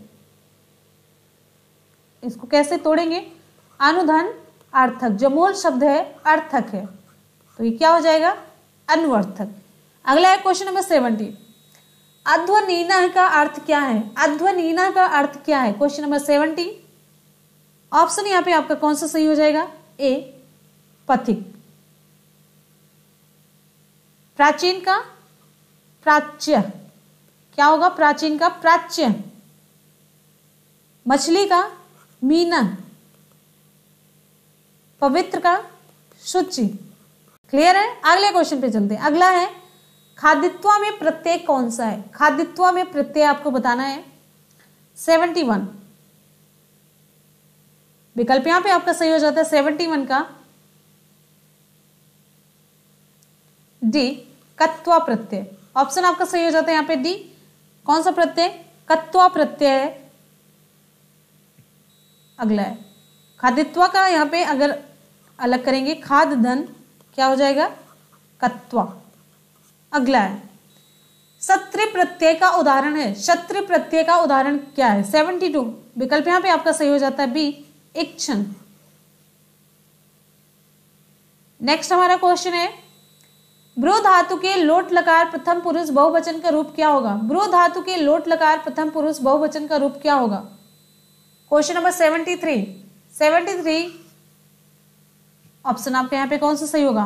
इसको कैसे तोड़ेंगे? अनुधन अर्थक, जो मूल शब्द है अर्थक है, तो ये क्या हो जाएगा? अन्वर्थक। अगला है क्वेश्चन नंबर सेवेंटी। अध्वनीना का अर्थ क्या है? अध्वनीना का अर्थ क्या है? Question number seventy. ऑप्शन यहां पे आपका कौन सा सही हो जाएगा? ए, पथिक। प्राचीन का प्राच्य, क्या होगा? प्राचीन का प्राच्य। मछली का मीना, पवित्र का शुचि। क्लियर है? अगले क्वेश्चन पे चलते हैं। अगला है खादित्वा में प्रत्यय कौन सा है? खादित्वा में प्रत्यय आपको बताना है। सेवेंटी वन, विकल्प यहां पे आपका सही हो जाता है सेवेंटी वन का डी, कत्वा प्रत्यय। ऑप्शन आपका सही हो जाता है यहां पे डी। कौन सा प्रत्यय? कत्वा प्रत्यय है। अगला है खादित्वा का, यहां पे अगर अलग करेंगे खाद धन, क्या हो जाएगा? कत्वा। अगला है सत्रि प्रत्यय का उदाहरण है। सत्रि प्रत्यय का उदाहरण क्या है? सेवेंटी टू, विकल्प यहां पे आपका सही हो जाता है बी, इक्षण। नेक्स्ट हमारा क्वेश्चन है ब्रू धातु के लोट लकार प्रथम पुरुष बहुवचन का रूप क्या होगा? ब्रू धातु के लोट लकार प्रथम पुरुष बहुवचन का रूप क्या होगा? Question number seventy three. Seventy three option आपके यहां पे कौन सा सही होगा?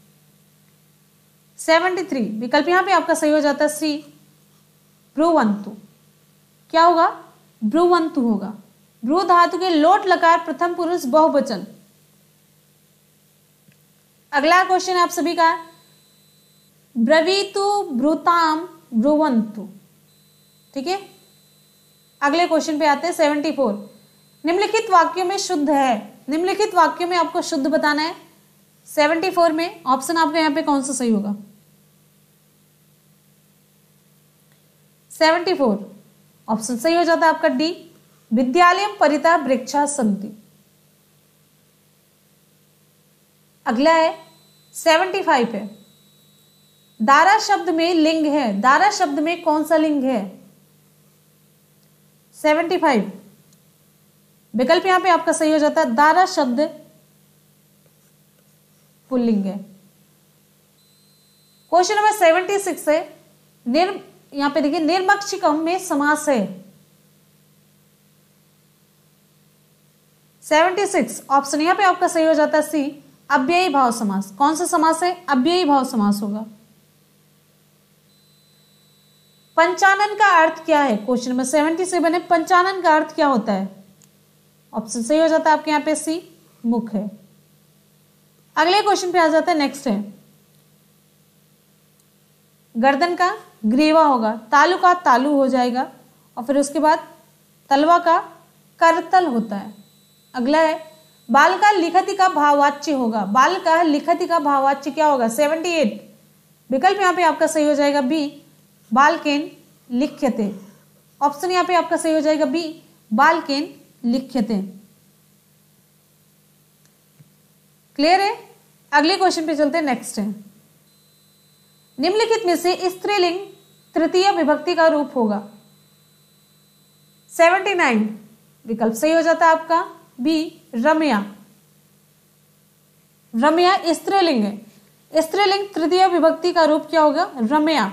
सेवेंटी थ्री, विकल्प यहां पे आपका सही हो जाता है सी, ब्रुवंतु। क्या होगा? ब्रुवंतु होगा। ब्रू धातु के लोट लकार प्रथम पुरुष बहुवचन। अगला क्वेश्चन आप सभी का, ब्रवीतु ब्रूताम ब्रुवंतु। ठीक है, अगले क्वेश्चन पे आते हैं सेवेंटी फोर। निम्नलिखित वाक्यों में शुद्ध है। निम्नलिखित वाक्यों में आपको शुद्ध बताना है। सेवेंटी फोर में ऑप्शन आपका यहां पे कौन सा सही होगा? सेवेंटी फोर ऑप्शन सही हो जाता है आपका डी, विद्यालयम परितः वृक्षा सन्ति। अगला है सेवेंटी फाइव है, दारा शब्द में लिंग है। दारा शब्द में कौन सा लिंग है? सेवेंटी फाइव, विकल्प यहां पे आपका सही हो जाता है दारा शब्द पुल्लिंग है। क्वेश्चन नंबर सेवेंटी सिक्स है, निर यहां पे देखिए निर्मक्षिकम में समास है। सेवेंटी सिक्स ऑप्शन यहां पे आपका सही हो जाता है सी, अव्ययी भाव समास। कौन सा समास है? अव्ययी भाव समास होगा। पंचानन का अर्थ क्या है? क्वेश्चन नंबर सेवेंटी सेवन है, पंचानन का अर्थ क्या होता है? ऑप्शन सही हो जाता है आपके यहां पे सी, मुख है। अगले क्वेश्चन पे आ जाता है, नेक्स्ट है गर्दन का ग्रीवा होगा, तालु का तालु हो जाएगा, और फिर उसके बाद तलवा का करतल होता है। अगला है बाल का लिखति का भाववाच्य होगा। बाल का लिखति का भाववाच्य क्या होगा? सेवेंटी एट, विकल्प यहां पे आपका सही हो जाएगा बी, बालकेन लिख्यते। ऑप्शन यहां पे आपका सही हो जाएगा बी, बालकेन लिख्यते। क्लियर है? अगले क्वेश्चन पे चलते हैं, नेक्स्ट है निम्नलिखित में से स्त्रीलिंग तृतीय विभक्ति का रूप होगा। सेवेंटी नाइन, विकल्प सही हो जाता है आपका बी, रम्या। रम्या स्त्रीलिंग है। स्त्रीलिंग तृतीय विभक्ति का रूप क्या होगा? रम्या।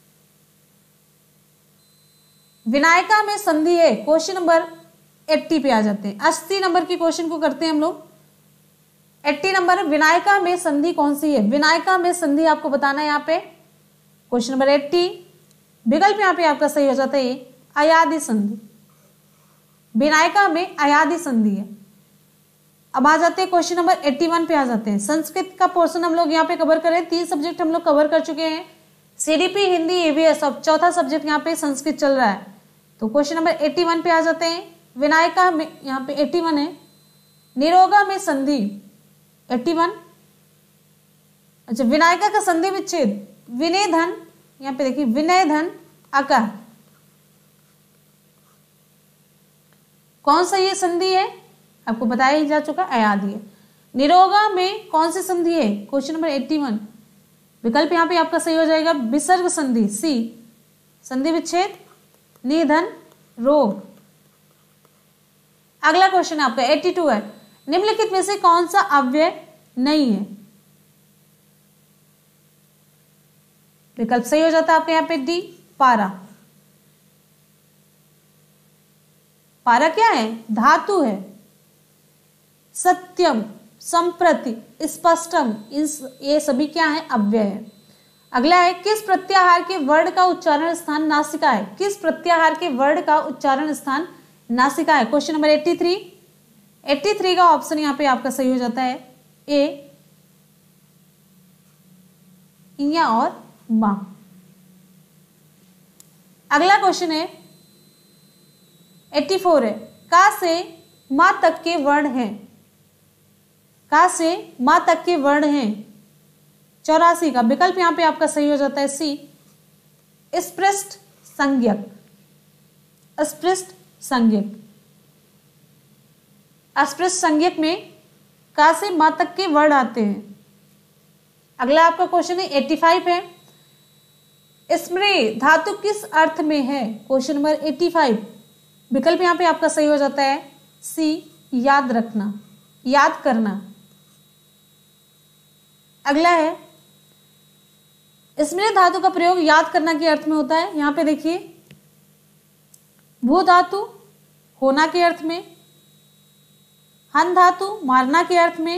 विनायका में संधि है। क्वेश्चन नंबर एट्टी पे आ जाते हैं। अस्सी नंबर की क्वेश्चन को करते हैं हम लोग। एट्टी नंबर, विनायका में संधि कौन सी है? विनायका में संधि आपको बताना है यहाँ पे। क्वेश्चन नंबर एट्टी, विकल्प यहाँ पे आपका सही हो जाता है अयादि संधि। विनायका में अयादि संधि है। अब आ जाते हैं क्वेश्चन नंबर एट्टी वन पे आ जाते हैं। संस्कृत का पोर्शन हम लोग यहाँ पे कवर करें। तीन सब्जेक्ट हम लोग कवर कर चुके हैं, सीडीपी, हिंदी, ईवीएस। अब चौथा सब्जेक्ट यहाँ पे संस्कृत चल रहा है। तो क्वेश्चन नंबर एट्टी वन पे आ जाते हैं। विनायका में यहाँ पे एट्टी वन है, निरोगा में संधि एट्टी वन। अच्छा, विनायका का संधि विच्छेद विनय धन, यहाँ पे देखिए विनय धन अका। कौन सा ये संधि है? आपको बताया ही जा चुका, अयादी है। निरोगा में कौन सी संधि है? क्वेश्चन नंबर इक्यासी। विकल्प यहाँ पे आपका सही हो जाएगा विसर्ग संधि, सी, संधि विच्छेद, निधन, रोग। अगला क्वेश्चन है आपका बयासी है, निम्नलिखित में से कौन सा अव्यय नहीं है? विकल्प सही हो जाता है आपके यहाँ पे डी, पारा। पारा क्या है? धातु है। सत्यम, संप्रति, स्पष्टम, इस ये सभी क्या है? अव्यय है। अगला है किस प्रत्याहार के वर्ण का उच्चारण स्थान नासिका है? किस प्रत्याहार के वर्ण का उच्चारण स्थान नासिका है? क्वेश्चन नंबर तिरासी। तिरासी का ऑप्शन यहाँ पे आपका सही हो जाता है ए, इया और मा। अगला क्वेश्चन है चौरासी है, का से मा तक के वर्ण हैं, का से मा तक के वर्ण हैं चौरासी का। विकल्प यहां पे आपका सही हो जाता है सी, स्पृष्ट संज्ञक, अस्पृष्ट संज्ञक। अस्पृष्ट संज्ञक में का से मा तक के वर्ण आते हैं। अगला आपका क्वेश्चन है पचासी है, स्मृ धातु किस अर्थ में है? क्वेश्चन नंबर पचासी। विकल्प यहां पे आपका सही हो जाता है सी, याद रखना, याद करना। अगला है स्मृ धातु का प्रयोग याद करना के अर्थ में होता है। यहां पे देखिए भू धातु होना के अर्थ में, हन धातु मारना के अर्थ में।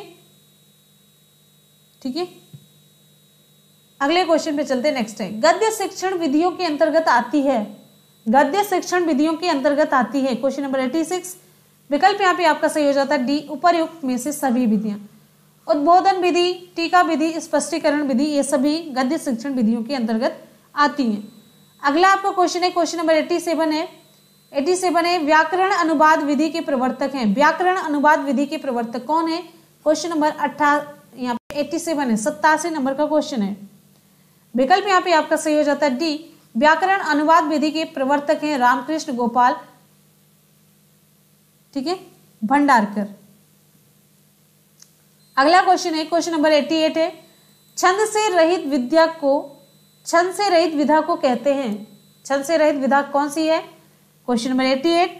ठीक है, अगले क्वेश्चन पे चलते हैं। नेक्स्ट है गद्य शिक्षण विधियों के अंतर्गत आती है, गद्य शिक्षण विधियों के अंतर्गत आती है। क्वेश्चन नंबर छियासी। विकल्प यहाँ पे आपका सही हो जाता है डी, उपर्युक्त में से सभी विधियां। उद्बोधन विधि, टीका विधि, स्पष्टीकरण विधि, ये सभी गद्य शिक्षण विधियों के अंतर्गत आती हैं। अगला आपका क्वेश्चन है क्वेश्चन नंबर सत्तासी है, सत्तासी है व्याकरण अनुवाद विधि के प्रवर्तक हैं। व्याकरण अनुवाद विधि के प्रवर्तक कौन है? क्वेश्चन नंबर अट्ठासी, यहाँ पे सत्तासी है, सत्तासी नंबर का क्वेश्चन है। विकल्प यहाँ पे आपका सही हो जाता है डी, व्याकरण अनुवाद विधि के प्रवर्तक हैं रामकृष्ण गोपाल, ठीक है, भंडारकर। अगला क्वेश्चन है क्वेश्चन नंबर अठासी है, छंद से रहित विद्या को, छंद से रहित विधा को कहते हैं। छंद से रहित विधा कौन सी है? क्वेश्चन नंबर अठासी।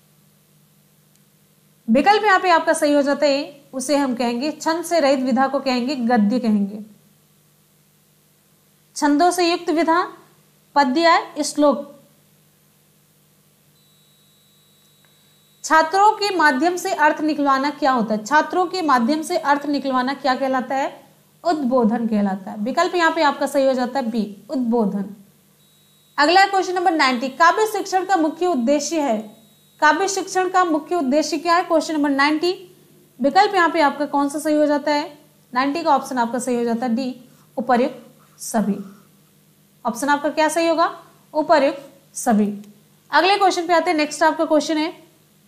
विकल्प यहां पे आपका सही हो जाता है, उसे हम कहेंगे छंद से रहित विधा को कहेंगे गद्य कहेंगे। छंदों से युक्त विधा, पद्य, श्लोक। छात्रों के माध्यम से अर्थ निकलवाना क्या होता है? छात्रों के माध्यम से अर्थ निकलवाना क्या कहलाता है? उद्बोधन कहलाता है। विकल्प यहां पे आपका सही हो जाता है बी, उद्बोधन। अगला क्वेश्चन नंबर नब्बे, काव्य शिक्षण का मुख्य उद्देश्य है। काव्य शिक्षण का मुख्य उद्देश्य क्या है? क्वेश्चन नंबर नब्बे। विकल्प यहां पे आपका कौन सा सही हो जाता है? नब्बे का ऑप्शन आपका सही हो जाता है डी, उपर्युक्त सभी। ऑप्शन आपका क्या सही होगा? उपर्युक्त सभी। अगले क्वेश्चन पे आते हैं। नेक्स्ट आपका क्वेश्चन है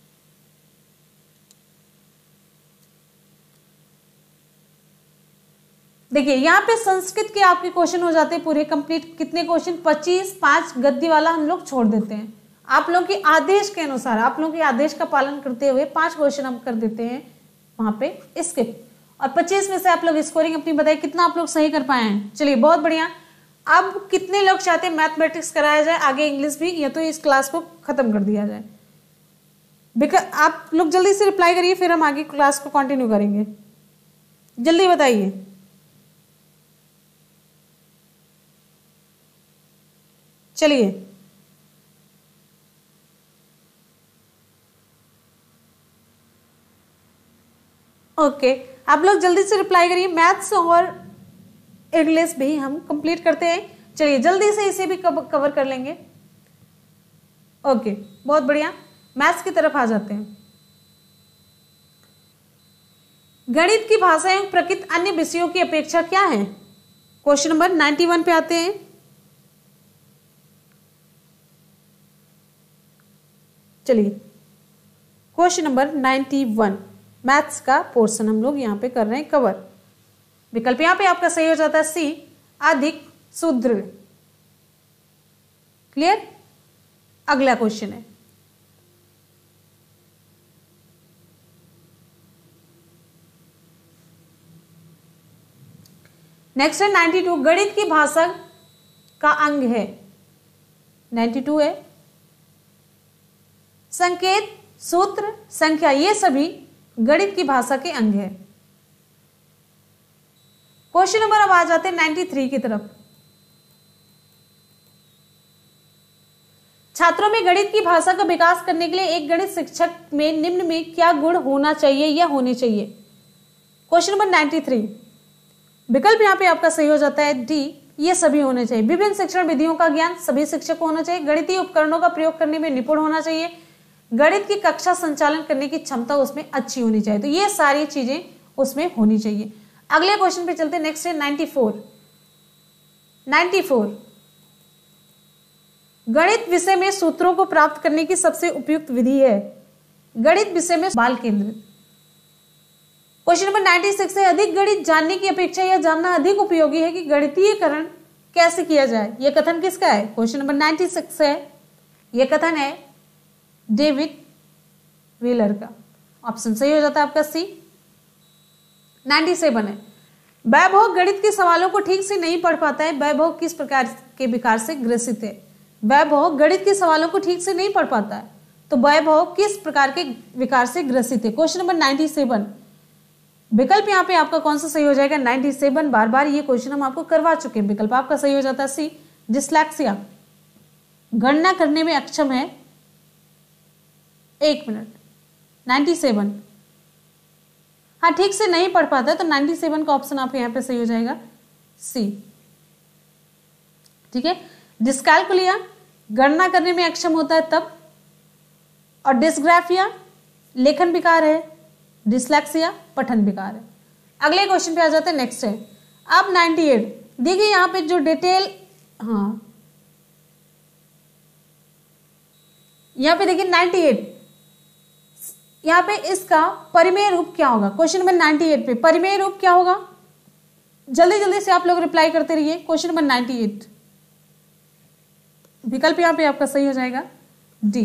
देखिए यहाँ पे संस्कृत के आपके क्वेश्चन हो जाते हैं पूरे कंप्लीट। कितने क्वेश्चन? पच्चीस। पांच गद्य वाला हम लोग छोड़ देते हैं। आप लोगों के आदेश के अनुसार, आप लोगों के आदेश का पालन करते हुए पांच क्वेश्चन हम कर देते हैं वहां पे स्किप। और पच्चीस में से आप लोग स्कोरिंग अपनी बताइए कितना आप लोग सही कर पाए हैं। चलिए बहुत बढ़िया। अब कितने लोग चाहते हैं मैथमेटिक्स कराया जाए, आगे इंग्लिश भी, या तो इस क्लास को खत्म कर दिया जाए? बिकॉज आप लोग जल्दी से रिप्लाई करिए, फिर हम आगे क्लास को कंटिन्यू करेंगे। जल्दी बताइए। चलिए ओके, आप लोग जल्दी से रिप्लाई करिए। मैथ्स और इंग्लिश भी हम कंप्लीट करते हैं। चलिए जल्दी से इसे भी कवर कर लेंगे। ओके बहुत बढ़िया। मैथ्स की तरफ आ जाते हैं। गणित की भाषा एवं प्रकृति अन्य विषयों की अपेक्षा क्या है? क्वेश्चन नंबर इक्यानवे पे आते हैं। चलिए क्वेश्चन नंबर इक्यानवे, मैथ्स का पोर्शन हम लोग यहां पे कर रहे हैं कवर। विकल्प यहां पे आपका सही हो जाता है सी, अधिक सुदृढ़। क्लियर? अगला क्वेश्चन है नेक्स्ट है नाइन्टी टू, गणित की भाषा का अंग है। नाइन्टी टू है संकेत, सूत्र, संख्या, ये सभी गणित की भाषा के अंग है। क्वेश्चन नंबर अब आ जाते हैं नाइन्टी थ्री की तरफ। छात्रों में गणित की भाषा का विकास करने के लिए एक गणित शिक्षक में निम्न में क्या गुण होना चाहिए या होने चाहिए? क्वेश्चन नंबर नाइन्टी थ्री, विकल्प यहां पे आपका सही हो जाता है डी, ये सभी होने चाहिए। विभिन्न शिक्षण विधियों का ज्ञान सभी शिक्षक को होना चाहिए। गणितीय उपकरणों का प्रयोग करने में निपुण होना चाहिए। गणित की कक्षा संचालन करने की क्षमता उसमें अच्छी होनी चाहिए। तो ये सारी चीजें उसमें होनी चाहिए। अगले क्वेश्चन पे चलते हैं। नेक्स्ट है नाइन्टी फोर। नाइन्टी फोर, गणित विषय में सूत्रों को प्राप्त करने की सबसे उपयुक्त विधि है। गणित विषय में बाल केंद्रित। क्वेश्चन नंबर नाइन्टी सिक्स है, अधिक गणित जानने की अपेक्षा यह जानना अधिक उपयोगी है कि गणितीयकरण कैसे किया जाए। यह कथन किसका है? क्वेश्चन नंबर नाइन्टी सिक्स है, यह कथन है डेविड व्हीलर का। ऑप्शन सही हो जाता है आपका सी। नाइन्टी सेवन है, वैभव गणित के सवालों को ठीक से नहीं पढ़ पाता है। वैभव किस प्रकार के विकार से ग्रसित है? वैभव गणित के सवालों को ठीक से नहीं पढ़ पाता है, तो वैभव किस प्रकार के विकार से ग्रसित है? क्वेश्चन नंबर नाइन्टी सेवन, विकल्प यहाँ पे आपका कौन सा सही हो जाएगा? नाइन्टी सेवन, बार बार ये क्वेश्चन हम आपको करवा चुके हैं। विकल्प आपका सही हो जाता है सी, डिस्लेक्सिया, गणना करने में अक्षम है। एक मिनट, नाइन्टी सेवन, हाँ ठीक से नहीं पढ़ पाता है, तो नाइन्टी सेवन का ऑप्शन आपके यहाँ पे सही हो जाएगा सी। ठीक है, डिस्कैल्कुलिया, गणना करने में अक्षम होता है तब, और डिस्ग्राफिया लेखन विकार है, डिस्लेक्सिया पठन विकार है। अगले क्वेश्चन पे आ जाते हैं। नेक्स्ट है अब नाइन्टी एट। देखिए यहाँ पे जो डिटेल, हाँ यहाँ पे देखिए नाइन्टी एट, यहाँ पे इसका परिमेय रूप क्या होगा? क्वेश्चन नंबर नाइन्टी एट पे परिमेय रूप क्या होगा? जल्दी जल्दी से आप लोग रिप्लाई करते रहिए। क्वेश्चन नंबर नाइन्टी एट, विकल्प यहाँ पे आपका सही हो जाएगा डी।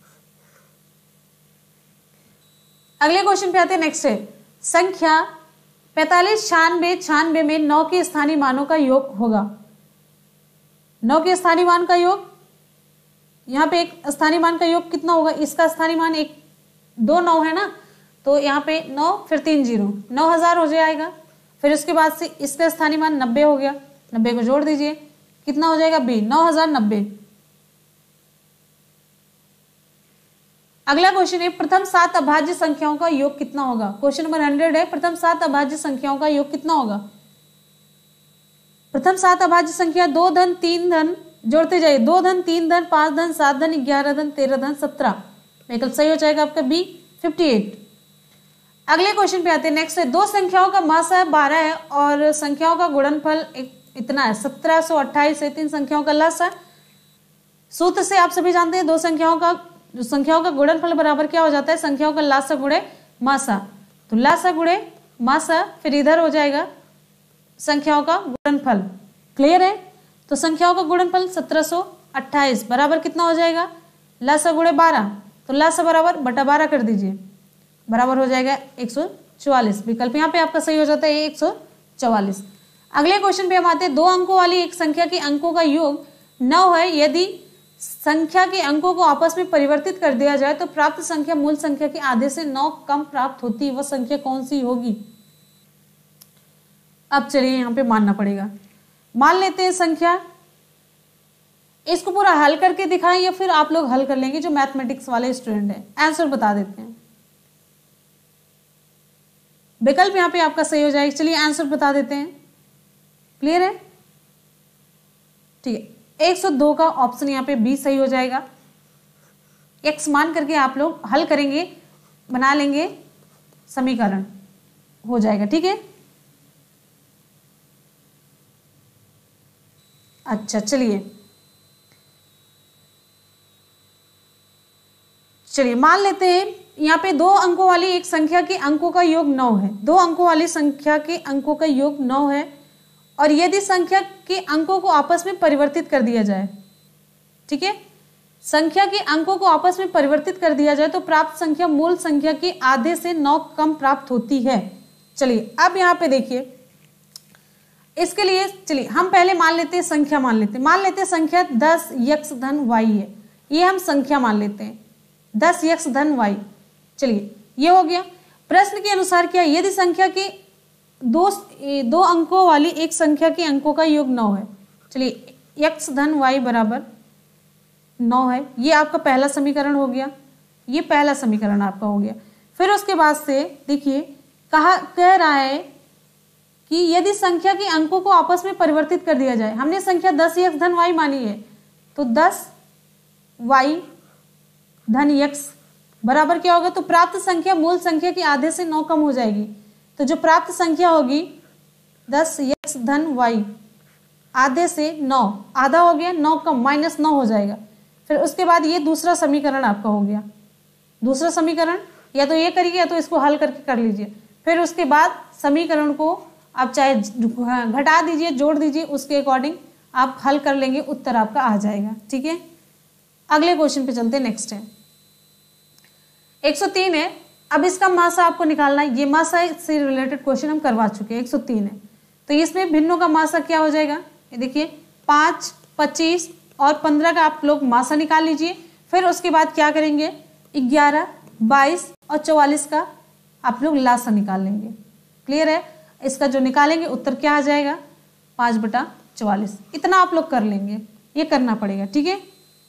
अगले क्वेश्चन पे आते हैं। नेक्स्ट है संख्या पैंतालीस, छियानवे, छियानवे में नौ के स्थानीय मानों का योग होगा। नौ के स्थानीय मान का योग, यहाँ पे एक स्थानीय मान का योग कितना होगा? इसका स्थानीय मान एक, दो नौ है ना, तो यहाँ पे नौ फिर तीन जीरो, नौ हजार हो जाएगा। फिर उसके बाद से इसका स्थानीय मान नब्बे हो गया, नब्बे को जोड़ दीजिए, कितना हो जाएगा? बी, नौ हजार नब्बे। अगला क्वेश्चन है प्रथम सात अभाज्य संख्याओं का योग कितना होगा? क्वेश्चन नंबर हंड्रेड है, प्रथम सात अभाज्य संख्याओं का योग कितना होगा? प्रथम सात अभाज्य संख्या दो धन तीन धन जोड़ते जाइए, दो धन तीन धन पांच धन सात धन ग्यारह धन तेरह धन सत्रह। विकल्प सही हो जाएगा आपका बी, फिफ्टी एट। अगले क्वेश्चन पे आते हैं। नेक्स्ट है दो संख्याओं का मासा बारह है और संख्याओं का गुणनफल इतना है सत्रह सौ अट्ठाईस है। तीन संख्याओं का लसा, सूत्र से आप सभी जानते हैं दो संख्याओं का जो संख्याओं का गुणनफल बराबर क्या हो जाता है? संख्याओं का लासा गुणे मासा। तो लासा गुणे मासा, फिर इधर हो जाएगा संख्याओं का गुणनफल। क्लियर है? तो संख्याओं का गुणनफल सत्रह सौ अट्ठाईस बराबर कितना हो जाएगा? लासा गुणे बारह, तो लासा बराबर बटा बारह कर दीजिए, बराबर हो जाएगा एक सौ चौवालीस। विकल्प यहाँ पे आपका सही हो जाता है एक सौ चौवालीस। अगले क्वेश्चन पे हम आते हैं। दो अंकों वाली एक संख्या के अंकों का योग नौ है। यदि संख्या के अंकों को आपस में परिवर्तित कर दिया जाए तो प्राप्त संख्या मूल संख्या के आधे से नौ कम प्राप्त होती है। वह संख्या कौन सी होगी? अब चलिए यहाँ पे मानना पड़ेगा। मान लेते हैं संख्या, इसको पूरा हल करके दिखाएं या फिर आप लोग हल कर लेंगे जो मैथमेटिक्स वाले स्टूडेंट हैं? आंसर बता देते हैं। विकल्प यहाँ पे आपका सही हो जाएगा। चलिए आंसर बता देते हैं। क्लियर है? ठीक है, एक सौ दो का ऑप्शन यहाँ पे बी सही हो जाएगा। एक्स मान करके आप लोग हल करेंगे, बना लेंगे समीकरण, हो जाएगा। ठीक है, अच्छा चलिए चलिए मान लेते हैं यहाँ पे दो अंकों वाली एक संख्या के अंकों का योग नौ है। दो अंकों वाली संख्या के अंकों का योग नौ है और यदि संख्या के अंकों को आपस में परिवर्तित कर दिया जाए, ठीक है, संख्या के अंकों को आपस में परिवर्तित कर दिया जाए तो प्राप्त संख्या मूल संख्या के आधे से नौ कम प्राप्त होती है। चलिए अब यहाँ पे देखिए, इसके लिए चलिए हम पहले मान लेते हैं संख्या मान लेते हैं मान लेते हैं संख्या दस यक्स धन वाई है, ये हम संख्या मान लेते हैं दस यक्स धन वाई। चलिए ये हो गया। प्रश्न के अनुसार क्या, यदि संख्या के दो दो अंकों वाली एक संख्या के अंकों का योग नौ है। चलिए यक्स धन वाई बराबर नौ है, ये आपका पहला समीकरण हो गया, ये पहला समीकरण आपका हो गया। फिर उसके बाद से देखिए कहा कह रहा है कि यदि संख्या के अंकों को आपस में परिवर्तित कर दिया जाए। हमने संख्या दस यक्स धन वाई मानी है, तो दस वाई धन यक्स बराबर क्या होगा, तो प्राप्त संख्या मूल संख्या के आधे से नौ कम हो जाएगी। तो जो प्राप्त संख्या होगी दस यक्स धन वाई आधे से नौ, आधा हो गया, नौ कम माइनस नौ हो जाएगा। फिर उसके बाद ये दूसरा समीकरण आपका हो गया। दूसरा समीकरण या तो ये करिए या तो इसको हल करके कर लीजिए। फिर उसके बाद समीकरण को आप चाहे घटा दीजिए जोड़ दीजिए, उसके अकॉर्डिंग आप हल कर लेंगे, उत्तर आपका आ जाएगा। ठीक है, अगले क्वेश्चन पे चलते हैं। नेक्स्ट है एक सौ तीन है। अब इसका मासा आपको निकालना है, ये मासा से रिलेटेड क्वेश्चन हम करवा चुके हैं। एक सौ तीन है तो इसमें भिन्नों का मासा क्या हो जाएगा, ये देखिए पाँच, पच्चीस और पंद्रह का आप लोग मासा निकाल लीजिए। फिर उसके बाद क्या करेंगे, ग्यारह, बाईस और चौवालीस का आप लोग लासा निकाल लेंगे। क्लियर है, इसका जो निकालेंगे उत्तर क्या आ जाएगा, पाँच बटा चौवालीस। इतना आप लोग कर लेंगे, ये करना पड़ेगा। ठीक है,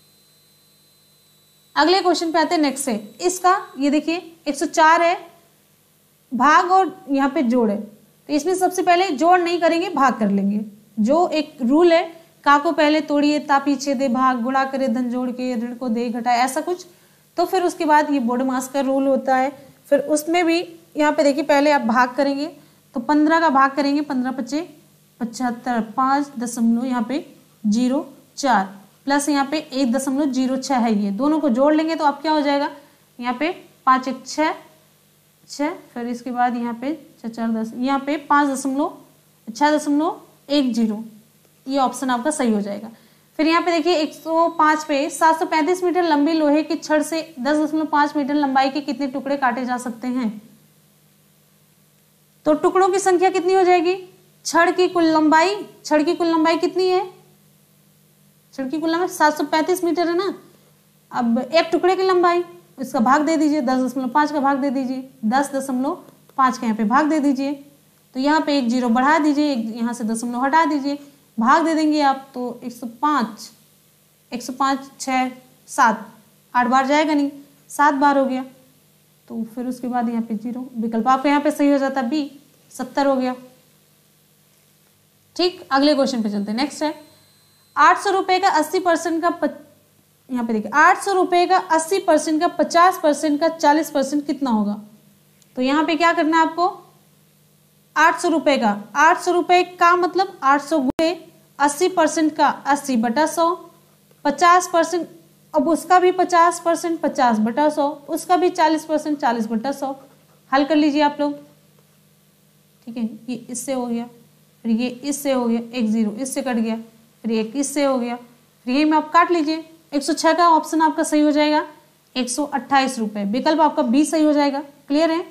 अगले क्वेश्चन पे आते हैं। नेक्स्ट है इसका, ये देखिए एक सौ चार है, भाग और यहाँ पे जोड़ है। तो इसमें सबसे पहले जोड़ नहीं करेंगे, भाग कर लेंगे। जो एक रूल है, का को पहले तोड़िए ता पीछे दे, भाग गुणा करे धन जोड़ के, ऋण को दे घटाए, ऐसा कुछ। तो फिर उसके बाद ये बोर्ड मास का रूल होता है। फिर उसमें भी यहाँ पे देखिए पहले आप भाग करेंगे तो पंद्रह का भाग करेंगे, पंद्रह पच्चे पचहत्तर, पाँच दशमलव यहाँ पे जीरो चार प्लस यहाँ पे एक दशमलव जीरो छः है, ये दोनों को जोड़ लेंगे तो अब क्या हो जाएगा, यहाँ पे पाँच एक छः छः, फिर इसके बाद यहाँ पे छः चार दस, यहाँ पे पाँच दशमलव छः दशमलव एक जीरो, ये ऑप्शन आपका सही हो जाएगा। फिर यहाँ पे देखिए एक सौ पाँच पे सात सौ पैंतीस मीटर लंबी लोहे की छड़ से दस दशमलव पाँच मीटर लंबाई के कितने टुकड़े काटे जा सकते हैं। तो टुकड़ों की संख्या कितनी हो जाएगी, छड़ की कुल लंबाई, छड़ की कुल लंबाई कितनी है, छड़ की कुल लंबाई सात सौ पैंतीस मीटर है ना। अब एक टुकड़े की लंबाई, इसका भाग दे दीजिए, दस दशमलव पाँच का भाग दे दीजिए, दस दशमलव पाँच का यहाँ पे भाग दे दीजिए। तो यहाँ पे एक जीरो बढ़ा दीजिए, एक यहाँ से दशमलव हटा दीजिए, भाग दे देंगे आप तो एक सौ पाँच, एक सौ पाँच छः सात, आठ बार जाएगा नहीं, सात बार हो गया। तो फिर उसके बाद यहाँ पे जीरो, विकल्प आपका यहाँ पे सही हो जाता, बी सत्तर हो गया। ठीक, अगले क्वेश्चन पे चलते हैं। नेक्स्ट है आठ सौ रुपए का अस्सी परसेंट का पच... यहाँ पे देखिए आठ सौ रुपए का अस्सी परसेंट का पचास परसेंट का चालीस परसेंट कितना होगा। तो यहाँ पे क्या करना है आपको, आठ सौ रुपए का, आठ सौ रुपए का मतलब आठ सौ गुणे अस्सी परसेंट का अस्सी बटा सौ, पचास परसेंट अब उसका भी पचास परसेंट पचास बटा सौ, उसका भी चालीस परसेंट चालीस बटा सौ। हल कर लीजिए आप लोग। ठीक है, ये इससे हो गया, फिर ये इससे हो गया, एक जीरो इससे कट गया, फिर एक इससे हो गया, फिर ये में आप काट लीजिए। एक सौ छः का ऑप्शन आपका सही हो जाएगा, एक सौ अट्ठाईस रुपये, विकल्प आपका बी सही हो जाएगा। क्लियर है,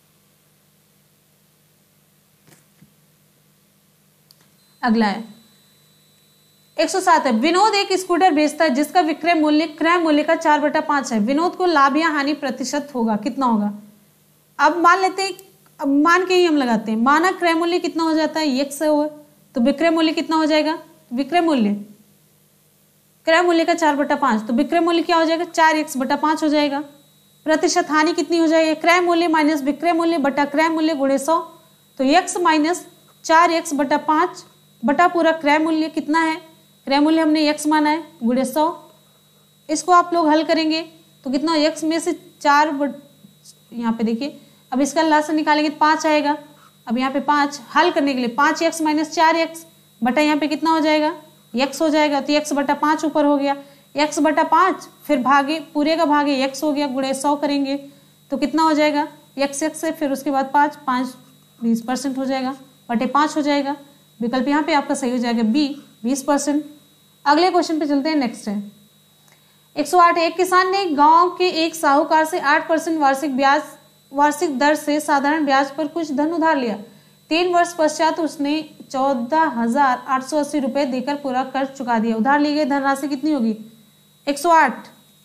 अगला है एक सौ सात है। विनोद एक स्कूटर बेचता है जिसका विक्रय मूल्य क्रय मूल्य का चार बटा पांच है। विनोद को लाभ या हानि प्रतिशत होगा, कितना होगा। अब मान लेते हैं, अब मान के ही हम लगाते हैं, माना क्रय मूल्य कितना हो जाता है, एक सौ है, तो विक्रय मूल्य कितना हो जाएगा, विक्रय मूल्य क्रय मूल्य का चार बटा पांच, तो विक्रय मूल्य क्या हो जाएगा, चार एक्स बटा पांच हो जाएगा। प्रतिशत हानि कितनी हो जाएगी, क्रय मूल्य माइनस विक्रय मूल्य बटा क्रय मूल्य गुणे सौ, तो एक्स माइनस चार एक्स बटा पांच बटा पूरा क्रय मूल्य कितना है, क्रय मूल्य हमने एक्स माना है, गुणे सौ। इसको आप लोग हल करेंगे तो कितना, एक्स में से चार बट यहाँ पे देखिए, अब इसका लास्ट निकालेंगे पाँच आएगा। अब यहाँ पे पाँच हल करने के लिए पाँच एक्स माइनस चार एक्स बटा यहाँ पे कितना हो जाएगा, एक्स हो जाएगा, तो एक्स बटा पाँच ऊपर हो गया, एक्स बटा पाँच फिर भागे पूरे का भागे एक्स हो गया, गुणे सौ करेंगे तो कितना हो जाएगा, एक्स एक्स से फिर उसके बाद पाँच, पाँच बीस परसेंट हो जाएगा, बटे पाँच हो जाएगा। विकल्प यहाँ पे आपका सही हो जाएगा बी बीस परसेंट। अगले क्वेश्चन पे चलते हैं। नेक्स्ट है एक सौ आठ। एक किसान ने गांव के एक साहूकार से आठ परसेंट वार्षिक ब्याज वार्षिक दर से साधारण ब्याज पर कुछ धन उधार लिया। तीन वर्ष पश्चात उसने चौदह हजार आठ सौ अस्सी रुपए देकर पूरा कर्ज चुका दिया। उधार ली गई धनराशि कितनी होगी? एक सौ आठ।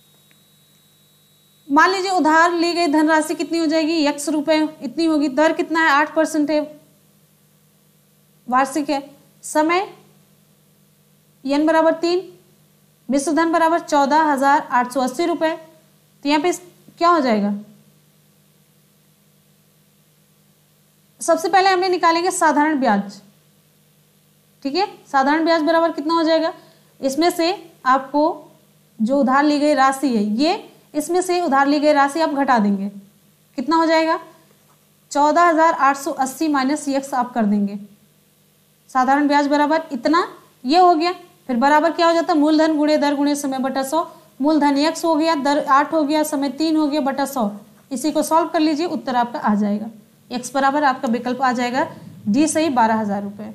मान लीजिए उधार ली गई धनराशि कितनी हो जाएगी? एक्स रुपए इतनी होगी। दर कितना है? आठ परसेंट है, वार्षिक है। समय एन बराबर तीन, विश्व धन बराबर चौदह हजार आठ सौ अस्सी रुपए। तो यहाँ पे क्या हो जाएगा? सबसे पहले हमने निकालेंगे साधारण ब्याज, ठीक है। साधारण ब्याज बराबर कितना हो जाएगा? इसमें से आपको जो उधार ली गई राशि है ये, इसमें से उधार ली गई राशि आप घटा देंगे। कितना हो जाएगा? चौदह हजार आठ सौ अस्सी माइनस एक्स आप कर देंगे। साधारण ब्याज बराबर इतना, ये हो गया। फिर बराबर क्या हो जाता है? मूलधन गुणे दर गुणे समय बटा सौ। मूलधन एक्स हो गया, दर आठ हो गया, समय तीन हो गया बटा सौ। इसी को सॉल्व कर लीजिए, उत्तर आपका आ जाएगा। एक्स बराबर आपका विकल्प आ जाएगा डी सही बारह हजार रुपए।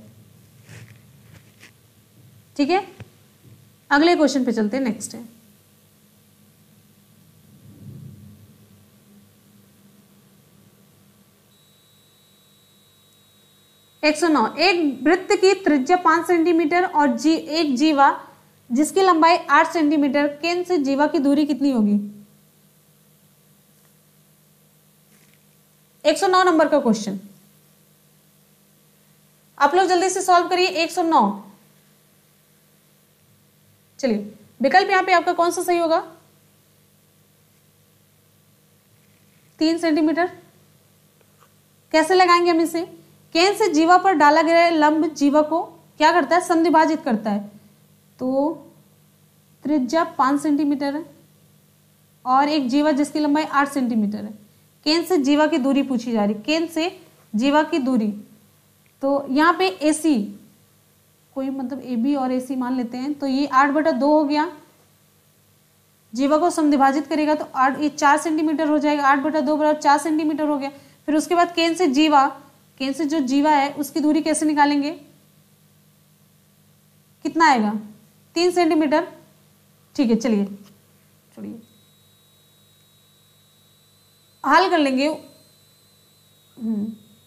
ठीक है, अगले क्वेश्चन पे चलते हैं। नेक्स्ट है एक सौ नौ। एक वृत्त की त्रिज्या पांच सेंटीमीटर और जी एक जीवा जिसकी लंबाई आठ सेंटीमीटर, केंद्र से जीवा की दूरी कितनी होगी? एक सौ नौ नंबर का क्वेश्चन आप लोग जल्दी से सॉल्व करिए। एक सौ नौ। चलिए, विकल्प यहां पे आपका कौन सा सही होगा? तीन सेंटीमीटर। कैसे लगाएंगे हम इसे? केंद्र से जीवा पर डाला गया लंब जीवा को क्या करता है? संविभाजित करता है। तो त्रिज्या पांच सेंटीमीटर है और एक जीवा जिसकी लंबाई आठ सेंटीमीटर है। केंद्र से जीवा की दूरी पूछी जा रही, केंद्र से जीवा की दूरी। तो यहाँ पे एसी कोई मतलब ए बी और एसी मान लेते हैं। तो ये आठ बटा दो हो गया, जीवा को समद्विभाजित करेगा तो आठ, ये चार सेंटीमीटर हो जाएगा। आठ बटा दो बराबर चार सेंटीमीटर हो गया। फिर उसके बाद केंद्र से जीवा, केंद्र से जो जीवा है उसकी दूरी कैसे निकालेंगे? कितना आएगा? तीन सेंटीमीटर। ठीक है, चलिए छोड़िए, हल कर लेंगे। हम्म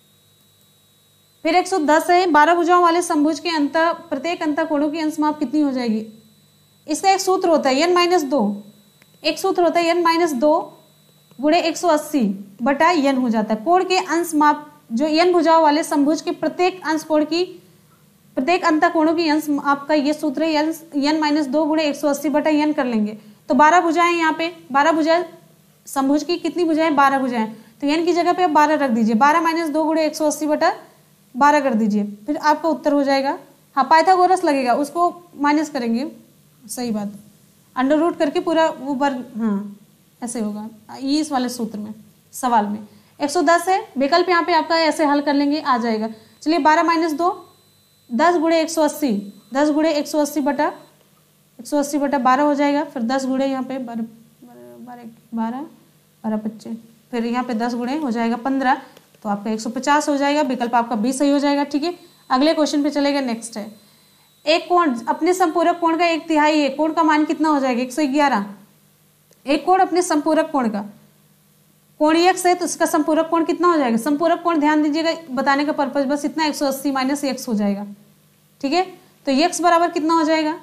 फिर एक सौ दस है। बारह भुजाओं वाले समभुज के अंत प्रत्येक अंतःकोणों की अंश माप कितनी हो जाएगी? इसका एक सूत्र होता है एन माइनस दो। एक सूत्र होता है एन माइनस दो गुणे एक सौ अस्सी बटा एन हो जाता है। कोण के अंश माप, जो एन भुजाओं वाले समभुज के प्रत्येक अंश कोण की, प्रत्येक अंतःकोणों की अंश माप का ये सूत्र है एन माइनस दो गुणे एक सौ अस्सी बटा एन कर लेंगे। तो बारह भुजाएं, यहाँ पे बारह भुजाएं समभुज की कितनी भुजाएं? बारह भुजाएं। तो एन की जगह पे आप बारह रख दीजिए। बारह माइनस दो गुणे एक सौ अस्सी बटा बारह कर दीजिए, फिर आपका उत्तर हो जाएगा। हाँ, पाइथागोरस लगेगा, उसको माइनस करेंगे। सही बात, अंडर रूट करके पूरा वो वर्ग, हाँ ऐसे होगा ये इस वाले सूत्र में, सवाल में। एक सौ दस है, विकल्प यहाँ पे आपका ऐसे हल कर लेंगे, आ जाएगा। चलिए, बारह माइनस दो, दस गुणे एक सौ अस्सी, दस गुणे एक सौ अस्सी बटा एक सौ अस्सी बटा बारह हो जाएगा। फिर दस गुणे यहाँ पे बारह बारह बारह बारह पच्चीस, फिर यहाँ पे दस गुणे हो जाएगा पंद्रह, तो आपका एक सौ पचास हो जाएगा। विकल्प आपका बी सही हो जाएगा। ठीक है, अगले क्वेश्चन पे चलेगा। नेक्स्ट है, एक कोण अपने संपूरक कोण का एक तिहाई है। कोण का मान कितना हो जाएगा? एक सौ ग्यारह। एक कोण अपने संपूरक कोण का, कोण एक्स है तो इसका संपूरक कोण कितना हो जाएगा? संपूरक कोण ध्यान दीजिएगा, बताने का पर्पज बस इतना, एक सौ अस्सी माइनस एक्स हो जाएगा। ठीक है, तो एक्स बराबर कितना हो जाएगा?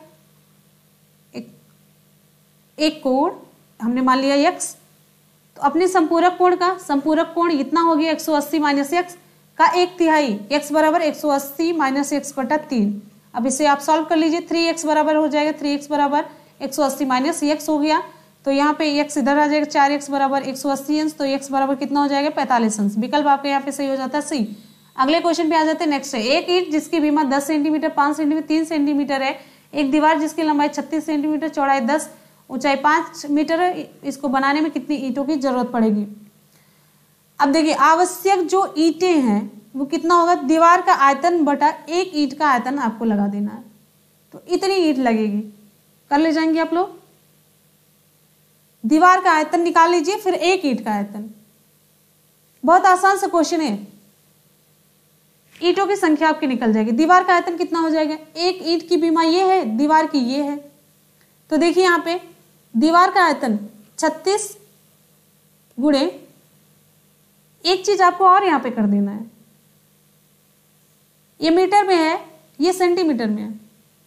एक, एक कोण हमने मान लिया एक्स, तो अपने संपूरक कोण का, संपूरक कोण इतना हो गया एक सौ अस्सी माइनस एक्स का एक तिहाई। एक्स बराबर एक सौ अस्सी माइनस एक्स बटा तीन। अब इसे आप सॉल्व कर लीजिए। थ्री एक्स बराबर हो जाएगा, थ्री एक्स बराबर एक सौ अस्सी माइनस एक्स हो गया, तो यहाँ पे एक्स इधर आ जाएगा। चार एक्स बराबर एक सौ अस्सी अंश, तो एक्स बराबर कितना हो जाएगा? पैंतालीस अंश। विकल्प आपके यहाँ पे सही हो जाता है, सही। अगले क्वेश्चन पे आ जाते हैं। नेक्स्ट है, एक ईंट जिसकी बीमा दस सेंटीमीटर, पांच सेंटीमीटर, तीन सेंटीमीटर है। एक दीवार जिसकी लंबाई छत्तीस सेंटीमीटर, चौड़ाई दस, ऊंचाई पांच मीटर है। इसको बनाने में कितनी ईंटों की जरूरत पड़ेगी? अब देखिए, आवश्यक जो ईंटें हैं वो कितना होगा? दीवार का आयतन बटा एक ईंट का आयतन आपको लगा देना है, तो इतनी ईंट लगेगी। कर ले जाएंगे आप लोग। दीवार का आयतन निकाल लीजिए, फिर एक ईंट का आयतन। बहुत आसान सा क्वेश्चन है। ईंटों की संख्या आपकी निकल जाएगी। दीवार का आयतन कितना हो जाएगा? एक ईंट की बीमा ये है, दीवार की ये है। तो देखिए यहाँ पे दीवार का आयतन छत्तीस गुणे, एक चीज आपको और यहाँ पे कर देना है, ये मीटर में है, ये सेंटीमीटर में है।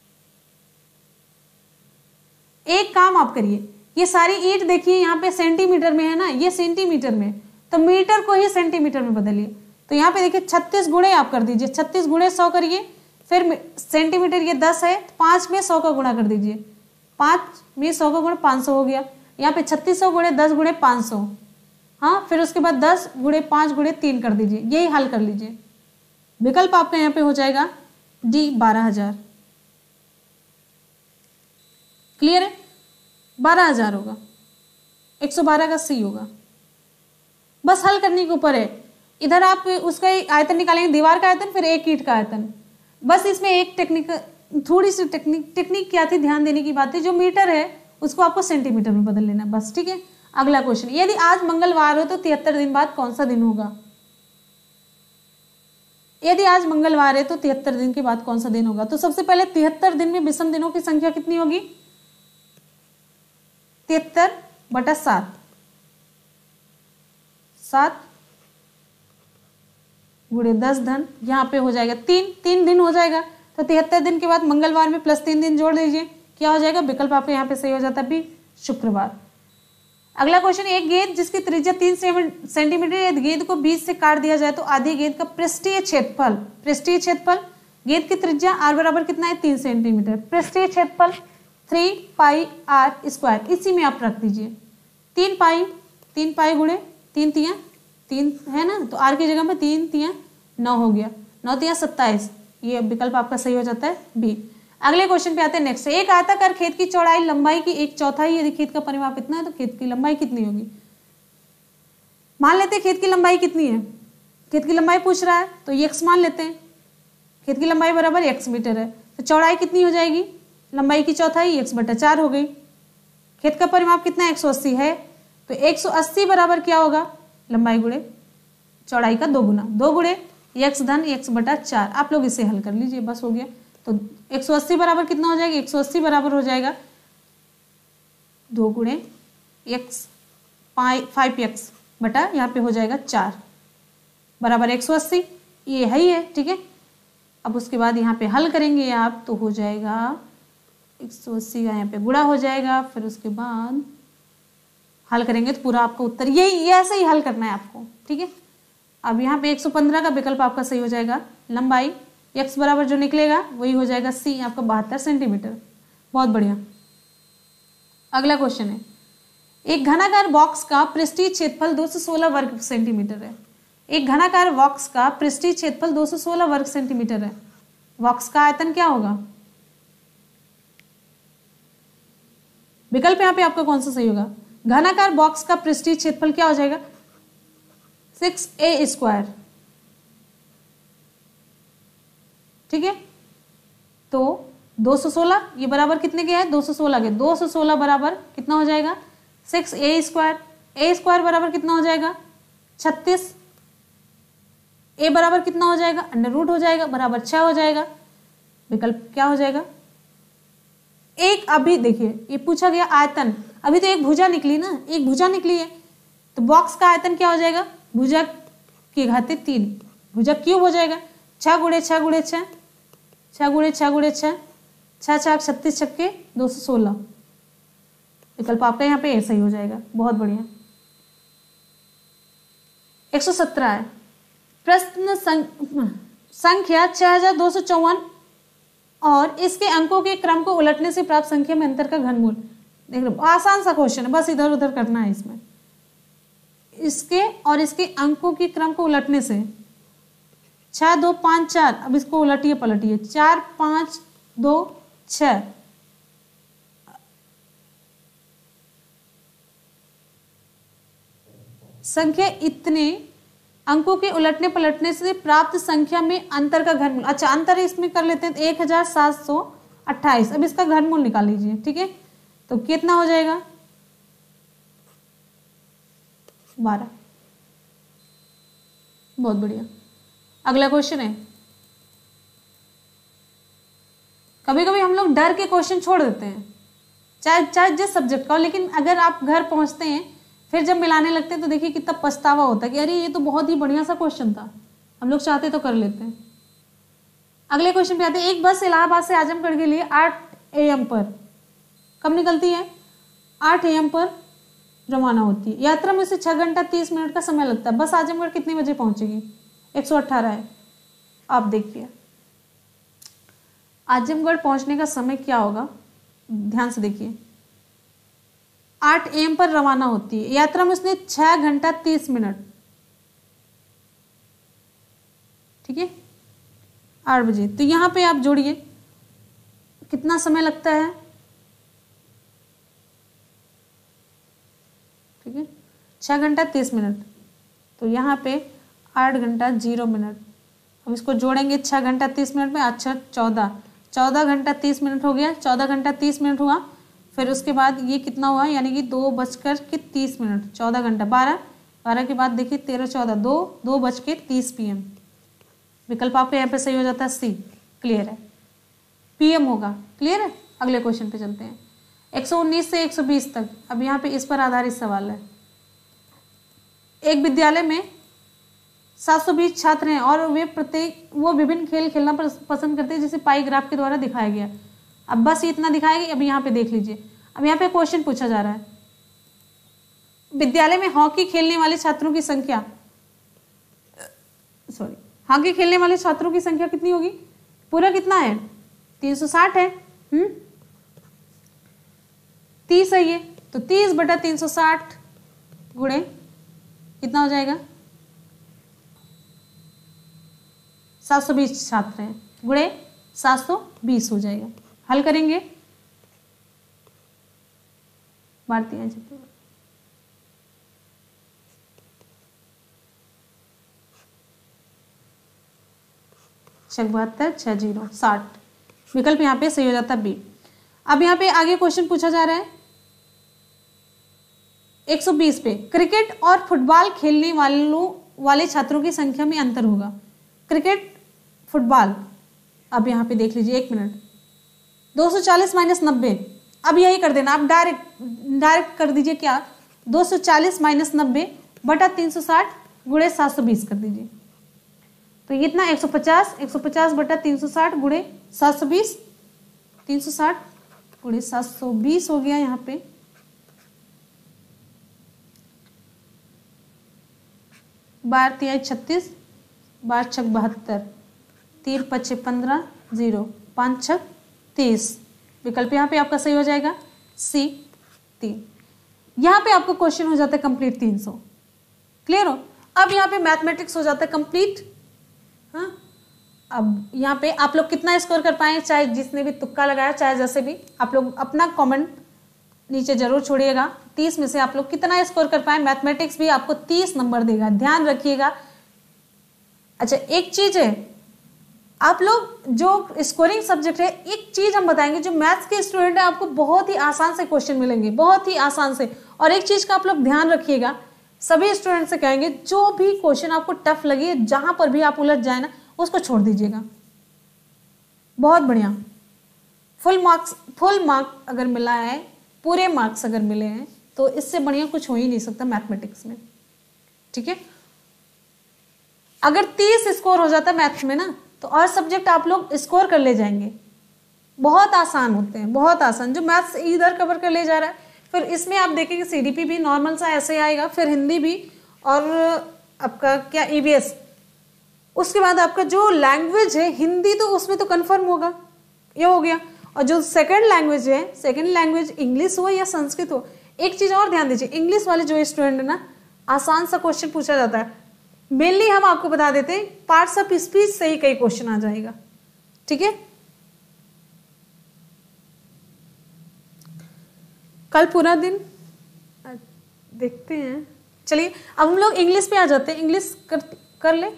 एक काम आप करिए, ये सारी ईंट देखिए यहाँ पे सेंटीमीटर में है ना, ये सेंटीमीटर में, तो मीटर को ही सेंटीमीटर में बदलिए। तो यहाँ पे देखिए छत्तीस गुणे आप कर दीजिए, छत्तीस गुणे सौ करिए, फिर सेंटीमीटर ये दस है, पाँच में सौ का गुणा कर दीजिए, पाँच में सौ का गुणा पाँच सौ हो गया। यहाँ पे छत्तीस सौ गुणे दस गुणे पाँच सौ, हाँ, फिर उसके बाद दस गुणे पाँच गुणे तीन कर दीजिए, यही हल कर लीजिए। विकल्प आपका यहाँ पे हो जाएगा डी बारह हजार। क्लियर है, बारह हजार होगा, एक सौ बारह का सी होगा। बस हल करने के ऊपर है। इधर आप उसका आयतन निकालेंगे, दीवार का आयतन, फिर एक ईंट का आयतन। बस इसमें एक टेक्निक, थोड़ी सी टेक्निक टेक्निक क्या थी, ध्यान देने की बात है, जो मीटर है उसको आपको सेंटीमीटर में बदल लेना बस, ठीक है। अगला क्वेश्चन, यदि आज मंगलवार हो तो तिहत्तर दिन बाद कौन सा दिन होगा? यदि आज मंगलवार है तो तिहत्तर दिन के बाद कौन सा दिन होगा? तो सबसे पहले तिहत्तर दिन में विषम दिनों की संख्या कितनी होगी? तिहत्तर बटा सात, सात गुणे दस धन, यहाँ पे हो जाएगा तीन, तीन दिन हो जाएगा। तो तिहत्तर दिन के बाद मंगलवार में प्लस तीन दिन जोड़ दीजिए, क्या हो जाएगा? विकल्प आपके यहाँ पे सही हो जाता है बी, शुक्रवार। अगला क्वेश्चन, एक गेंद जिसकी त्रिज्या तीन सेंटीमीटर, यदि गेंद को बीच से काट दिया जाए तो आधी गेंद का पृष्ठीय क्षेत्रफल, पृष्ठीय क्षेत्रफल, गेंद की त्रिज्या आर बराबर कितना है? तीन सेंटीमीटर, पृष्ठीय क्षेत्रफल थ्री पाई आर स्क्वायर, इसी में आप रख दीजिए। तीन पाई, तीन पाई गुणे तीन तिया तीन है ना, तो आर की जगह में तीन तिया नौ हो गया, नौ तिया सत्ताईस, ये विकल्प आपका सही हो जाता है बी। अगले क्वेश्चन पे आते हैं नेक्स्ट। एक आयताकार खेत की चौड़ाई लंबाई की एक चौथाई, यदि खेत का परिमाप इतना है तो खेत की लंबाई कितनी होगी? मान लेते हैं खेत की लंबाई कितनी है, खेत की लंबाई पूछ रहा है तो एक्स मान लेते हैं, खेत की लंबाई बराबर एक्स मीटर है, तो चौड़ाई कितनी हो जाएगी? लंबाई की चौथाई एक्स बटा चार हो गई। खेत का परिमाप कितना है? एक सौ अस्सी है, तो एक सौ अस्सी बराबर क्या होगा? लंबाई गुणे चौड़ाई का दो गुना, दो गुणे एक्स धन एक्स बटा चार। आप लोग इसे हल कर लीजिए, बस हो गया। तो एक सौ अस्सी बराबर कितना हो जाएगा? एक सौ अस्सी बराबर हो जाएगा दो गुणे एक्स पाई फाइव एक्स बटा यहाँ पे हो जाएगा चार बराबर एक सौ अस्सी, ये है ही है, ठीक है। अब उसके बाद यहाँ पे हल करेंगे आप, तो हो जाएगा एक सौ अस्सी का यहाँ पे गुणा हो जाएगा, फिर उसके बाद हल करेंगे तो पूरा आपका उत्तर यही, ये ऐसे ही हल करना है आपको, ठीक है। अब यहाँ पे एक सौ पंद्रह का विकल्प आपका सही हो जाएगा, लंबाई x बराबर जो निकलेगा वही हो जाएगा सी, आपका बहत्तर सेंटीमीटर। बहुत बढ़िया। अगला क्वेश्चन है, एक घनाकार बॉक्स का पृष्ठीय क्षेत्रफल दो सौ सोलह वर्ग सेंटीमीटर है। एक घनाकार बॉक्स का पृष्ठीय क्षेत्रफल दो सौ सोलह वर्ग सेंटीमीटर है, बॉक्स का आयतन क्या होगा? विकल्प यहाँ पे आपका कौन सा सही होगा? घनाकार बॉक्स का पृष्ठीय क्षेत्रफल क्या हो जाएगा? सिक्स ए स्क्वायर, ठीक है। तो दो सौ सोलह ये बराबर कितने के है? दो सौ सोलह के, दो सौ सोलह बराबर कितना हो जाएगा? Six A square, A square बराबर कितना हो जाएगा? छत्तीस, ए बराबर कितना हो जाएगा? अंडर रूट हो जाएगा, बराबर छह हो जाएगा। विकल्प क्या हो जाएगा? एक, अभी देखिए ये पूछा गया आयतन, अभी तो एक भुजा निकली ना, एक भुजा निकली है, तो बॉक्स का आयतन क्या हो जाएगा? भुजा की घाते तीन, भुजा क्यूब हो जाएगा, छह गुणे छह गुणे छह, छह गुणे छह गुणे छह, छह छह छत्तीस छक्के दो सौ सोलह। विकल्प आपका यहाँ पे ऐसा ही हो जाएगा। बहुत बढ़िया। एक सौ सत्रह है प्रश्न संख्या छह हजार दो सौ चौवन और इसके अंकों के क्रम को उलटने से प्राप्त संख्या में अंतर का घनमूल। देख लो, आसान सा क्वेश्चन है, बस इधर उधर करना है इसमें। इसके और इसके अंकों के क्रम को उलटने से, छह दो पाँच चार, अब इसको उलटिए पलटिए, चार पाँच दो छह, संख्या इतने अंकों के उलटने पलटने से प्राप्त संख्या में अंतर का घनमूल। अच्छा, अंतर इसमें कर लेते हैं, एक हजार सात सौ अट्ठाईस। अब इसका घनमूल निकाल लीजिए, ठीक है। तो कितना हो जाएगा? बारह। बहुत बढ़िया। अगला क्वेश्चन है, कभी कभी हम लोग डर के क्वेश्चन छोड़ देते हैं, चाहे चाहे जिस सब्जेक्ट का हो, लेकिन अगर आप घर पहुंचते हैं फिर जब मिलाने लगते हैं तो देखिए कितना पछतावा होता है कि अरे ये तो बहुत ही बढ़िया सा क्वेश्चन था, हम लोग चाहते तो कर लेते हैं। अगले क्वेश्चन पे आते हैं। एक बस इलाहाबाद से आजमगढ़ के लिए आठ ए एम पर कब निकलती है? आठ ए एम पर रवाना होती है। यात्रा में उसे छह घंटा तीस मिनट का समय लगता है। बस आजमगढ़ कितने बजे पहुंचेगी? एक सौ अट्ठारह है। आप देखिए आजमगढ़ पहुंचने का समय क्या होगा, ध्यान से देखिए। आठ ए एम पर रवाना होती है, यात्रा में उसने छह घंटा तीस मिनट, ठीक है, आठ बजे। तो यहां पे आप जोड़िए कितना समय लगता है, ठीक है, छह घंटा तीस मिनट। तो यहाँ पे आठ घंटा जीरो मिनट। अब इसको जोड़ेंगे छह घंटा तीस मिनट में, अच्छा चौदह चौदह घंटा तीस मिनट हो गया। चौदह घंटा तीस मिनट हुआ, फिर उसके बाद ये कितना हुआ, यानी कि दो बजकर के तीस मिनट, चौदह घंटा, बारह बारह के बाद देखिए तेरह चौदह दो दो बज के तीस पी एम। विकल्प आपका यहाँ पे सही हो जाता है सी। क्लियर है, पीएम होगा। क्लियर है। अगले क्वेश्चन पे चलते हैं। एक सौ उन्नीस से एक सौ बीस तक, अब यहाँ पे इस पर आधारित सवाल है। एक विद्यालय में सात सौ बीस छात्र हैं और वे प्रत्येक वो विभिन्न खेल खेलना पसंद करते हैं जिसे पाई ग्राफ के द्वारा दिखाया गया। अब बस ये इतना दिखाएगी। अब यहाँ पे देख लीजिए, अब यहाँ पे क्वेश्चन पूछा जा रहा है, विद्यालय में हॉकी खेलने वाले छात्रों की संख्या, सॉरी हॉकी खेलने वाले छात्रों की संख्या कितनी होगी? पूरा कितना है? तीन सौ साठ है। हम्म तीस है ये, तो तीस बटा तीन सौ साठ गुणे कितना हो जाएगा? सात सौ बीस छात्र हैं, गुणे सात सौ बीस हो जाएगा। हल करेंगे। भारतीय छह बहत्तर छह जीरो साठ, विकल्प यहाँ पे सही हो जाता है बी। अब यहाँ पे आगे क्वेश्चन पूछा जा रहा है एक सौ बीस पे, क्रिकेट और फुटबॉल खेलने वालों वाले छात्रों की संख्या में अंतर होगा। क्रिकेट फुटबॉल, अब यहाँ पे देख लीजिए, एक मिनट, दो सौ चालीस माइनस नब्बे, अब यही कर देना आप, डायरेक्ट डायरेक्ट कर दीजिए क्या, दो सौ चालीस माइनस नब्बे बटा तीन सौ साठ गुणे सात सौ बीस कर दीजिए। तो ये इतना एक सौ पचास, एक सौ पचास बटा तीन सौ साठ गुणे सात सौ बीस, तीन सौ साठ गुणे सात सौ बीस हो गया यहाँ पे। बार तिहाई छत्तीस, बार छक बहत्तर, तीन पच्चे पंद्रह, जीरो पाँच छक तीस, विकल्प यहाँ पे आपका सही हो जाएगा सी तीन। यहाँ पे आपको क्वेश्चन हो जाता है कंप्लीट तीन सौ। क्लियर हो। अब यहाँ पे मैथमेटिक्स हो जाता है कंप्लीट। हाँ, अब यहाँ पे आप लोग कितना स्कोर कर पाए, चाहे जिसने भी तुक्का लगाया, चाहे जैसे भी, आप लोग अपना कमेंट नीचे जरूर छोड़िएगा। तीस में से आप लोग कितना स्कोर कर पाए। मैथमेटिक्स भी आपको तीस नंबर देगा, ध्यान रखिएगा। अच्छा एक चीज है, आप लोग जो स्कोरिंग सब्जेक्ट है, एक चीज हम बताएंगे, जो मैथ्स के स्टूडेंट है आपको बहुत ही आसान से क्वेश्चन मिलेंगे, बहुत ही आसान से। और एक चीज का आप लोग ध्यान रखिएगा, सभी स्टूडेंट से कहेंगे जो भी क्वेश्चन आपको टफ लगे, जहां पर भी आप उलझ जाए ना, उसको छोड़ दीजिएगा। बहुत बढ़िया, फुल मार्क्स, फुल मार्क्स अगर मिला है, पूरे मार्क्स अगर मिले हैं, तो इससे बढ़िया कुछ हो ही नहीं सकता मैथमेटिक्स में। ठीक है, अगर तीस स्कोर हो जाता मैथ्स में ना, तो और सब्जेक्ट आप लोग स्कोर कर ले जाएंगे। बहुत आसान होते हैं, बहुत आसान। जो मैथ्स इधर कवर कर ले जा रहा है, फिर इसमें आप देखेंगे सीडीपी भी नॉर्मल सा ऐसे आएगा, फिर हिंदी भी, और आपका क्या ईवीएस, उसके बाद आपका जो लैंग्वेज है हिंदी, तो उसमें तो कंफर्म होगा, ये हो गया। और जो सेकंड लैंग्वेज है, सेकंड लैंग्वेज इंग्लिश हो या संस्कृत हो, एक चीज और ध्यान दीजिए, इंग्लिश वाले जो स्टूडेंट है ना, आसान सा क्वेश्चन पूछा जाता है। मेनली हम आपको बता देते हैं, पार्ट्स ऑफ स्पीच से ही कई क्वेश्चन आ जाएगा। ठीक है, कल पूरा दिन देखते हैं। चलिए अब हम लोग इंग्लिश पे आ जाते हैं। इंग्लिश कर, कर ले।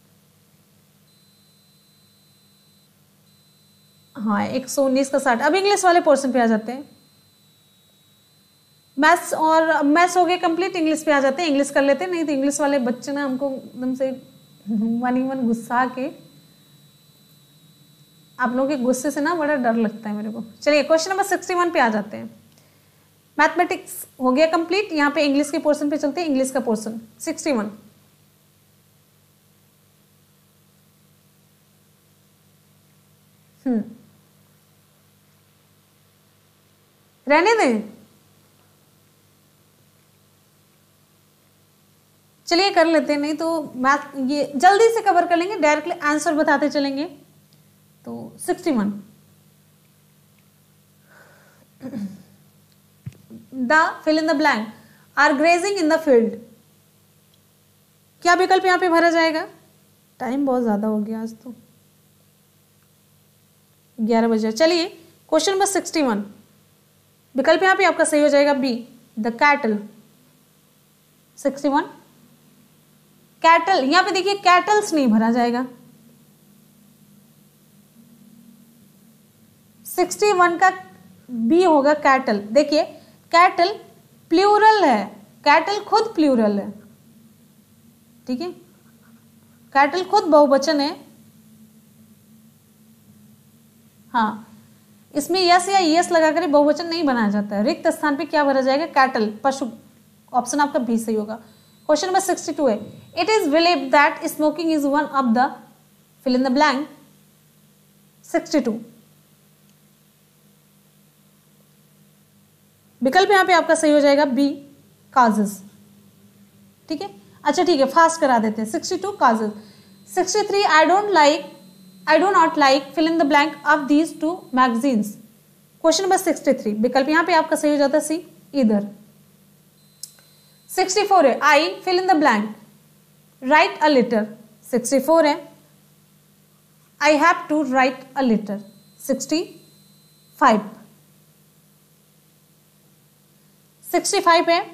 हाँ, एक सौ उन्नीस का साठ। अब इंग्लिश वाले पोर्शन पे आ जाते हैं। मैथ्स और मैथ्स हो गए कंप्लीट, इंग्लिश पे आ जाते हैं। इंग्लिश कर लेते हैं, नहीं तो इंग्लिश वाले बच्चे ना हमको एकदम से मन ही मन गुस्सा के, आप लोगों के गुस्से से ना बड़ा डर लगता है मेरे को। चलिए क्वेश्चन नंबर सिक्सटी वन पे आ जाते हैं। मैथमेटिक्स हो गया कंप्लीट, यहाँ पे इंग्लिश के पोर्शन पे चलते हैं। इंग्लिश का पोर्शन सिक्सटी वन। हम्म रहने दें, चलिए कर लेते हैं, नहीं तो मैथ ये जल्दी से कवर कर लेंगे, डायरेक्टली आंसर बताते चलेंगे। तो sixty one, the fill in the blank are grazing in the field, क्या विकल्प यहां पे भरा जाएगा? टाइम बहुत ज्यादा हो गया आज तो, ग्यारह बजे। चलिए क्वेश्चन नंबर सिक्सटी वन, विकल्प यहां पे आपका सही हो जाएगा B, the cattle. Sixty one cattle, यहां पे देखिए कैटल्स नहीं भरा जाएगा। सिक्सटी वन का बी होगा कैटल। देखिए कैटल प्लूरल है, कैटल खुद प्लूरल है, ठीक है, कैटल खुद बहुवचन है। हाँ, इसमें यस या यस लगाकर बहुवचन नहीं बनाया जाता है। रिक्त स्थान पे क्या भरा जाएगा? कैटल, पशु। ऑप्शन आपका बी सही होगा। क्वेश्चन नंबर सिक्सटी टू है, it is believed that smoking is one of the fill in the blank. Sixty two, विकल्प यहां पे आपका सही हो जाएगा बी, काजेस, ठीक है। अच्छा ठीक है, फास्ट करा देते हैं। Sixty two causes. Sixty three, I don't like I do not like fill in the blank of these two magazines. Question number sixty three, विकल्प यहां पे आपका सही हो जाता है सी, इधर। सिक्सटी फोर है, I fill in the blank write a letter. Sixty four है, I have to write a letter. Sixty five, sixty five है,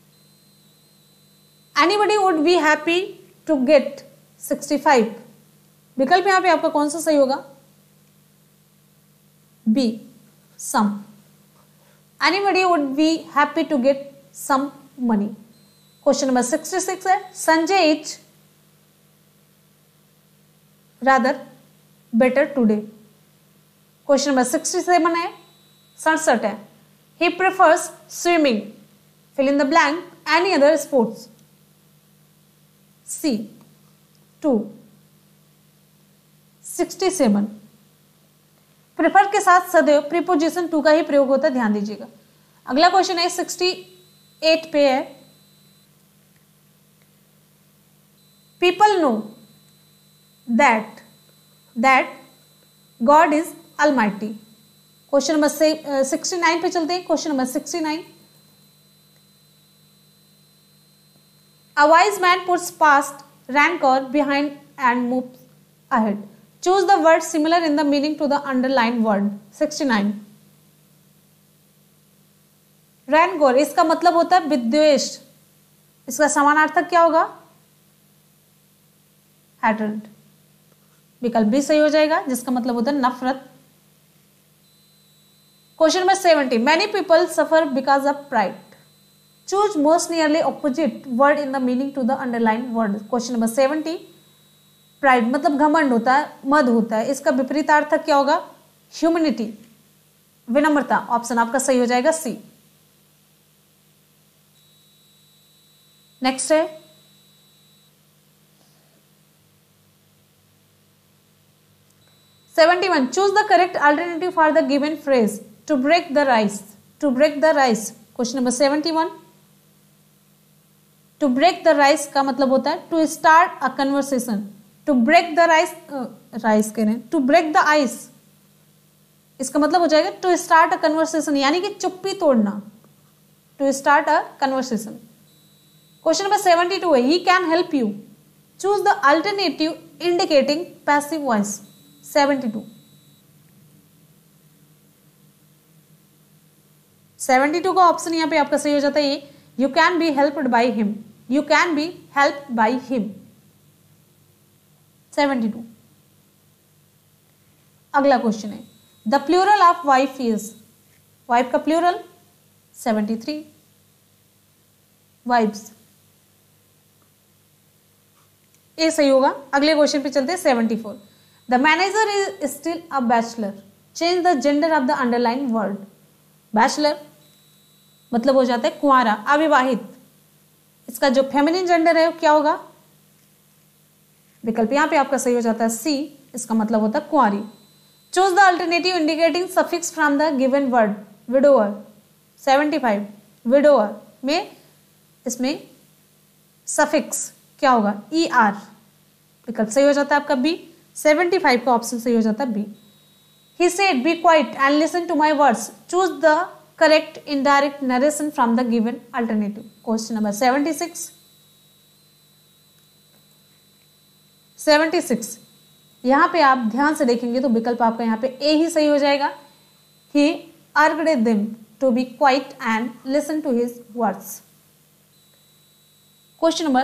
anybody would be happy to get. Sixty five, विकल्प यहां पे आपका कौन सा सही होगा? B, some. Anybody would be happy to get some money. Question number sixty six है, Sanjay is rather better today. Question number sixty seven है, सड़सठ है, he prefers swimming fill in the blank any other sports। C, to. Sixty seven, prefer के साथ सदैव प्रीपोजिशन टू का ही प्रयोग होता है, ध्यान दीजिएगा। अगला क्वेश्चन है सिक्सटी एट पे है, people know that that God is almighty. Question number sixty nine पे चलते हैं। Question number sixty nine, a wise man puts past rancor behind and moves ahead। choose the word similar in the meaning to the underlined word। Sixty nine, rancor इसका मतलब होता है विद्वेष, इसका समानार्थक क्या होगा? hatred। विकल्प भी सही हो जाएगा, जिसका मतलब होता है नफरत। Question number seventy, many people suffer because of pride. Choose most nearly opposite word in the meaning to the underline word. Question number seventy, pride मतलब घमंड होता है, मद होता है, इसका विपरीतार्थक क्या होगा? ह्यूमिनिटी, विनम्रता। ऑप्शन आपका सही हो जाएगा सी। नेक्स्ट है seventy one, choose the correct alternative for the given phrase to break the rice. To break the rice, question number seventy one, to break the rice का मतलब होता है to start a conversation. To break the rice, rice कह रहे हैं, टू ब्रेक द आइस, इसका मतलब हो जाएगा टू स्टार्ट अ कन्वर्सेशन, यानी कि चुप्पी तोड़ना, to start a conversation. Question number seventy two है, he can help you. Choose the alternative indicating passive voice. Seventy two, seventy two का ऑप्शन यहां पे आपका सही हो जाता है ये, you can be helped by him. You can be helped by him. Seventy two. अगला क्वेश्चन है, the plural of wife wife. वाइफ का प्लूरल सेवेंटी थ्री, वाइफ्स, ये सही होगा। अगले क्वेश्चन पे चलते हैं seventy four, the manager is still a bachelor. Change the gender of the underline word. Bachelor मतलब हो जाता है कुंवारा, अविवाहित, इसका जो फेमिनिन जेंडर है वो क्या होगा? विकल्प यहां पे आपका सही हो जाता है सी, इसका मतलब होता है कुंवारी। Choose the alternative indicating suffix from the given word widower. Seventy five widower में इसमें सफिक्स क्या होगा, ई आर। विकल्प सही हो जाता है आपका बी। सेवेंटी फाइव का ऑप्शन सही हो जाता है B. He said be quiet and listen to my words, choose the correct indirect narration from the given alternative. Question number seventy six seventy six यहां पे आप ध्यान से देखेंगे तो विकल्प आपका यहाँ पे ए ही सही हो जाएगा। He urged them to be quiet and listen to his words. Question number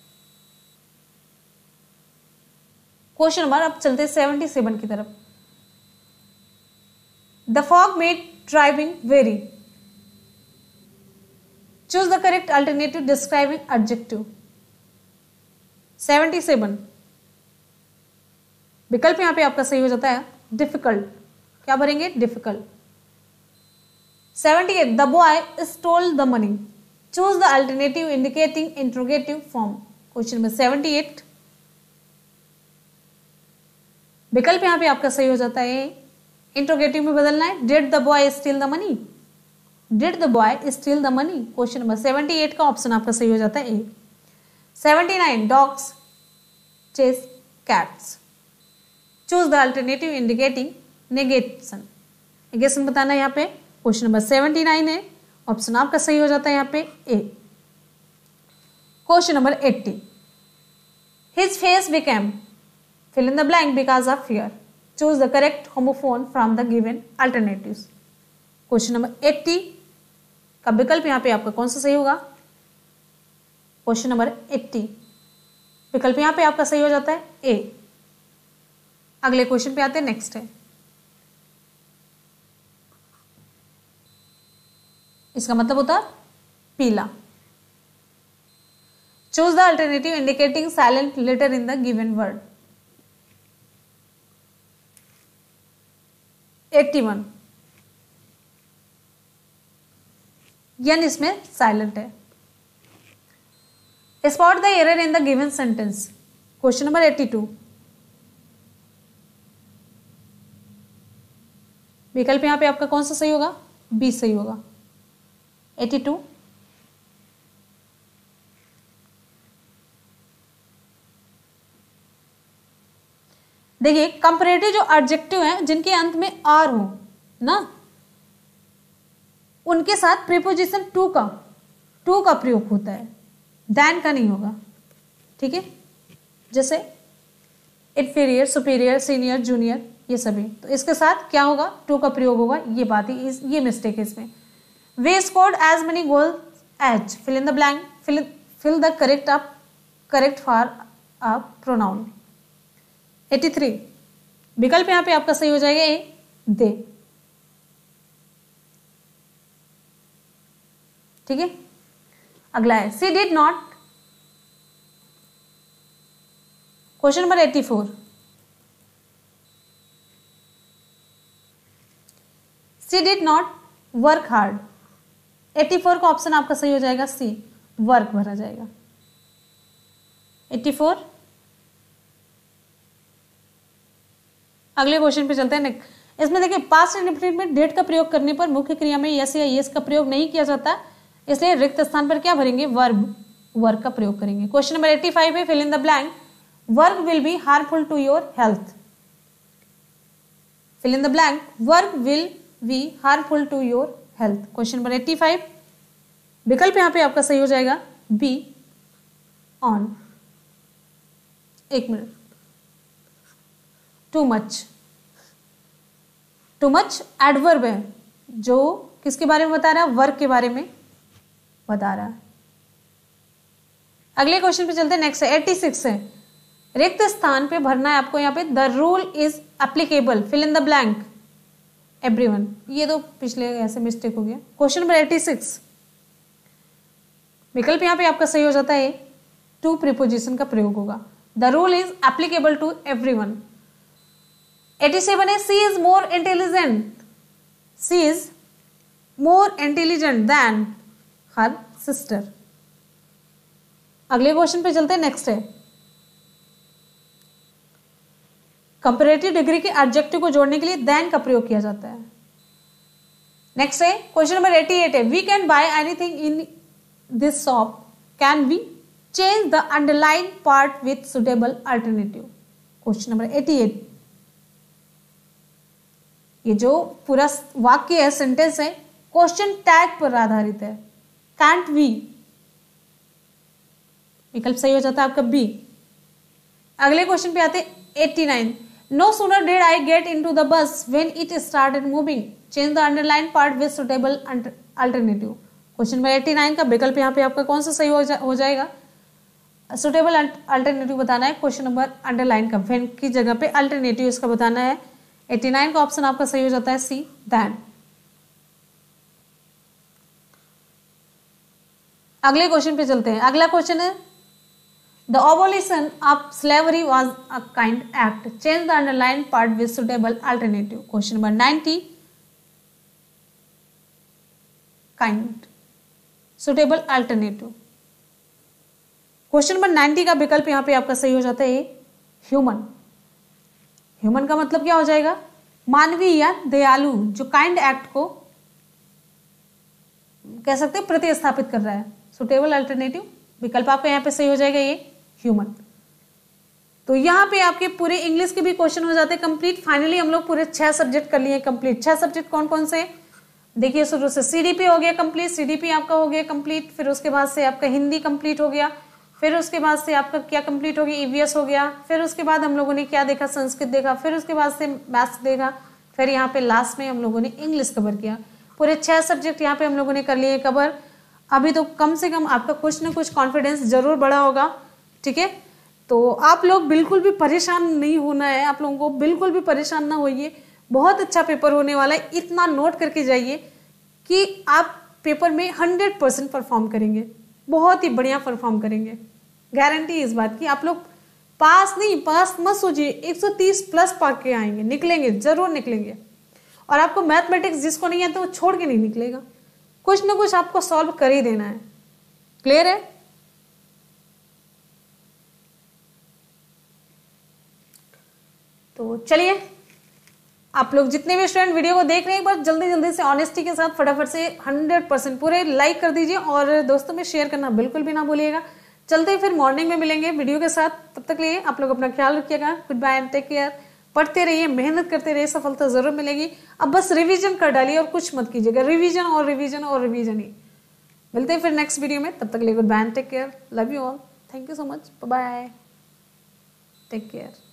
question number अब चलते सेवेंटी सेवन की तरफ। The fog made driving very, choose the correct alternative describing adjective. Seventy seven विकल्प यहां पे आपका सही हो जाता है डिफिकल्ट। क्या भरेंगे, difficult. Seventy eight the boy stole the money, choose the alternative indicating interrogative form. Question number seventy eight विकल्प यहां पे आपका सही हो जाता है इंट्रोगेटिव में बदलना है। Did the boy steal the money, did the boy steal the money. Question number seventy eight का ऑप्शन आपका सही हो जाता है A. Seventy nine dogs chase cats, choose the alternative indicating negation. Negation बताना है यहाँ पे। क्वेश्चन नंबर सेवेंटी नाइन है, ऑप्शन आपका सही हो जाता है यहाँ पे A. Question number eighty his face became fill in the blank because of fear, choose the correct homophone from the given alternatives। Question number eighty का विकल्प यहाँ पे आपका कौन सा सही होगा, क्वेश्चन नंबर एट्टी विकल्प यहाँ पे आपका सही हो जाता है ए। अगले क्वेश्चन पे आते हैं, नेक्स्ट है। इसका मतलब होता है पीला। Choose the alternative indicating silent letter in the given word. Eighty one यन इसमें साइलेंट है। Spot the error in the given sentence. Question number eighty two विकल्प यहां पे आपका कौन सा सही होगा, बी सही होगा। एट्टी टू देखिए कंपैरेटिव जो एडजेक्टिव हैं जिनके अंत में आर हो ना, उनके साथ प्रीपोजिशन टू का टू का प्रयोग होता है, दैन का नहीं होगा। ठीक है, जैसे इंफीरियर, सुपीरियर, सीनियर, जूनियर, ये सभी, तो इसके साथ क्या होगा, टू का प्रयोग होगा। ये बात है, इस ये मिस्टेक है इसमें। They scored as many goal as fill in the blank, fill fill the correct up correct for a pronoun. Eighty three विकल्प यहां पे आपका सही हो जाएगा ए, दे। ठीक है, अगला है she did not. Question number eighty four she did not work hard. Eighty four का ऑप्शन आपका सही हो जाएगा सी, वर्क भरा जाएगा। एट्टी फोर अगले क्वेश्चन पे चलते हैं। नेक्स्ट इसमें देखिए पास्ट इंडेफिनिट में डेट का प्रयोग करने पर मुख्य क्रिया में यस या यस का प्रयोग नहीं किया जाता, इसलिए रिक्त स्थान पर क्या भरेंगे, वर्ब, वर्क का प्रयोग करेंगे। क्वेश्चन नंबर एट्टी फाइव है fill in the blank, work will be harmful to your health. Fill in the blank, work will be harmful to your health. Question number eighty five विकल्प यहां पे आपका सही हो जाएगा बी, ऑन। एक minute, too much. Too much adverb है जो किसके बारे में बता रहा है, वर्क के बारे में बता रहा है। अगले क्वेश्चन पे चलते हैं, नेक्स्ट है एट्टी सिक्स है, रिक्त स्थान पे भरना है आपको यहाँ पे। The rule is applicable fill in the blank everyone. ये तो पिछले ऐसे मिस्टेक हो गया। क्वेश्चन नंबर एट्टी सिक्स विकल्प यहाँ पे आपका सही हो जाता है टू प्रीपोजिशन का प्रयोग होगा। The rule is applicable to everyone. Eighty seven है she is more intelligent, she is more intelligent than her sister. अगले क्वेश्चन पे चलते हैं, नेक्स्ट है कंपैरेटिव डिग्री के एडजेक्टिव को जोड़ने के लिए देन का प्रयोग किया जाता है। नेक्स्ट है क्वेश्चन नंबर अठासी है, we can buy anything in this shop, can we change the underline part with suitable alternative. Question number अठासी, ये जो पूरा वाक्य है, सेंटेंस है, क्वेश्चन टैग पर आधारित है। कैंट वी, विकल्प सही हो जाता है आपका बी। अगले क्वेश्चन पे आते हैं नवासी, no sooner did I get into the bus when it started moving, change the underline part with suitable alternative. Question number नवासी का विकल्प यहाँ पे आपका कौन सा सही हो, जा, हो जाएगा? सुटेबल अल्टरनेटिव बताना है। क्वेश्चन नंबर अंडरलाइन का व्हेन की जगह पे अल्टरनेटिव इसका बताना है। नवासी का ऑप्शन आपका सही हो जाता है सी, दैन। अगले क्वेश्चन पे चलते हैं। अगला क्वेश्चन है, the abolition of slavery was a kind act, change the underline part with suitable alternative. Question number ninety, kind, suitable alternative. Question number ninety का विकल्प यहां पे आपका सही हो जाता है ह्यूमन। ह्यूमन का मतलब क्या हो जाएगा? मानवीय या दयालु, जो काइंड एक्ट को कह सकते हैं प्रतिस्थापित कर रहा है। सुटेबल अल्टरनेटिव विकल्प आपका यहाँ पे सही हो जाएगा ये ह्यूमन। तो यहाँ पे आपके पूरे इंग्लिश के भी क्वेश्चन हो जाते हैं कंप्लीट। फाइनली हम लोग पूरे छह सब्जेक्ट कर लिए कंप्लीट। छह सब्जेक्ट कौन कौन से? देखिए शुरू से सीडीपी हो गया कंप्लीट, सीडीपी आपका हो गया कंप्लीट, फिर उसके बाद से आपका हिंदी कंप्लीट हो गया, फिर उसके बाद से आपका क्या कंप्लीट हो गया? ईवीएस हो गया, फिर उसके बाद हम लोगों ने क्या देखा? संस्कृत देखा, फिर उसके बाद से मैथ्स देखा, फिर यहाँ पे लास्ट में हम लोगों ने इंग्लिश कवर किया। पूरे छह सब्जेक्ट यहाँ पे हम लोगों ने कर लिए कवर। अभी तो कम से कम आपका कुछ ना कुछ कॉन्फिडेंस जरूर बढ़ा होगा, ठीक है? तो आप लोग बिल्कुल भी परेशान नहीं होना है, आप लोगों को बिल्कुल भी परेशान ना होइए। बहुत अच्छा पेपर होने वाला है, इतना नोट करके जाइए कि आप पेपर में हंड्रेड परसेंट परफॉर्म करेंगे, बहुत ही बढ़िया परफॉर्म करेंगे। गारंटी इस बात की। आप लोग पास नहीं, पास मत सोचिए, एक सौ तीस प्लस पा के आएंगे, निकलेंगे, जरूर निकलेंगे। और आपको मैथमेटिक्स जिसको नहीं आता वो छोड़ के नहीं निकलेगा, कुछ ना कुछ आपको सॉल्व कर ही देना है। क्लियर है? तो चलिए, आप लोग जितने भी स्टूडेंट वीडियो को देख रहे हैं एक बार जल्दी जल्दी से ऑनेस्टी के साथ फटाफट से हंड्रेड परसेंट पूरे लाइक कर दीजिए और दोस्तों में शेयर करना बिल्कुल भी ना भूलिएगा। चलते ही फिर मॉर्निंग में मिलेंगे वीडियो के साथ। तब तक लिए आप लोग अपना ख्याल रखिएगा। Goodbye and take care. पढ़ते रहिए, मेहनत करते रहिए, सफलता जरूर मिलेगी। अब बस रिवीजन कर डालिए और कुछ मत कीजिएगा, रिवीजन और रिवीजन और रिवीजन ही। मिलते हैं फिर नेक्स्ट वीडियो में, तब तक लिए goodbye and take care. Love you all, thank you so much, bye, take care.